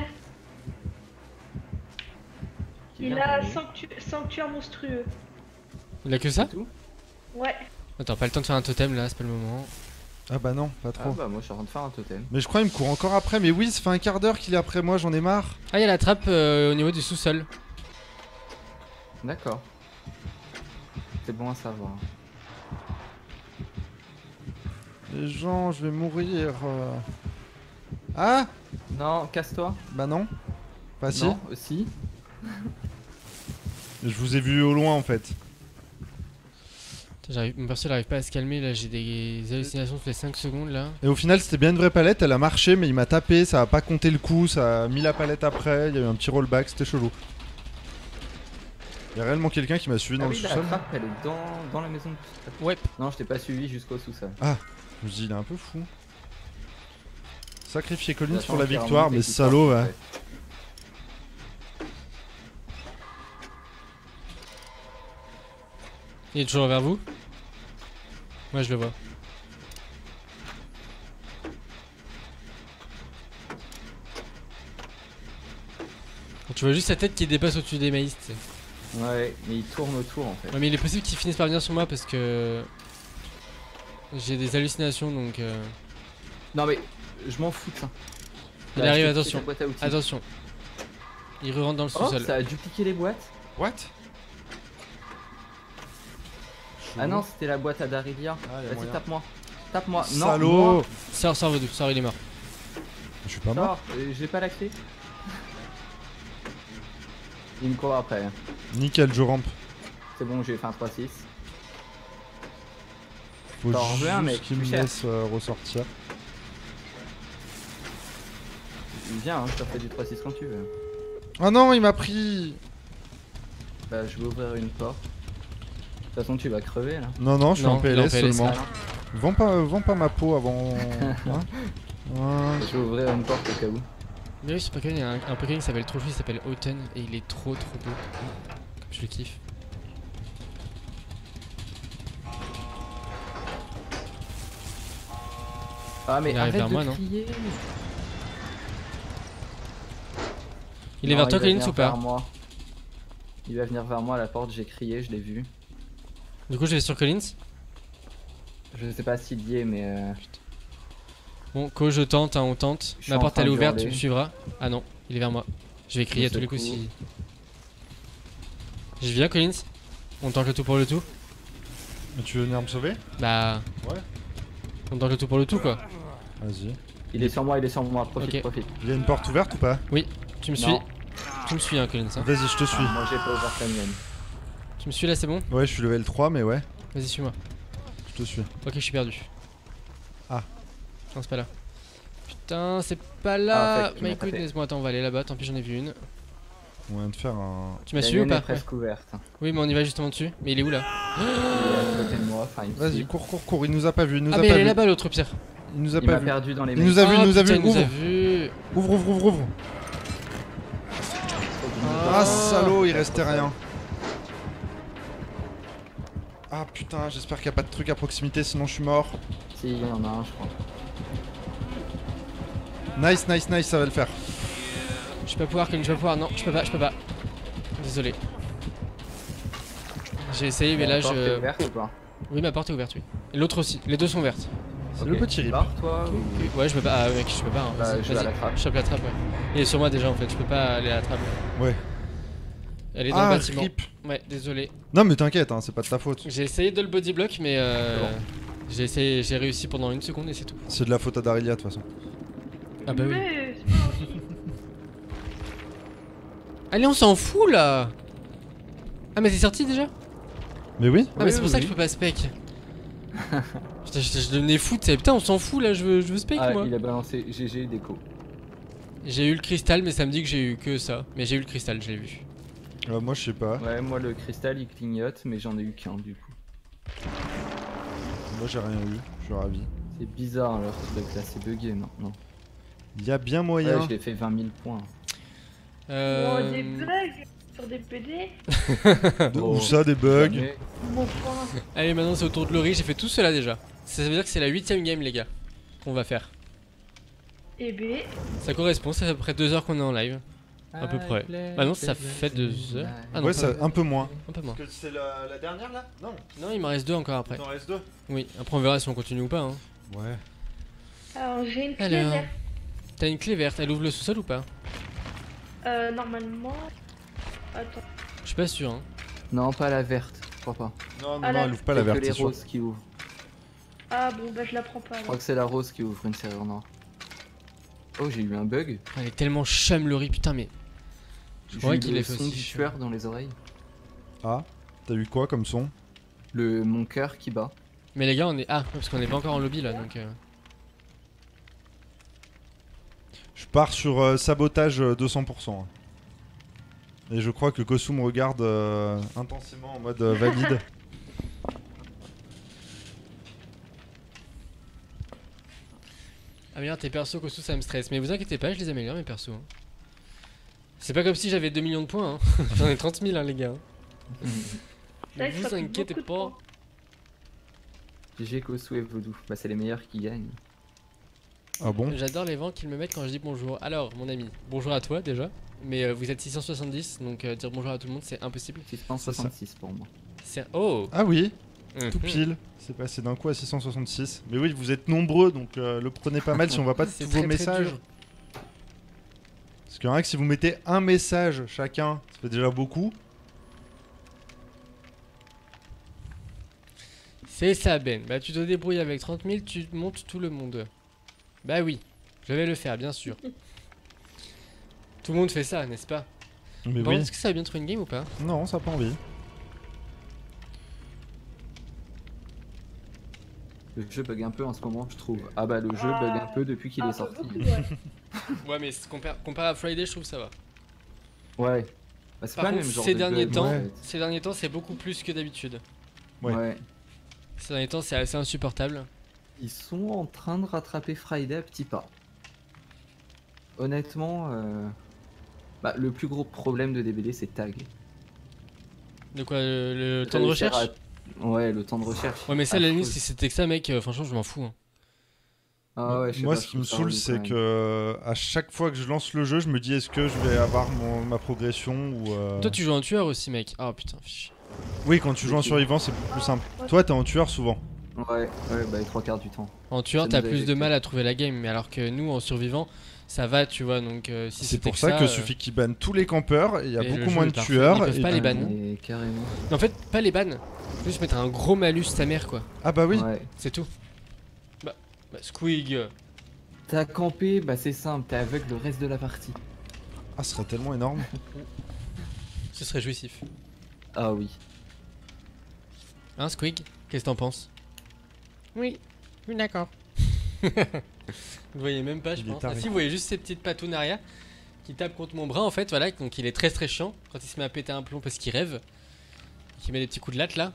Qui Il vient a pour lui sanctu... sanctuaire monstrueux. Il a que ça? C'est tout. Ouais. Attends, pas le temps de faire un totem là, c'est pas le moment. Ah bah non, pas Ah trop. bah moi je suis en train de faire un totem. Mais je crois qu'il me court encore après. Mais oui, ça fait un quart d'heure qu'il est après moi, j'en ai marre. Ah, il y a la trappe euh, au niveau du sous-sol. D'accord. C'est bon à savoir. Les gens, je vais mourir. euh. Ah Non, casse-toi. bah non. Pas si. Non, aussi. Je vous ai vu au loin en fait. Putain, j'arrive- Mon perso il arrive pas à se calmer là, j'ai des hallucinations toutes les cinq secondes là. Et au final, c'était bien une vraie palette. Elle a marché, mais il m'a tapé. Ça a pas compté le coup. Ça a mis la palette après. Il y a eu un petit rollback. C'était chelou. Il y a réellement quelqu'un qui m'a suivi dans Ah le oui, la sous-sol. trappe elle est dans, dans la maison de... Ouais. Non, je t'ai pas suivi jusqu'au sous-sol. Je me dis, il est un peu fou. Sacrifier Collins J'attends pour la qu'il victoire, remonte et mais qu'il salaud, parte, ouais. en fait. Il est toujours vers vous? Ouais, je le vois. Tu vois juste sa tête qui dépasse au-dessus des maïs, tu sais. Ouais, mais il tourne autour en fait. Ouais, mais il est possible qu'il finisse par venir sur moi parce que j'ai des hallucinations donc. Euh... Non mais je m'en fous de ça. Il Là, arrive, je te attention. fais ta boîte à outils. Attention. Il re-rentre dans le Oh, sous-sol. ça a dupliqué les boîtes. What? Ah non, c'était la boîte à Darilia. Ah, y a Vas-y, moyen. tape-moi. Tape-moi. Non, Salaud! moi. Sors, sors, Vodou, sors, il est mort. Je suis pas mort. Sors, euh, j'ai pas la clé. Il me court après. hein. Nickel, je rampe. C'est bon, j'ai fait un trois six. Faut T'en veux un, juste mec, qu'il me plus cher. laisse euh, ressortir. Viens, hein, je te refais du trois six quand tu veux. Oh non, il m'a pris. Bah, je vais ouvrir une porte. De toute façon, tu vas crever là. Non, non, je suis Non, en il est P L en S P L S, seulement. là. Vends pas, vends pas ma peau avant. Hein Ouais. Je vais ouvrir une porte au cas où. Mais oui, ce Pokémon, il y a un, un Pokémon qui s'appelle trop chou, il s'appelle Outen et il est trop trop beau. Comme je le kiffe. Ah, mais Il arrive arrête vers de moi, non crier. Il est Non, vers toi, va Collins, venir ou pas? vers moi. Il va venir vers moi à la porte, j'ai crié, je l'ai vu. Du coup, je vais sur Collins. Je sais pas s'il y est, mais. Euh... Bon, Co, je tente, hein, on tente. Je suis Ma en porte train elle est de ouverte, tu hurler. me suivras. Ah non, il est vers moi. Je vais crier à Je tous les coups secoue. si. Je viens, Collins. On tente le tout pour le tout. Mais tu veux venir me sauver? Bah. Ouais. On tente le tout pour le tout quoi. Vas-y. Il est sur moi, il est sur moi, profite, Ok. profite. Il y a une porte ouverte ou pas? Tu me suis. Non. Tu me suis, hein, Collins. hein. Vas-y, je te suis. Ah, moi j'ai pas ouvert la mienne. Tu me suis là, c'est bon? Ouais, je suis level trois, mais ouais, Vas-y, suis-moi. je te suis. Ok, je suis perdu. Ah. Non, c'est pas là. Putain, c'est pas Ah, là. fuck, tu Mais m'as écoute, tapé. laisse-moi, attends, on va aller là-bas. Tant pis, j'en ai vu une. On vient de faire un. Tu m'as La suivi ou mienne pas? est presque ouverte. Oui, mais on y va justement dessus. Mais il est où là? Il est à côté de moi, enfin il me Vas-y, suit. cours, cours, cours. Il nous a pas vu. Il nous Ah, a mais pas elle est vu. là-bas, l'autre pierre. Il nous a Il pas m'a vu. perdu dans les Il mails. nous a vu, il Ah, nous a putain, vu. il nous a Ouvre. vu. Ouvre, ouvre, ouvre, ouvre. Ah, salaud, il restait rien. Ah putain, j'espère qu'il n'y a pas de truc à proximité, sinon je suis mort. Si, il y en a un, je crois. Nice, nice, nice, ça va le faire. Je peux pas pouvoir, Colin, je peux pas pouvoir. Non, je peux pas, je peux pas. Désolé. J'ai essayé, mais La là porte est je. ouverte ou pas? Oui, ma porte est ouverte, oui. Et l'autre aussi. Les deux sont ouvertes. C'est Ok. le petit rip. Pars, toi ou... Ouais, je peux pas. Ah, mec, je peux pas. Hein. Bah, Vas-y, je vais à la vas-y. trappe. Je chope la trappe, ouais. Il est sur moi déjà en fait, je peux pas aller à la trappe. Ouais. Elle est dans Ah, le bâtiment. rip. Ouais, désolé. Non, mais t'inquiète, hein, c'est pas de ta faute. J'ai essayé de le body block, mais euh. Bon. J'ai essayé, j'ai réussi pendant une seconde et c'est tout. C'est de la faute à Darilia de toute façon. Ah bah oui. Mais c'est pas grave. Allez, on s'en fout là. Ah, mais c'est sorti déjà? Mais oui. Ah, mais c'est pour ça que je peux pas spec. Putain, je, je devenais fou, tu sais. Putain, on s'en fout là, je veux, je veux spec Ah, moi. il a balancé G G déco. J'ai eu le cristal, mais ça me dit que j'ai eu que ça. Mais j'ai eu le cristal, je l'ai vu. Euh, moi je sais pas. Ouais, moi le cristal il clignote, mais j'en ai eu qu'un du coup. Moi j'ai rien eu, je suis ravi. C'est bizarre leur truc là, c'est bugué maintenant. Il y a bien Ouais, moyen. je l'ai fait vingt mille points. Euh... Oh, des blagues sur des P D. Où ça, des bugs? Mais Mon point. Allez, maintenant c'est au tour de Laurie, j'ai fait tout cela déjà. Ça veut dire que c'est la huitième game, les gars, qu'on va faire. Et B. Ça correspond, ça fait à peu près deux heures qu'on est en live. À peu près. Bah non, ça fait deux heures. Ah non, Ouais, pas- ça, un peu moins. un peu moins. Parce que c'est la, la dernière là? Non. Non, il m'en reste deux encore après. Il t'en reste deux. Oui, après on verra si on continue ou pas. Hein. Ouais. Alors j'ai une clé Alors, verte. t'as une clé verte, elle ouvre le sous-sol ou pas? Euh, normalement. Attends. Je suis pas sûr. Hein. Non, pas la verte, je crois pas. Non, non, Ah, non, la- elle ouvre pas Il y la a que verte, les c'est sûr. roses qui ouvrent. Ah bon, bah je la prends pas. Je alors. crois que c'est la rose qui ouvre une serrure noire. Oh, j'ai eu un bug. Elle est tellement chumlerie, putain, mais. Je J'ai croyais eu qu'il le est fait son aussi du chiant. tueur dans les oreilles. Ah, t'as eu quoi comme son? Le mon cœur qui bat. Mais les gars, on est. Ah, parce qu'on est pas encore en lobby là donc. Euh... Je pars sur euh, sabotage euh, deux cents pour cent. hein. Et je crois que Kosu me regarde euh, intensément en mode euh, valide. Ah, merde, tes persos, Kosu, ça me stresse. Mais vous inquiétez pas, je les améliore mes persos. hein. C'est pas comme si j'avais deux millions de points. Hein. J'en ai trente mille, hein, les gars. C'est vrai Ne que ça vous coûte inquiétez beaucoup de pas. points. G G, Kosu et Vodou. Bah, c'est les meilleurs qui gagnent. Ah bon? J'adore les vents qu'ils me mettent quand je dis bonjour. Alors, mon ami, bonjour à toi déjà. Mais euh, vous êtes six cent soixante-dix, donc euh, dire bonjour à tout le monde, c'est impossible. six cent soixante-six pour moi. C'est. Oh Ah oui, Mhm. tout pile. C'est passé d'un coup à six cent soixante-six. Mais oui, vous êtes nombreux, donc euh, le prenez pas mal si on voit pas C'est tous très, vos très messages. dur. Parce qu'il y en a que si vous mettez un message chacun, ça fait déjà beaucoup. C'est ça, Ben. Bah, tu te débrouilles avec trente mille, tu montes tout le monde. Bah oui, je vais le faire, bien sûr. Tout le monde fait ça, n'est-ce pas? Mais Bon, oui. est-ce que ça va bien trouver une game ou pas? Non, ça a pas envie. Le jeu bug un peu en ce moment, je trouve. Ah bah, le jeu Ah. bug un peu depuis qu'il Un est peu sorti. beaucoup, ouais. Ouais, mais c'est compar- comparé à Friday, je trouve que ça va. Ouais. Bah, c'est Par pas le contre, même genre ces de derniers bug, temps, en Ouais. fait. ces derniers temps, c'est beaucoup plus que d'habitude. Ouais. Ouais. Ces derniers temps, c'est assez insupportable. Ils sont en train de rattraper Friday à petits pas. Honnêtement, euh, bah, le plus gros problème de D B D, c'est tag. De quoi, le, le temps de Réussir recherche? à- Ouais, le temps de recherche. Ouais, mais ça, à la limite, affreux. si c'était que ça, mec, euh, franchement, je m'en fous. hein. Ah ouais, je sais Moi, pas, ce je qui me trouve ça saoule, relou c'est quand même. que euh, à chaque fois que je lance le jeu, je me dis est-ce que je vais avoir mon- ma progression ou. euh, Toi, tu joues en tueur aussi, mec. Oh putain, fiche. Oui, quand tu joues en survivant, c'est plus simple. Toi, t'es en tueur souvent. Ouais, ouais, bah les trois quarts du temps. En tueur, Ça t'as nous a plus de éjectés. mal à trouver la game, mais alors que nous, en survivant, ça va, tu vois. Donc, euh, si C'est c'était pour ça que euh, suffit qu'ils bannent tous les campeurs, et il y a et le beaucoup jeu moins est de parfait. tueurs. Ils peuvent et pas du les coup- ban. Et carrément. En fait, pas les ban. Juste mettre un gros malus ta mère, quoi. Ah bah oui. Ouais. C'est tout. Bah, bah Squig. T'as campé, bah c'est simple, t'es aveugle le reste de la partie. Ah, ce serait tellement énorme. Ce serait jouissif. Ah oui. Hein, Squig? Qu'est-ce que t'en penses? Oui, oui, d'accord. Vous voyez même pas, je Il est pense. taré. Ah, si, vous voyez juste ces petites patounes arrière qui tapent contre mon bras, en fait, voilà. Donc, il est très très chiant quand il se met à péter un plomb parce qu'il rêve. Qui met des petits coups de latte là.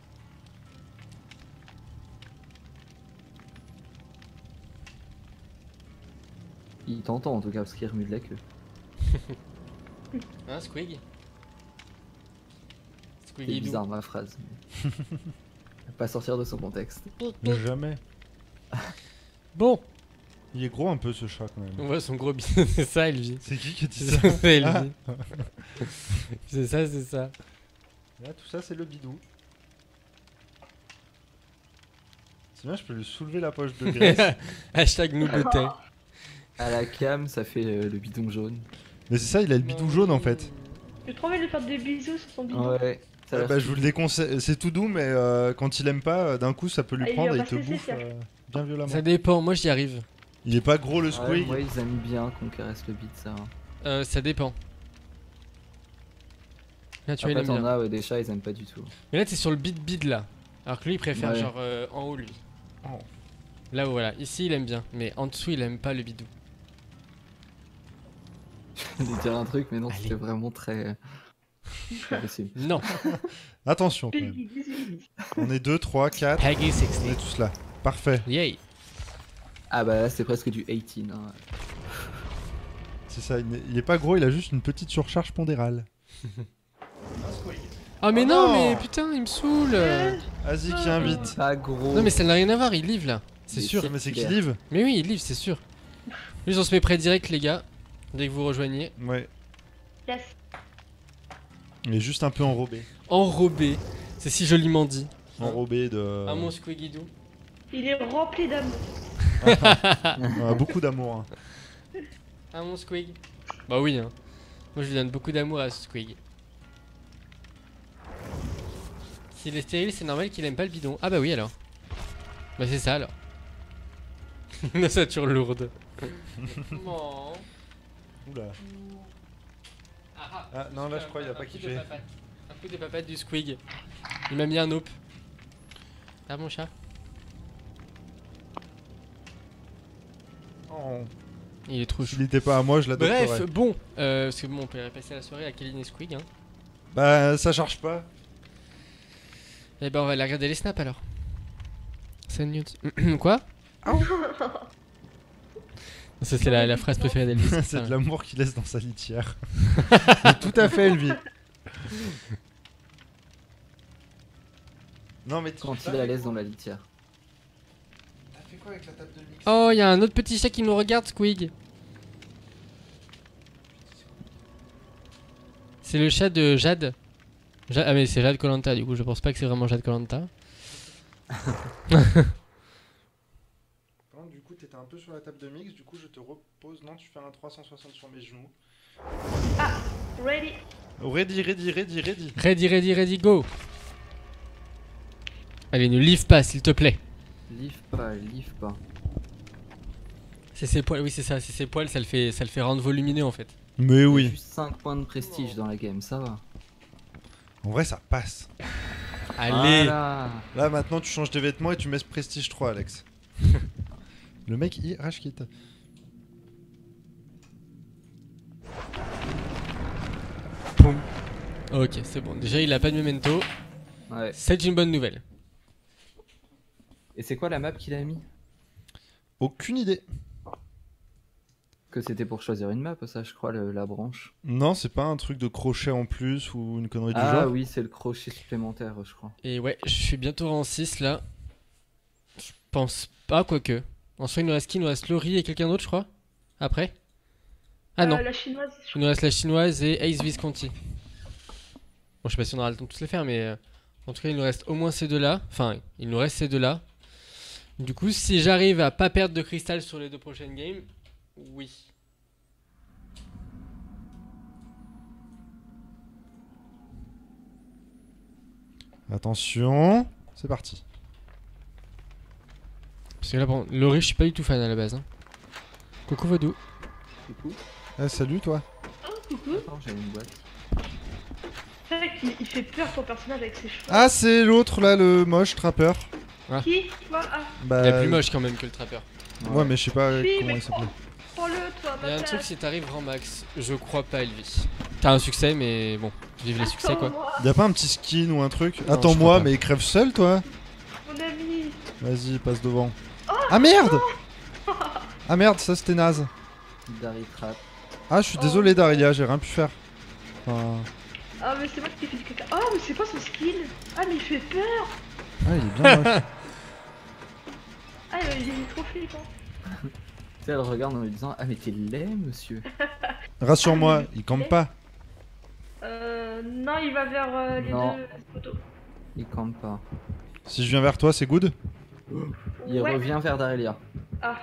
Il t'entend en tout cas parce qu'il remue de la queue. Hein, Squig? C'est Squiggy Doo. bizarre ma phrase. mais- Pas sortir de son contexte. Jamais. Bon, Il est gros un peu ce chat quand même. on voit son gros bide. C'est ça, Elvie. C'est qui qui a dit C'est ça? ça, c'est Ah. Elvie. C'est ça, c'est ça. Là, tout ça, c'est le bidou. C'est bien, je peux lui soulever la poche de graisse. Hashtag nous beauté. À la cam, ça fait euh, le bidon jaune. Mais c'est ça, il a le bidou jaune en fait. J'ai trop envie de lui faire des bisous sur son bidon. Ouais. Ça a Ah l'air bah, je vous le déconseille. C'est tout doux, mais euh, quand il aime pas, euh, d'un coup, ça peut lui Ah, il prendre et va il te se laisser bouffe faire. euh, bien violemment. Ça dépend, moi j'y arrive. Il est pas gros le Ouais, squig. moi ils aiment bien qu'on caresse le bide ça. Euh, ça dépend. Là, tu vois, il Après aime t'en bien. as ouais, des chats ils aiment pas du tout. Mais là, t'es sur le bid bid là. Alors que lui, il préfère Ouais. genre euh, en haut, lui. Oh. Là, voilà. Ici, il aime bien. Mais en dessous, il aime pas le bidou. Je vais dire un truc mais non Allez. c'était vraiment très... très possible. Non. Attention quand même. Peggy dix-huit. On est deux, trois, quatre. Peggy On sixty. est tous là. Parfait. Yay. Ah bah là c'est presque du dix-huit. Hein. C'est ça. Il n'est- il est pas gros, il a juste une petite surcharge pondérale. Ah mais Oh non, non. mais putain, il me saoule. Euh, Vas-y, qui invite? Pas gros. Non mais ça n'a rien à voir, il livre là. C'est Mais sûr. c'est- Mais c'est qui Claire. live? Mais oui, il livre, c'est sûr. Juste on se met prêt direct les gars. Dès que vous rejoignez. Ouais. yes. Il est juste un peu enrobé. Enrobé. C'est si joliment dit. Enrobé de. Ah mon squigidoo. Il est rempli d'amour. Ouais, beaucoup d'amour. hein. Ah mon squig. Bah oui hein. Moi je lui donne beaucoup d'amour à ce squig. S'il est stérile, c'est normal qu'il aime pas le bidon. Ah bah oui alors. Bah c'est ça alors. Une ossature lourde. Non. Oula. Ah, Ah, non, là, je crois qu'il a un pas coup de kiffé. papate. Un coup de papate du squig. Il m'a mis un op. Ah mon chat. Oh. Il est trop chou. S'il était pas à moi, je l'adopterais. Bref, bon, euh, parce que bon, on peut passer la soirée à Kéline et Squig. Hein. Bah, ça charge pas. Et ben, on va aller regarder les snaps alors. C'est news. Quoi? Ça, c'est la, la phrase préférée d'Elvis. C'est de l'amour qu'il laisse dans sa litière. C'est tout à fait, Elvie. Non, mais tu- Quand il est à l'aise dans la litière. T'as fait quoi avec la table de mix? Oh, il y a un autre petit chat qui nous regarde, Squig. C'est le chat de Jade. Ja- ah, mais c'est Jade Colanta, du coup, je pense pas que c'est vraiment Jade Colanta. Du coup, t'étais un peu sur la table de mix, du coup, je te repose. Non, tu fais un trois cent soixante sur mes genoux. Ready. Ready, ready, ready, ready. Ready, ready, ready, go. Allez, ne livre pas, s'il te plaît. Livre pas, livre pas. C'est ses poils, oui, c'est ça, c'est ses poils, ça le fait, ça le fait rendre volumineux en fait. Mais Il y a oui. juste cinq points de prestige dans la game, ça va. En vrai, ça passe. Allez. Voilà. Là, maintenant, tu changes tes vêtements et tu mets ce Prestige trois, Alex. Le mec, il rage quitte. Poum. Ok, c'est bon. Déjà, il a pas de memento. Ouais. C'est une bonne nouvelle. Et c'est quoi la map qu'il a mis? Aucune idée. Que c'était pour choisir une map, ça, je crois, le- la branche. Non, c'est pas un truc de crochet en plus ou une connerie du Ah genre. oui, c'est le crochet supplémentaire, je crois. Et ouais, je suis bientôt rang six là. Je pense pas, quoique. En soi, il nous reste qui? Il nous reste Laurie et quelqu'un d'autre, je crois. Après? Ah non, Euh, la chinoise. je il nous reste la chinoise et Ace Visconti. Bon, je sais pas si on aura le temps de tous les faire, mais euh, en tout cas, il nous reste au moins ces deux-là. Enfin, il nous reste ces deux-là. Du coup, si j'arrive à pas perdre de cristal sur les deux prochaines games, oui. Attention, c'est parti. Parce que là, bon, Laurie, je suis pas du tout fan à la base. Hein. Coucou Vodou. Coucou. Eh, salut toi. Coucou. Attends, j'ai une boîte. C'est vrai qu'il il fait peur ton personnage avec ses cheveux. Ah, c'est l'autre là, le moche trappeur. Qui? Moi, ah. Bah, Il est plus moche quand même que le trappeur. Ouais, mais je sais pas Si, comment mais il s'appelait. Prends-le, toi, Il y a ma un truc, place. si t'arrives grand max, je crois pas, Elvis. T'as un succès, mais bon, vive les succès quoi. Attends-moi, Y'a pas un petit skin ou un truc? Non, je Attends-moi, crois pas. mais il crève seul toi? mon ami. Vas-y, passe devant. Ah merde! Ah merde, ça c'était naze. Dari Trap. Ah, je suis désolé, Daria, j'ai rien pu faire. Enfin... Ah, mais c'est moi qui t'ai fait du caca. Oh, mais c'est pas son skill. Ah, mais il fait peur. Ah, il est bien moche. Ah, il est trop flippant. Tu sais, elle regarde en lui disant: ah, mais t'es laid, monsieur. Rassure-moi, il campe pas. Euh, non, il va vers euh, les Non. deux photos. Il campe pas. Si je viens vers toi, c'est good? Il Ouais. revient vers Darelia. Ah,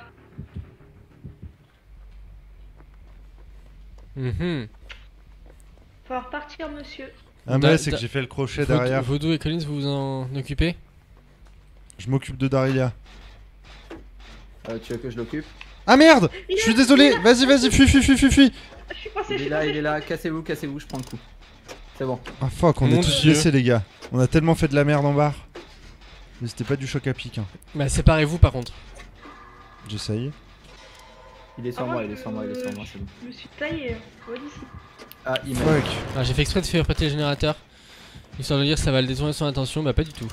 Mhm. faut repartir, monsieur. Ah, Da- mais c'est da- que j'ai fait le crochet Vaudou- derrière. Vaudou et Collins, vous vous en occupez? Je m'occupe de Daria. Euh, tu veux que je l'occupe? Ah merde! Il Je est suis là, désolé, il est là. vas-y, vas-y, fuis, fuis, fuis, fuis, fuis! Je suis passé, je Il est suis là, passé. il est là, cassez-vous, cassez-vous, je prends le coup. C'est bon. Ah fuck, on Mon est tous Dieu. blessés, les gars. On a tellement fait de la merde en barre. Mais c'était pas du choc à pic, hein. Bah, séparez-vous par contre. J'essaye. Il est sur Ah, moi, moi, il est sur moi, il est sur moi, c'est bon. Je me suis taillé. Voilà ici. Ah, il m'a. Fuck. Ah, j'ai fait exprès de faire péter le générateur. Histoire de dire ça va le détourner son attention, bah pas du tout.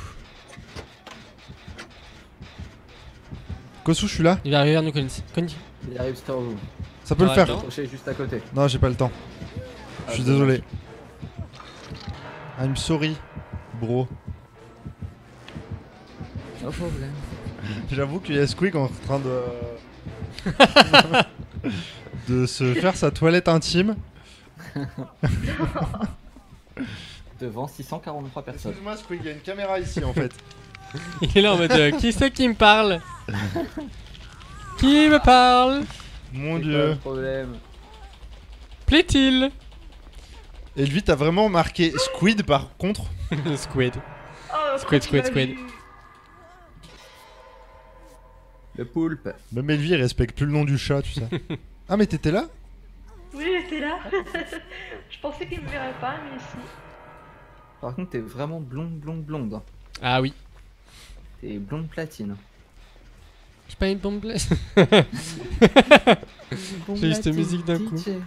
Kosu, je suis là. Il va arriver vers nous, Collins. Collins. Il arrive sur vous. Ça peut le Ah, faire. attends. Crochet juste à côté. Non, j'ai pas le temps. Je Ah, suis dommage. désolé. I'm sorry, bro. No problème. J'avoue qu'il y a Squeak en train de. de se faire sa toilette intime. Devant six cent quarante-trois personnes. Excuse-moi, Squeak, il y a une caméra ici en fait. Il est là en mode euh, qui c'est qui me parle? Qui me parle? Mon C'est quoi dieu. le problème? Plaît-il? Et lui, t'as vraiment marqué Squid par contre. Squid. Oh, Squid, quand squid, il m'a squid. vu. Le poulpe. Même Elvie, il respecte plus le nom du chat, tu sais. Ah, mais t'étais là? Oui, j'étais là. Je pensais qu'il me verrait pas, mais si. Par contre, t'es vraiment blonde, blonde, blonde. hein. Ah oui. T'es blonde platine. J'ai pas une bombe blesse. Blonde J'ai juste platine, musique d'un coup. D J.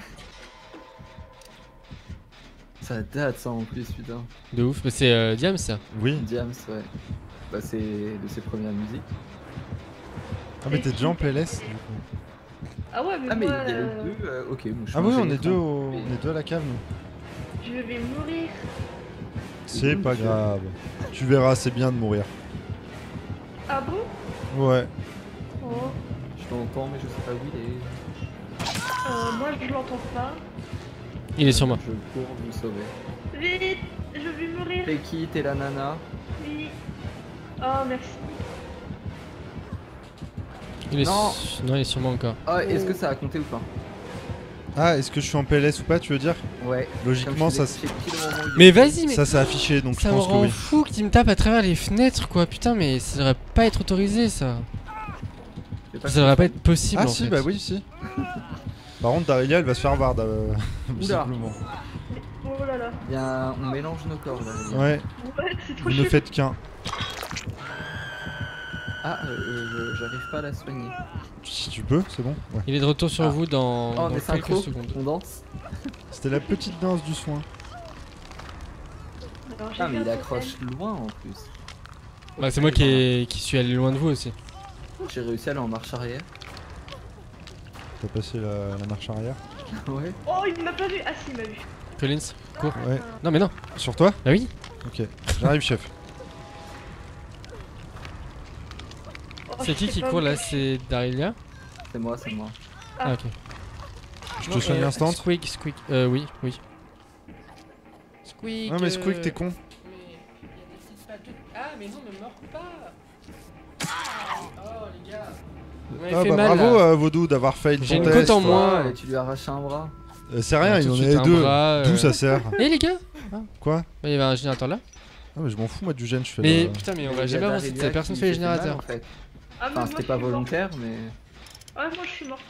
Ça date ça en plus, putain. De ouf. Mais c'est euh, Diam ça. Oui. Diams, ouais. Bah, c'est de ses premières musiques. Ah, mais t'es déjà en P L S du coup. Ah ouais, mais Ah, mais il y moi, a eu euh, deux. euh, ok, moi, je suis Ah, oui, un on est, général. deux au... Mais- on est deux à la cave, nous. je vais mourir. C'est bon, pas monsieur. grave. Tu verras, c'est bien de mourir. Ah bon? Ouais. Oh. Je t'entends, mais je sais pas où il est. Euh, moi, je l'entends pas. Il est sur moi. Je cours vous sauver. Vite, je vais mourir. T'es qui? T'es la nana? Oui. Oh, merci. Il est Non. su- non, il est sur moi encore. Ah, est-ce que ça a compté ou pas? Ah, est-ce que je suis en P L S ou pas, tu veux dire? Ouais. Logiquement, ça, c'est pile au moment où il Mais est- vas-y, mais ça s'est affiché, donc ça je me pense que rend oui. fou qu'il me tape à travers les fenêtres quoi. Putain, mais ça devrait pas être autorisé ça. C'est pas Ça devrait pas être possible Ah en si, fait. bah oui, si. Par contre, Darelia, elle va se faire vard, euh, visiblement. Oh là là. Il y a un- On mélange nos corps là. les gars. Ouais, Ouais, c'est trop vous ne chelou. faites qu'un. Ah, euh, euh, j'arrive pas à la soigner. Si tu peux, c'est bon. Ouais. Il est de retour sur Ah. vous dans, Oh, dans on est quelques synchro, secondes. on danse. C'était la petite danse du soin. Alors, j'ai Ah, mais fait il un accroche loin en plus. Bah, c'est moi qui, ai- qui suis allé loin de vous aussi. J'ai réussi à aller en marche arrière. T'as passé la, la marche arrière. Ouais. Oh, il m'a pas vu. Ah, si, il m'a vu. Collins, cours. Ouais. Non, mais non. Sur toi? Bah oui. Ok. J'arrive, chef. Oh, C'est je qui sais qui pas court où là? je suis. C'est Darelia. C'est moi, c'est moi. Ah. Ah, ok. Je te soigne euh, instant. Squeak, Squeak. Euh, oui, oui. Squeak. Non, mais Squeak, t'es con. Ah, mais non, me meurs pas. Oh, les gars. Vous m'avez Ah fait bah mal, bravo là. euh, Vaudou d'avoir fait J'ai ton une test. côte en moins. Ouais, et tu lui as arraché un bras. Euh, c'est rien, il Tout en de suite avait un deux. bras, euh. D'où ça sert? Eh, les gars. Quoi? Bah, il y avait un générateur là. Ah mais je m'en fous moi du gène, je fais Mais le- putain, mais on Il y va a jamais avancer. Darelia C'est personne qui fait les s'est fait mal, générateurs. en fait. Ah, mais Enfin, moi, c'était je pas suis morte. volontaire, mais. Ouais, moi, je suis morte.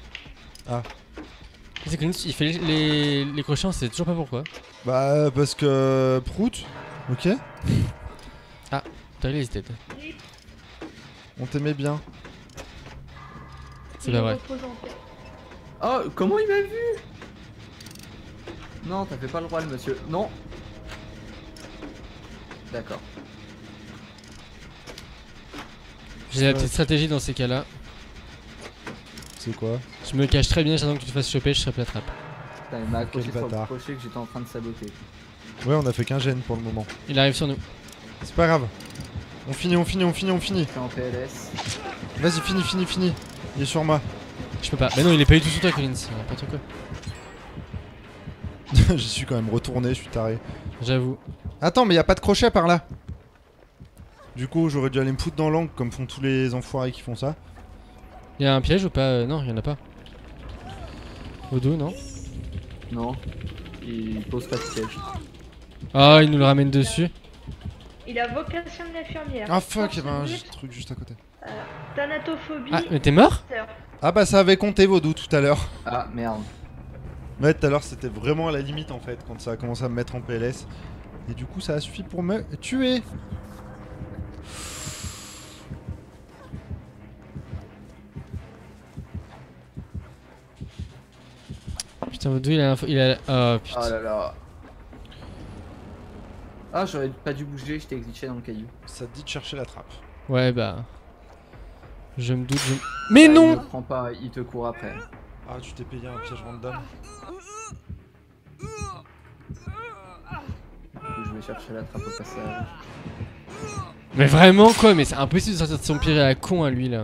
C'est que il fait les, les, les crochets, on sait toujours pas pourquoi. Bah parce que... Prout. Ok. Darelia is dead. Oui, On t'aimait bien. C'est il pas est vrai. reposant, en fait. Oh, comment il m'a vu? Non, t'as fait pas le roi, le monsieur. Non. D'accord. J'ai la petite stratégie dans ces cas-là. C'est quoi? Je me cache très bien, j'attends que tu te fasses choper, je serai la trappe. Putain, il m'a accroché Quel sur le bâtard. crochet que j'étais en train de saboter. Ouais, on a fait qu'un gène pour le moment. Il arrive sur nous. C'est pas grave. On finit, on finit, on finit, on finit. Je suis en P L S. Vas-y, fini, fini, fini. Il est sur moi. Je peux pas. Mais non, il est pas du tout sur toi, Collins. N'importe quoi. J'y suis quand même retourné, je suis taré. J'avoue. Attends, mais y a pas de crochet par là. Du coup, j'aurais dû aller me foutre dans l'angle comme font tous les enfoirés qui font ça. Il y a un piège ou pas euh, Non, il y en a pas. Odo, non. Non. Il pose pas de piège. Ah, il nous le ramène dessus. Il a vocation de l'infirmière. Ah fuck, il y avait un Force brute, truc juste à côté. Thanatophobie. Ah, mais t'es mort sœur. Ah bah ça avait compté Vaudou tout à l'heure. Ah, merde. Ouais, tout à l'heure c'était vraiment à la limite en fait quand ça a commencé à me mettre en P L S. Et du coup ça a suffi pour me tuer. Putain, Odo, il a l'info. Il a. Oh Oh putain. là là. Ah, j'aurais pas dû bouger, j'étais glitché dans le caillou. Ça te dit de chercher la trappe. Ouais, bah. Je me doute. Je... Mais Ah, Il non ne prend pas, il te court après. Ah, tu t'es payé un piège random. vais chercher la trappe au passage. Mais vraiment quoi, mais c'est impossible de sortir de son pire à la con à lui là.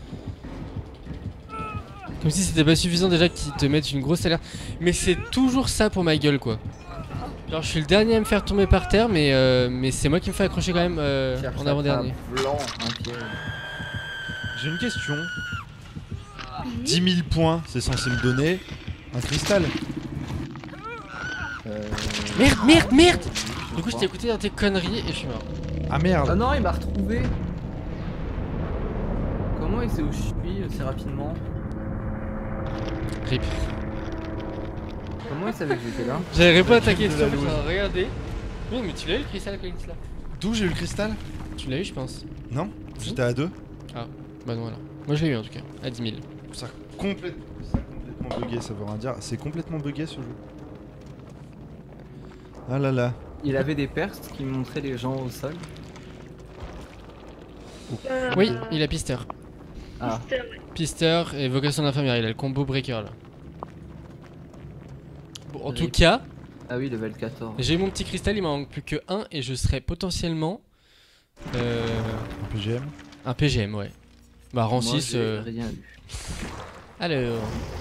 Comme si c'était pas suffisant déjà qu'ils te mettent une grosse alerte. Mais c'est toujours ça pour ma gueule quoi. Genre je suis le dernier à me faire tomber par terre mais, euh, mais c'est moi qui me fais accrocher quand même euh, Cherche en la avant-dernier. trappe blanc, un piège. J'ai une question. dix mille points, c'est censé me donner un cristal. Euh... Merde, merde, merde. oui, je Du coup je crois. t'ai écouté dans tes conneries et je suis mort. Ah merde. Ah non, il m'a retrouvé. Comment il sait où je suis aussi rapidement? Rip. Comment il savait que j'étais là? J'avais pas La attaqué, cube tu de la vois, loose. j'ai regardé. Oui mais tu l'as eu le cristal Collins là? D'où j'ai eu le cristal? Tu l'as eu je pense. Non, j'étais à deux. Bah non alors. Moi je l'ai eu en tout cas, à dix mille. Ça a complète- ça a complètement bugué, ça veut rien dire. C'est complètement bugué ce jeu. Ah là là. Il avait des perces qui montraient les gens au sol. Euh, Oui, il a Pister. Ah, Mister, ouais. Pister et vocation d'infirmière, il a le combo breaker là. Bon, en tout Rip. cas, ah oui, level quatorze. j'ai mon petit cristal, il m'en manque plus que un et je serai potentiellement euh, Un P G M. un P G M, ouais. Bah rang Moi, six. j'ai euh, rien eu. Alors.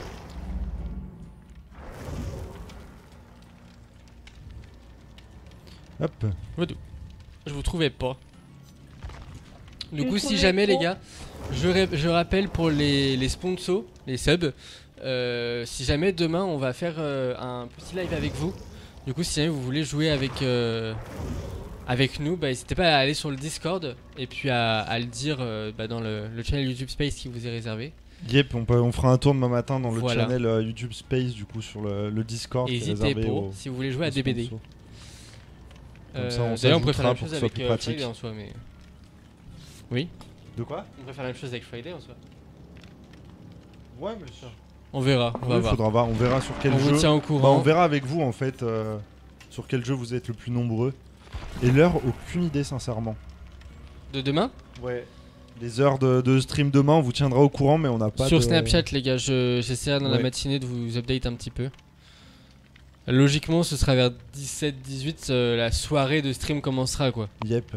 Hop. Je vous trouvais pas. Du Tu coup, me si trouvais jamais, pas les gars, je, ré- je rappelle pour les, les sponsors, les subs, euh, si jamais demain on va faire euh, un petit live avec vous, du coup, si jamais vous voulez jouer avec, euh, avec nous, bah, n'hésitez pas à aller sur le Discord et puis à, à le dire euh, bah, dans le, le channel YouTube Space qui vous est réservé. Yep, on, peut, on fera un tour demain matin dans le Voilà. channel euh, YouTube Space, du coup, sur le, le Discord. qui est N'hésitez réservé pas aux- si vous voulez jouer à aux D B D. sponsors. Euh, Comme ça, on D'ailleurs, on pourrait faire la s'ajoutera même pour chose que ce soit avec plus euh, pratique. Friday en soi, mais. Oui, De quoi? on pourrait faire la même chose avec Friday en soi. Ouais, mais ça. On verra, on va Oui, voir. faudra voir, on verra sur quel On jeu. vous tient au Bah, courant. on verra avec vous en fait euh, sur quel jeu vous êtes le plus nombreux. Et l'heure, aucune idée sincèrement. De demain Ouais. Les heures de, de stream demain, on vous tiendra au courant, mais on n'a pas sur de... Snapchat, les gars, je- j'essaierai dans la Ouais. matinée de vous update un petit peu. Logiquement, ce sera vers dix-sept dix-huit, euh, la soirée de stream commencera quoi. Yep.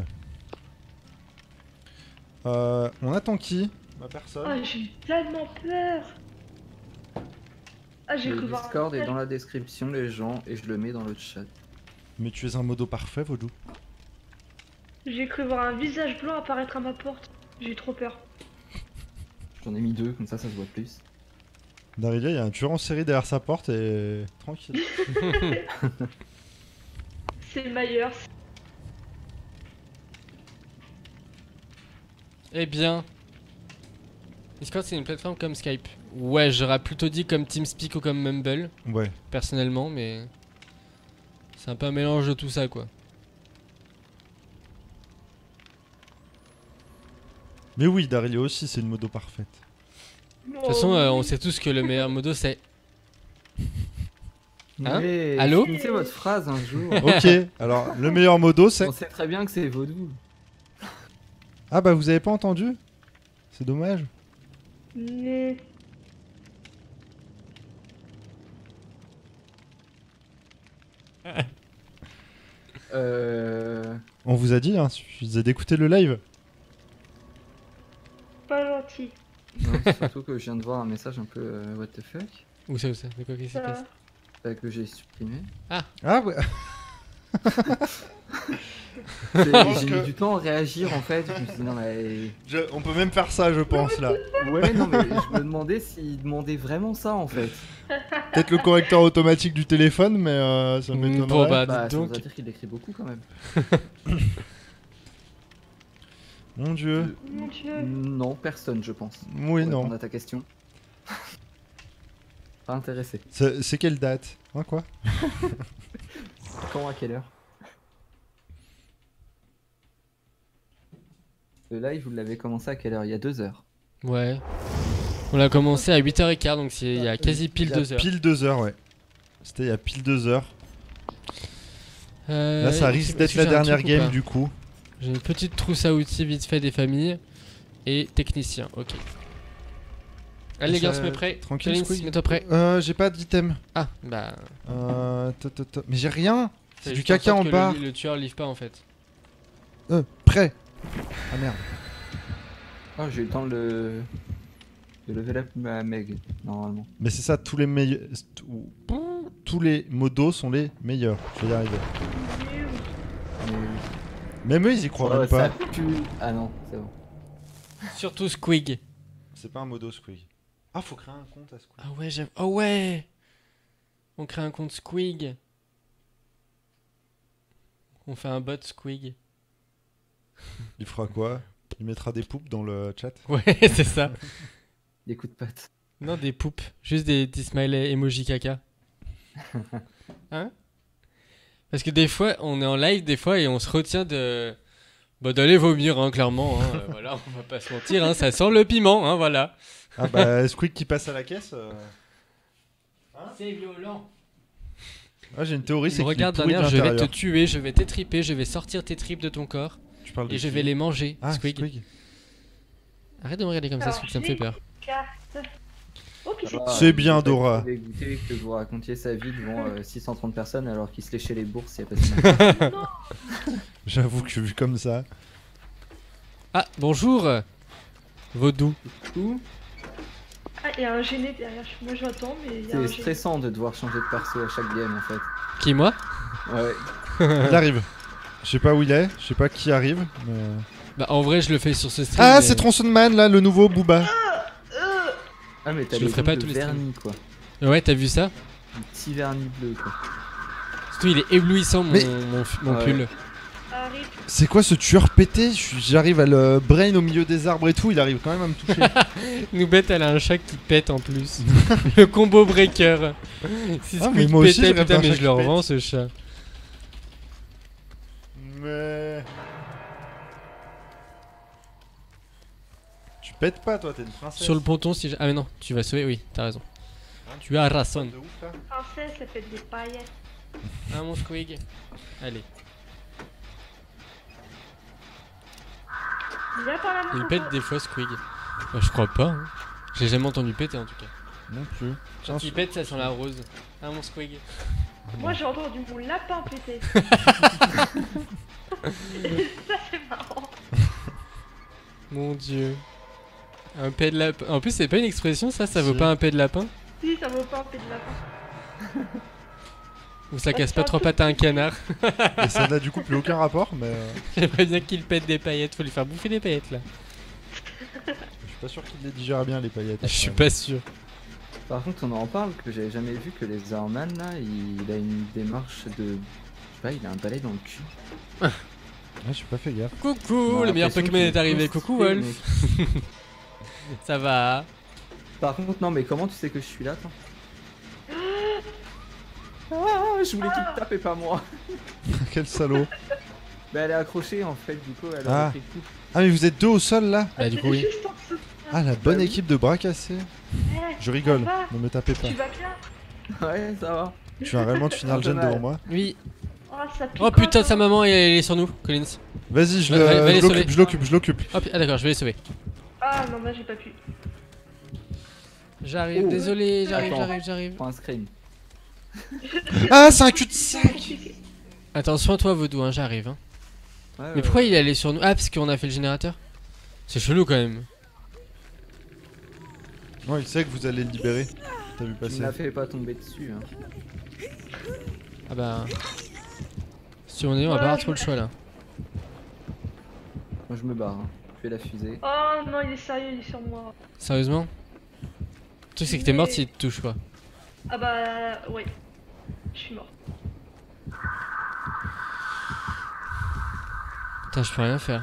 Euh, on attend qui? Ma personne. Ah, j'ai eu tellement peur. Ah, j'ai Le cru voir un Discord est message. dans la description, les gens, et je le mets dans le chat. Mais tu es un modo parfait, Vodou. J'ai cru voir un visage blanc apparaître à ma porte. J'ai eu trop peur. J'en ai mis deux, comme ça, ça se voit plus. Darilia, il y a un tueur en série derrière sa porte et... Tranquille. C'est Myers. Eh bien, Discord c'est une plateforme comme Skype. Ouais, j'aurais plutôt dit comme TeamSpeak ou comme Mumble, Ouais. personnellement, mais c'est un peu un mélange de tout ça quoi. Mais oui, Darilia aussi, c'est une modo parfaite. De De toute façon, euh, on sait tous que le meilleur modo c'est. Hein Mais Allô finissez votre phrase un jour. Ok, alors le meilleur modo c'est... On sait très bien que c'est vaudou. Ah bah vous avez pas entendu? C'est dommage. Mais... Euh... On vous a dit, hein, suffisait d'écouter le live. Pas gentil. Non, surtout que je viens de voir un message un peu euh, what the fuck Où ça, où ça? De quoi qu'est-ce qui se Ça... passe? euh, que j'ai supprimé. Ah ouais. J'ai pense j'ai que- mis du temps à réagir en fait. Je me suis dit non mais... Je- on peut même faire ça, je pense, là. Ouais non mais je me demandais s'il demandait vraiment ça en fait. Peut-être le correcteur automatique du téléphone, mais euh, ça Mm, m'étonnerait. bon, bah, Bah dites ça donc. voudrait dire qu'il écrit beaucoup quand même. Mon dieu. Mon dieu. Non, personne je pense. Oui, Pour non. répondre à ta question. Pas intéressé. C'est c'est quelle date? Hein, quoi? Quand, à quelle heure? Le live, vous l'avez commencé à quelle heure? Il y a deux heures. Ouais. On a commencé à huit heures quinze, donc c'est il y a quasi pile Il y a deux heures. Pile deux heures, ouais. C'était il y a pile deux heures. Euh, Là, ça est-ce risque que- d'être est-ce que la j'ai un dernière truc ou game, pas du coup. J'ai une petite trousse à outils vite fait des familles et technicien, ok. Allez les gars, on se met prêt. Tranquille, Collins, Squeak. mets-toi prêt. Euh, j'ai pas d'item. Ah, bah. Euh, ta, ta, ta. Mais j'ai rien. C'est du juste en caca sorte en que bas. Le, le tueur livre pas en fait. Euh, prêt. Ah merde. Oh, j'ai eu le temps de le... de level up ma Meg, normalement. Mais c'est ça, tous les meilleurs. Tous les modos sont les meilleurs. Je vais y arriver. Mais... Même eux, ils y croient Oh, même ça pas. pue. Ah non, c'est bon. Surtout Squig. C'est pas un modo Squig. Ah, faut créer un compte à Squig. Ah ouais, j'aime. Oh ouais. On crée un compte Squig. On fait un bot Squig. Il fera quoi? Il mettra des poupes dans le chat. Ouais, c'est ça. Des coups de patte. Non, des poupes. Juste des, des smileys emoji caca. Hein? Parce que des fois, on est en live des fois et on se retient de... Bah d'aller vomir, hein, clairement. Hein. Euh, voilà, on va pas se mentir, hein, ça sent le piment, hein, voilà. Ah bah, Squig qui passe à la caisse. euh. C'est violent. Ah, j'ai une théorie, Il c'est me qu'il est regarde d'un pourri de air, je vais te l'intérieur. tuer, je vais t'étriper, je vais sortir tes tripes de ton corps Tu parles de et je qui? vais les manger. Ah, Squig. Squig. Arrête de me regarder comme ça, Alors, Squig, ça me j'ai- fait peur. Carte. Oh, qui c'est Ah, C'est bien, vous êtes Dora. dégoûté que vous racontiez sa vie devant euh, six cent trente personnes alors qu'il se léchait les bourses il y a pas si longtemps. J'avoue que vu comme ça. Ah, bonjour Vaudou. Ouh, Ah, il y a un gêné derrière. Moi, j'attends, mais il y a un C'est gêné. stressant de devoir changer de perso à chaque game en fait. Qui, moi? Ouais. Il arrive. Je sais pas où il est, je sais pas qui arrive. Mais... Bah, en vrai, je le fais sur ce stream. Ah, mais- c'est Tronson Man là, le nouveau Booba. Euh, Ah mais t'as Je le les ferai pas ongles tous les vernis quoi. Ouais, t'as vu ça? Un petit vernis bleu quoi. Surtout, il est éblouissant, mon, Mais- mon, f- mon Ouais. pull. arrive. C'est quoi ce tueur pété? Je suis- J'arrive à le brain au milieu des arbres et tout, il arrive quand même à me toucher. Noubet, elle a un chat qui pète en plus. Le combo breaker. Si Ah, mais Squig moi aussi, pétait, je rêve putain, d'un mais chat je qui le pète. revends ce chat. Mais... Tu pètes pas toi, t'es une princesse. Sur le ponton, si. j'- Ah, mais non, tu vas sauver, oui, t'as raison. Tu as raison. De ouf, là. Princesse, ça fait des paillettes. Ah, mon Squig. Allez. Viens par la main. Il Coco. pète des fois, Squig. Bah, je crois pas. Hein. J'ai jamais entendu péter en tout cas. Non plus. Quand il pète, ça sent la rose. Ah, mon Squig. Moi, j'ai entendu mon lapin péter. Ça, c'est marrant. Mon dieu. Un pet de lapin. En plus, c'est pas une expression, ça Ça vaut Si. pas un pet de lapin? Si, ça vaut pas un pet de lapin. Ou ça casse pas trois pattes à un canard? Et ça n'a du coup plus aucun rapport, mais euh, J'aimerais bien qu'il pète des paillettes. Faut lui faire bouffer des paillettes là. je suis pas sûr qu'il les digère bien les paillettes. Je suis pas sûr. Par contre on en parle que j'avais jamais vu que les Arman là il a une démarche de. Je sais pas, il a un balai dans le cul. Ah, j'ai pas fait gaffe. Coucou, On a le meilleur l'impression Pokémon qu'il est arrivé. Coucou construit, Wolf. mec. Ça va? Par contre non mais comment tu sais que je suis là toi? Ah, je voulais qu'il te tape et pas moi. Quel salaud. Bah elle est accrochée en fait du coup elle Ah. a repris le coup. Ah mais vous êtes deux au sol là? Bah, du C'est coup, oui. juste en dessous de ça. Ah la bonne Bah oui. équipe de bras cassés. Eh, Je rigole, Ça va ne me tapez pas. Tu vas bien? Ouais ça va. Tu viens réellement de finir le Un peu gène mal. devant moi. Oui. Oh, ça pique Oh putain, sa encore. maman, elle elle est sur nous, Collins. Vas-y, je Va- va- va le- les je sauver. l'occupe, je l'occupe, je l'occupe. Oh, pu- ah d'accord, je vais les sauver. Ah non, bah j'ai pas pu. J'arrive, Oh. désolé, j'arrive, Attends. j'arrive, j'arrive. Prends un scream. Ah, c'est un cul-de-sac. Attention à toi, Vaudou, hein, j'arrive. Hein. Ouais, Mais ouais, pourquoi il est allé sur nous? Ah, parce qu'on a fait le générateur. C'est chelou quand même. Ouais, il sait que vous allez le libérer. T'as vu Tu passer. ne la fais pas tomber dessus. Hein. Ah bah. Si on est, on va pas avoir trop le choix là. Moi je me barre. Hein. Je fais la fusée. Oh non, il est sérieux, il est sur moi. Sérieusement? Le truc, c'est que t'es mort s'il te touche pas. Ah bah, ouais. Je suis mort. Putain, je peux rien faire.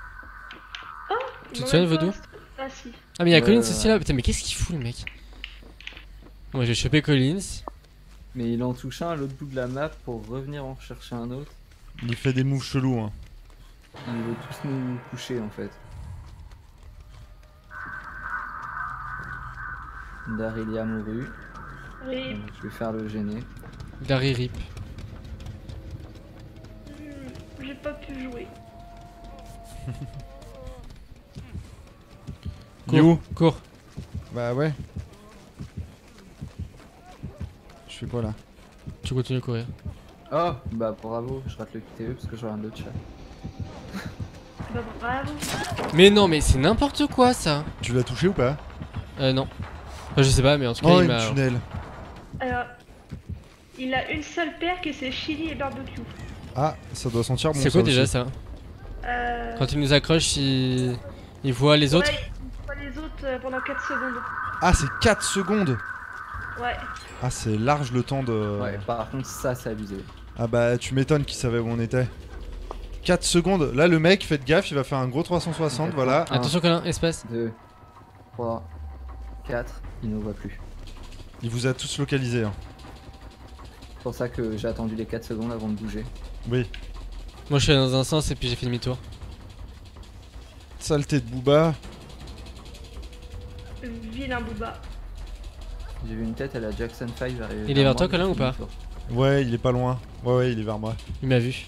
Il Tu te m'en souviens, même pas Vaudou? inst- Ah si. Ah, mais y'a Ouais, Collins ouais, aussi ouais. là. Putain, mais qu'est-ce qu'il fout le mec? Moi, j'ai chopé Collins. Mais il en touche un à l'autre bout de la map pour revenir en chercher un autre. Il fait des moves chelous. Hein. Ils veulent tous nous coucher en fait. Darilia mourut. Oui. Donc, je vais faire le gêner. Dari Rip. Hmm, J'ai pas pu jouer. You. Cours. Bah ouais. Je fais quoi là? Tu continues à courir. Oh, bah bravo, je rate le Q T E parce que j'aurai un autre chat. Bah bravo. Mais non, mais c'est n'importe quoi ça. Tu l'as touché ou pas? Euh, non. Enfin, je sais pas, mais en tout cas, Oh, il une m'a. tunnel. Alors, il a une seule paire que c'est chili et barbecue. Ah, ça doit sentir bon. C'est quoi ça déjà aussi. ça? Euh... Quand il nous accroche, il, il voit les autres. Ouais, il voit les autres euh, pendant quatre secondes. Ah, c'est quatre secondes. Ouais. Ah, c'est large le temps de. Ouais, par contre, ça, c'est abusé. Ah bah, tu m'étonnes qu'il savait où on était. quatre secondes. Là, le mec, faites gaffe, il va faire un gros trois cent soixante, Ok. voilà. Un. Attention, Colin, espace. deux, trois, quatre, il ne voit plus. Il vous a tous localisé. Hein. C'est pour ça que j'ai attendu les quatre secondes avant de bouger. Oui. Moi, je suis allé dans un sens et puis j'ai fait demi-tour. Saleté de Booba. Vilain Booba. J'ai vu une tête à la Jackson cinq arriver. Il est vers moi, toi, Colin, j'ai ou pas fait demi-tour. Ouais, il est pas loin. Ouais, ouais, il est vers moi. Il m'a vu.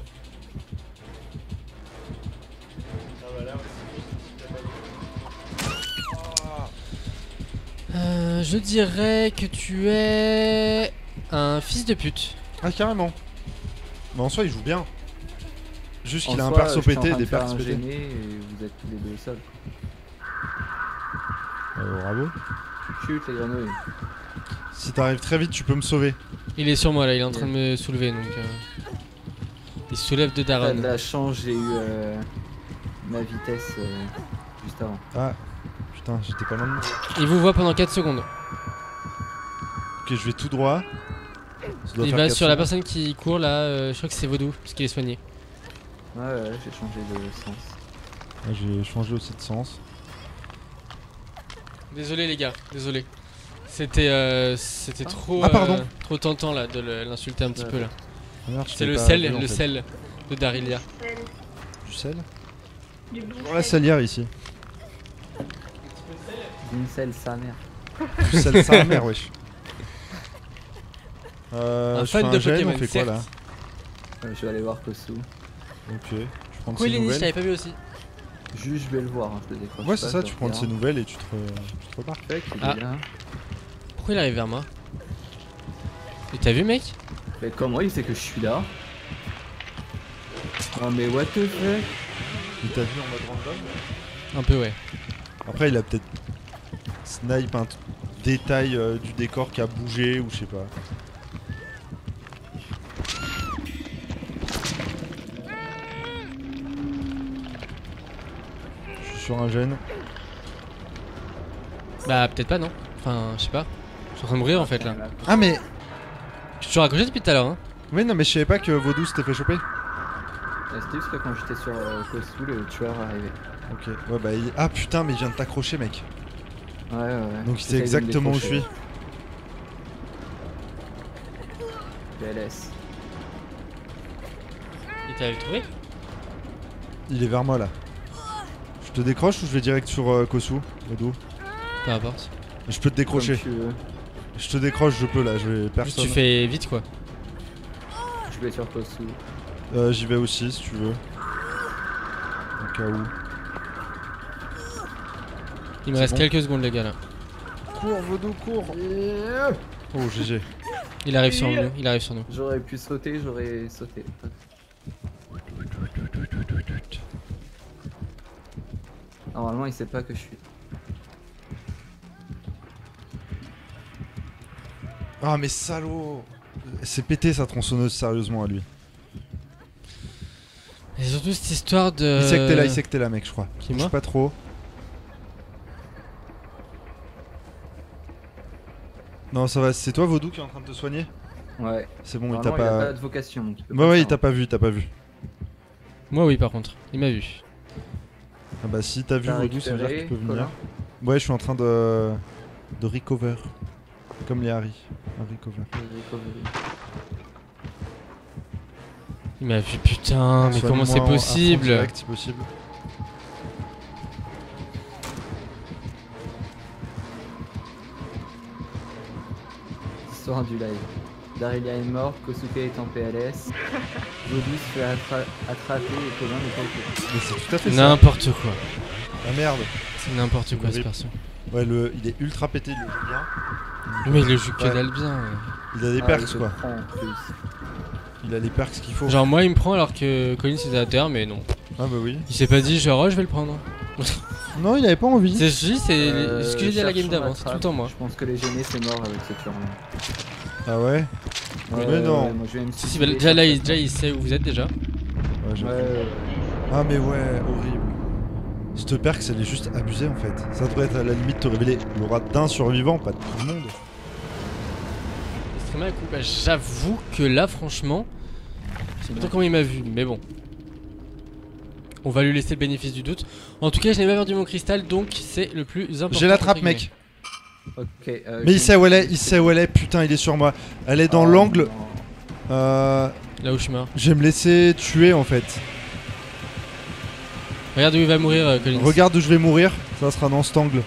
Euh, je dirais que tu es un fils de pute. Ah, carrément. Mais en soi, il joue bien. Juste qu'il En a un soi, perso je suis en pété et train de des faire perks un pétés. gêné et vous êtes tous les deux au sol. Euh, bravo. Chute les grenouilles. Si t'arrives très vite, tu peux me sauver. Il est sur moi là, il est en train de me soulever donc. Euh... Il se soulève de T'as de Daron. la chance, j'ai eu euh, ma vitesse euh, juste avant. Ah, putain, j'étais pas loin de moi. Il vous voit pendant quatre secondes. Ok, je vais tout droit. Ça doit Il faire va quatre sur la secondes. personne qui court là, euh, je crois que c'est Vaudou, parce qu'il est soigné. Ouais, ouais, j'ai changé de sens. Ah, j'ai changé aussi de sens. Désolé les gars, désolé. C'était euh, c'était trop Ah, pardon. euh, trop tentant là de le- l'insulter un petit Ouais. peu là. Ah, merde, je C'est t'ai le pas sel, vu, en le fait. sel de Darilia. Sel. Du sel. Du bon Oh, la sel. salière ici. Une selle, sa mère. Du sel, sa mère, wesh. Euh, Un je fan fais de un gène, Pokémon, on fait quoi là? Euh, je vais aller voir Kosu. Ok, je prends de Quoi ses il est niche, je nouvelles. t'avais pas vu aussi. Juste, je vais le voir, hein, je le décroche. Ouais, pas, c'est ça, je tu le prends de ses regarde. nouvelles et tu te, re- tu te repars. Fait qu'il Ah. est là. Pourquoi il arrive vers moi? Et t'as vu mec? Mais comment il sait que je suis là? Oh mais what the fuck? Il t'a vu en mode random? Un peu ouais. Après, il a peut-être snipe un t- détail euh, du décor qui a bougé ou je sais pas. Je suis sur un gène. Bah peut-être pas non. Enfin je sais pas. Je suis en train de mourir en fait là. Ah, mais. Je suis raccroché depuis tout à l'heure hein. Oui, non, mais je savais pas que Vaudou s'était fait choper. Euh, C'était juste que quand j'étais sur euh, Kosu, le tueur arrivait. Ok, ouais, bah. Il... Ah putain, mais il vient de t'accrocher, mec. Ouais, ouais, ouais. Donc il sait J'essaye de me exactement où je décrocher. suis. P L S. Il t'avait trouvé? Il est vers moi là. Je te décroche ou je vais direct sur euh, Kosu, Vaudou? Peu importe. Je peux te décrocher. Comme tu veux. Je te décroche, je peux là, je vais Juste personne. tu fais vite quoi. Je vais sur Kosu. Euh, J'y vais aussi si tu veux. Au cas où. Il me C'est reste bon. quelques secondes les gars là. Cours, Vaudou, cours. Oh, G G. Il arrive sur nous, il arrive sur nous. J'aurais pu sauter, j'aurais sauté. Normalement, il sait pas que je suis. Ah, mais salaud. C'est pété sa tronçonneuse, sérieusement, à lui. Et surtout cette histoire de. Il sait que t'es là, il sait que t'es là, mec, je crois. Qui, Bouge moi pas trop. Non, ça va, c'est toi, Vaudou, qui est en train de te soigner? Ouais. C'est bon, il t'a Normalement, il a pas. pas de vocation. Donc il peut Ouais, pas ouais, faire, il t'a hein. pas vu, il t'a pas vu. Moi oui par contre, il m'a vu. Ah bah, si t'as vu T'as Vaudou, ça veut dire que tu peux récupéré, venir. Colin Ouais, je suis en train de. de recover. Comme les Harry. Un recover. Il m'a vu putain, mais comment c'est Soigne-moi en- à fond possible? direct, si possible. Histoire du live. Darilia est morte, Kosuke est en P L S. Vaudou se fait attra- attraper et Colin n'est pas au courant. Mais c'est tout à fait ça. N'importe quoi. Ah merde. C'est n'importe quoi ce Horrible. perso. Ouais, le... il est ultra pété, il le joue bien. Mais il le joue que Ouais. dalle bien. ouais. Il a des Ah, perks il te quoi. prend en plus. Il a les perks qu'il faut. Genre moi il me prend alors que Collins était à terre, mais non. Ah bah oui. Il s'est pas dit genre oh, je vais le prendre. Non, il avait pas envie. C'est juste c'est Euh, ce que j'ai dit à la game cherchons d'avant, c'est tout le temps moi. Je pense que les gênés c'est mort avec ce turn. Ah ouais. Ouais, Mais non. ouais, moi, je vais me Si, si, suicider, bah, déjà là chercher il, déjà il sait où vous êtes déjà. Ouais, ça. j'avoue. Ouais, ouais. Ah mais ouais, horrible. Cette perk, elle est juste abusée en fait. Ça devrait être à la limite te révéler l'aura d'un survivant, pas de tout le monde. Extrêmement cool. Bah, j'avoue que là franchement, je sais pas trop comment il m'a vu, mais bon. On va lui laisser le bénéfice du doute. En tout cas, je n'ai pas perdu mon cristal, donc c'est le plus important. J'ai la trappe, entre mec. Ok. euh, Mais je il sait vais où me elle est, il suicider. sait où elle est. Putain, il est sur moi. Elle est dans Oh, l'angle. non. Euh, guillemets. Là où je suis mort. je vais me laisser tuer en fait. Regarde où il va mourir, euh, Collins. Regarde où je vais mourir. Ça sera dans cet angle.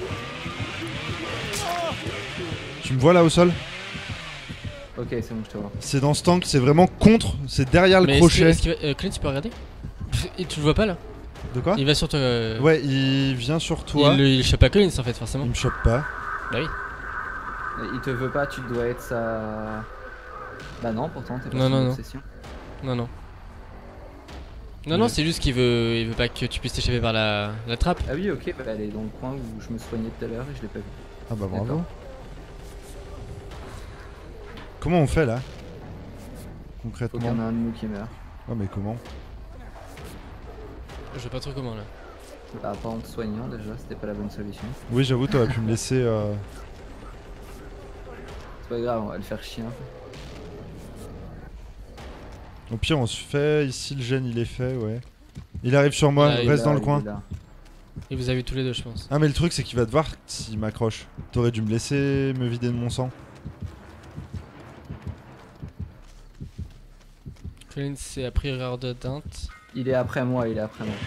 Tu me vois là au sol? Ok, c'est bon, je te vois. C'est dans cet angle, c'est vraiment contre. C'est derrière le Mais est-ce crochet. que- est-ce qu'il va- euh, Collins, tu peux regarder? Et tu le vois pas là? De quoi? Il va sur toi. euh, Ouais, il vient sur toi. Il, le- il chope pas Collins en fait, forcément. Il me chope pas. Bah oui. Il te veut pas, tu dois être sa. Bah non, pourtant t'es pas Non, son non, non. obsession. Non, non. Non, Ouais. non, c'est juste qu'il veut, il veut pas que tu puisses t'échapper par la, la trappe. Ah oui, ok, bah elle est dans le coin où je me soignais tout à l'heure et je l'ai pas vu. Ah bah bravo. D'accord. Comment on fait là? Faut qu'il y Concrètement. en a un de nous qui meurt. Ouais mais comment? Je sais pas trop comment là. Bah pas en te soignant déjà, c'était pas la bonne solution. Oui j'avoue t'aurais pu me laisser euh... C'est pas grave, on va le faire chier un peu. Au pire on se fait, ici le gène il est fait ouais. Il arrive sur moi, Là, il est reste Là, dans le il coin. est là. Et vous avez tous les deux, je pense. Ah mais le truc c'est qu'il va te voir s'il m'accroche. T'aurais dû me laisser me vider de mon sang. Collins, c'est a priori erreur de teinte. Il est après moi, il est après moi.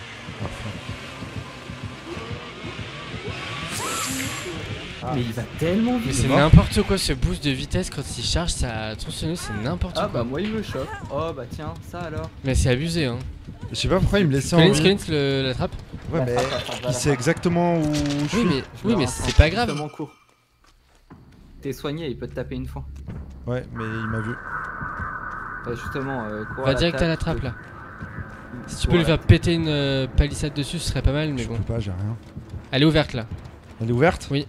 Ah. Mais il va tellement Mais vite. c'est mort. n'importe quoi ce boost de vitesse quand il charge sa tronçonneuse, c'est n'importe Ah quoi. bah moi il me choque. Oh bah tiens, ça alors. Mais c'est abusé hein. Je sais pas pourquoi il me laissait en Collins, vie. Collins, le- la trappe. Ouais mais La trappe, la trappe, la il sait trappe. exactement où je suis. Oui, mais, Je oui, me mais rends c'est compte. pas grave. Justement, cours. T'es soigné, il peut te taper une fois. Ouais mais il m'a vu. Bah justement, euh, cours Va à direct à la trappe, trappe là. tu Si tu cours peux lui à faire la- péter une euh, palissade dessus, ce serait pas mal, mais Je bon. peux pas, j'ai rien. Elle est ouverte là. Elle est ouverte? Oui.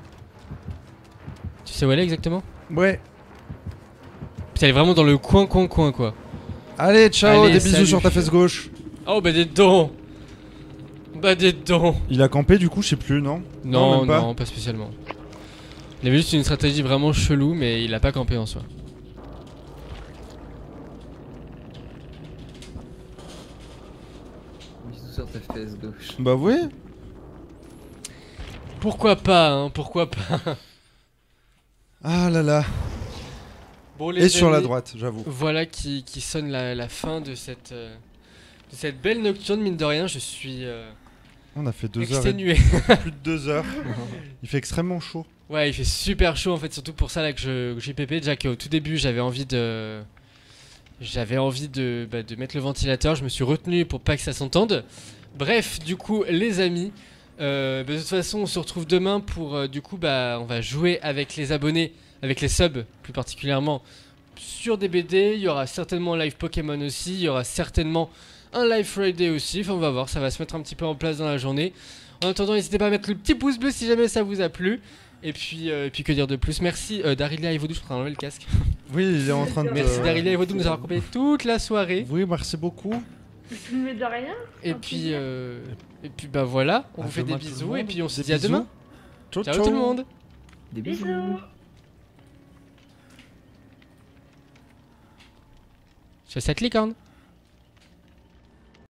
Tu sais où elle est exactement? Ouais. Puis elle est vraiment dans le coin, coin, coin quoi. Allez ciao, Allez, des bisous salut. sur ta fesse gauche. Oh bah des dons. Bah des dons. Il a campé du coup, je sais plus, non? Non, même pas. non, pas spécialement. Il avait juste une stratégie vraiment chelou, mais il a pas campé en soi. Bisous sur ta fesse gauche. Bah oui. Pourquoi pas, hein, pourquoi pas. Ah là là. Bon, les Et sur la amis, droite, j'avoue. Voilà qui, qui sonne la, la fin de cette, euh, de cette belle nocturne, mine de rien, je suis euh, On a fait deux heures et exténué. plus de deux heures. Il fait extrêmement chaud. Ouais, il fait super chaud en fait, surtout pour ça là que je- que j'ai pépé. Déjà qu'au tout début, j'avais envie de. J'avais envie de, bah, de mettre le ventilateur, je me suis retenu pour pas que ça s'entende. Bref, du coup, les amis, euh, bah, de toute façon, on se retrouve demain pour. euh, du coup, bah, on va jouer avec les abonnés, avec les subs plus particulièrement, sur des B D. Il y aura certainement un live Pokémon aussi, il y aura certainement un live Friday aussi. Enfin, on va voir, ça va se mettre un petit peu en place dans la journée. En attendant, n'hésitez pas à mettre le petit pouce bleu si jamais ça vous a plu. Et puis, euh, et puis que dire de plus. Merci euh, Darilia et Vaudou, je suis en train d'enlever le casque. Oui, il est en train de. Merci Darilia et Vaudou de nous avoir accompagnés toute la soirée. Oui, merci beaucoup. Mais de rien. Et un puis, plaisir. euh, et puis bah voilà, on À vous fait des demain, tout le bisous et monde. puis on se Des dit à bisous. demain. Ciao, Ciao tout le monde. Des bisous. Bisous. Je fais cette licorne.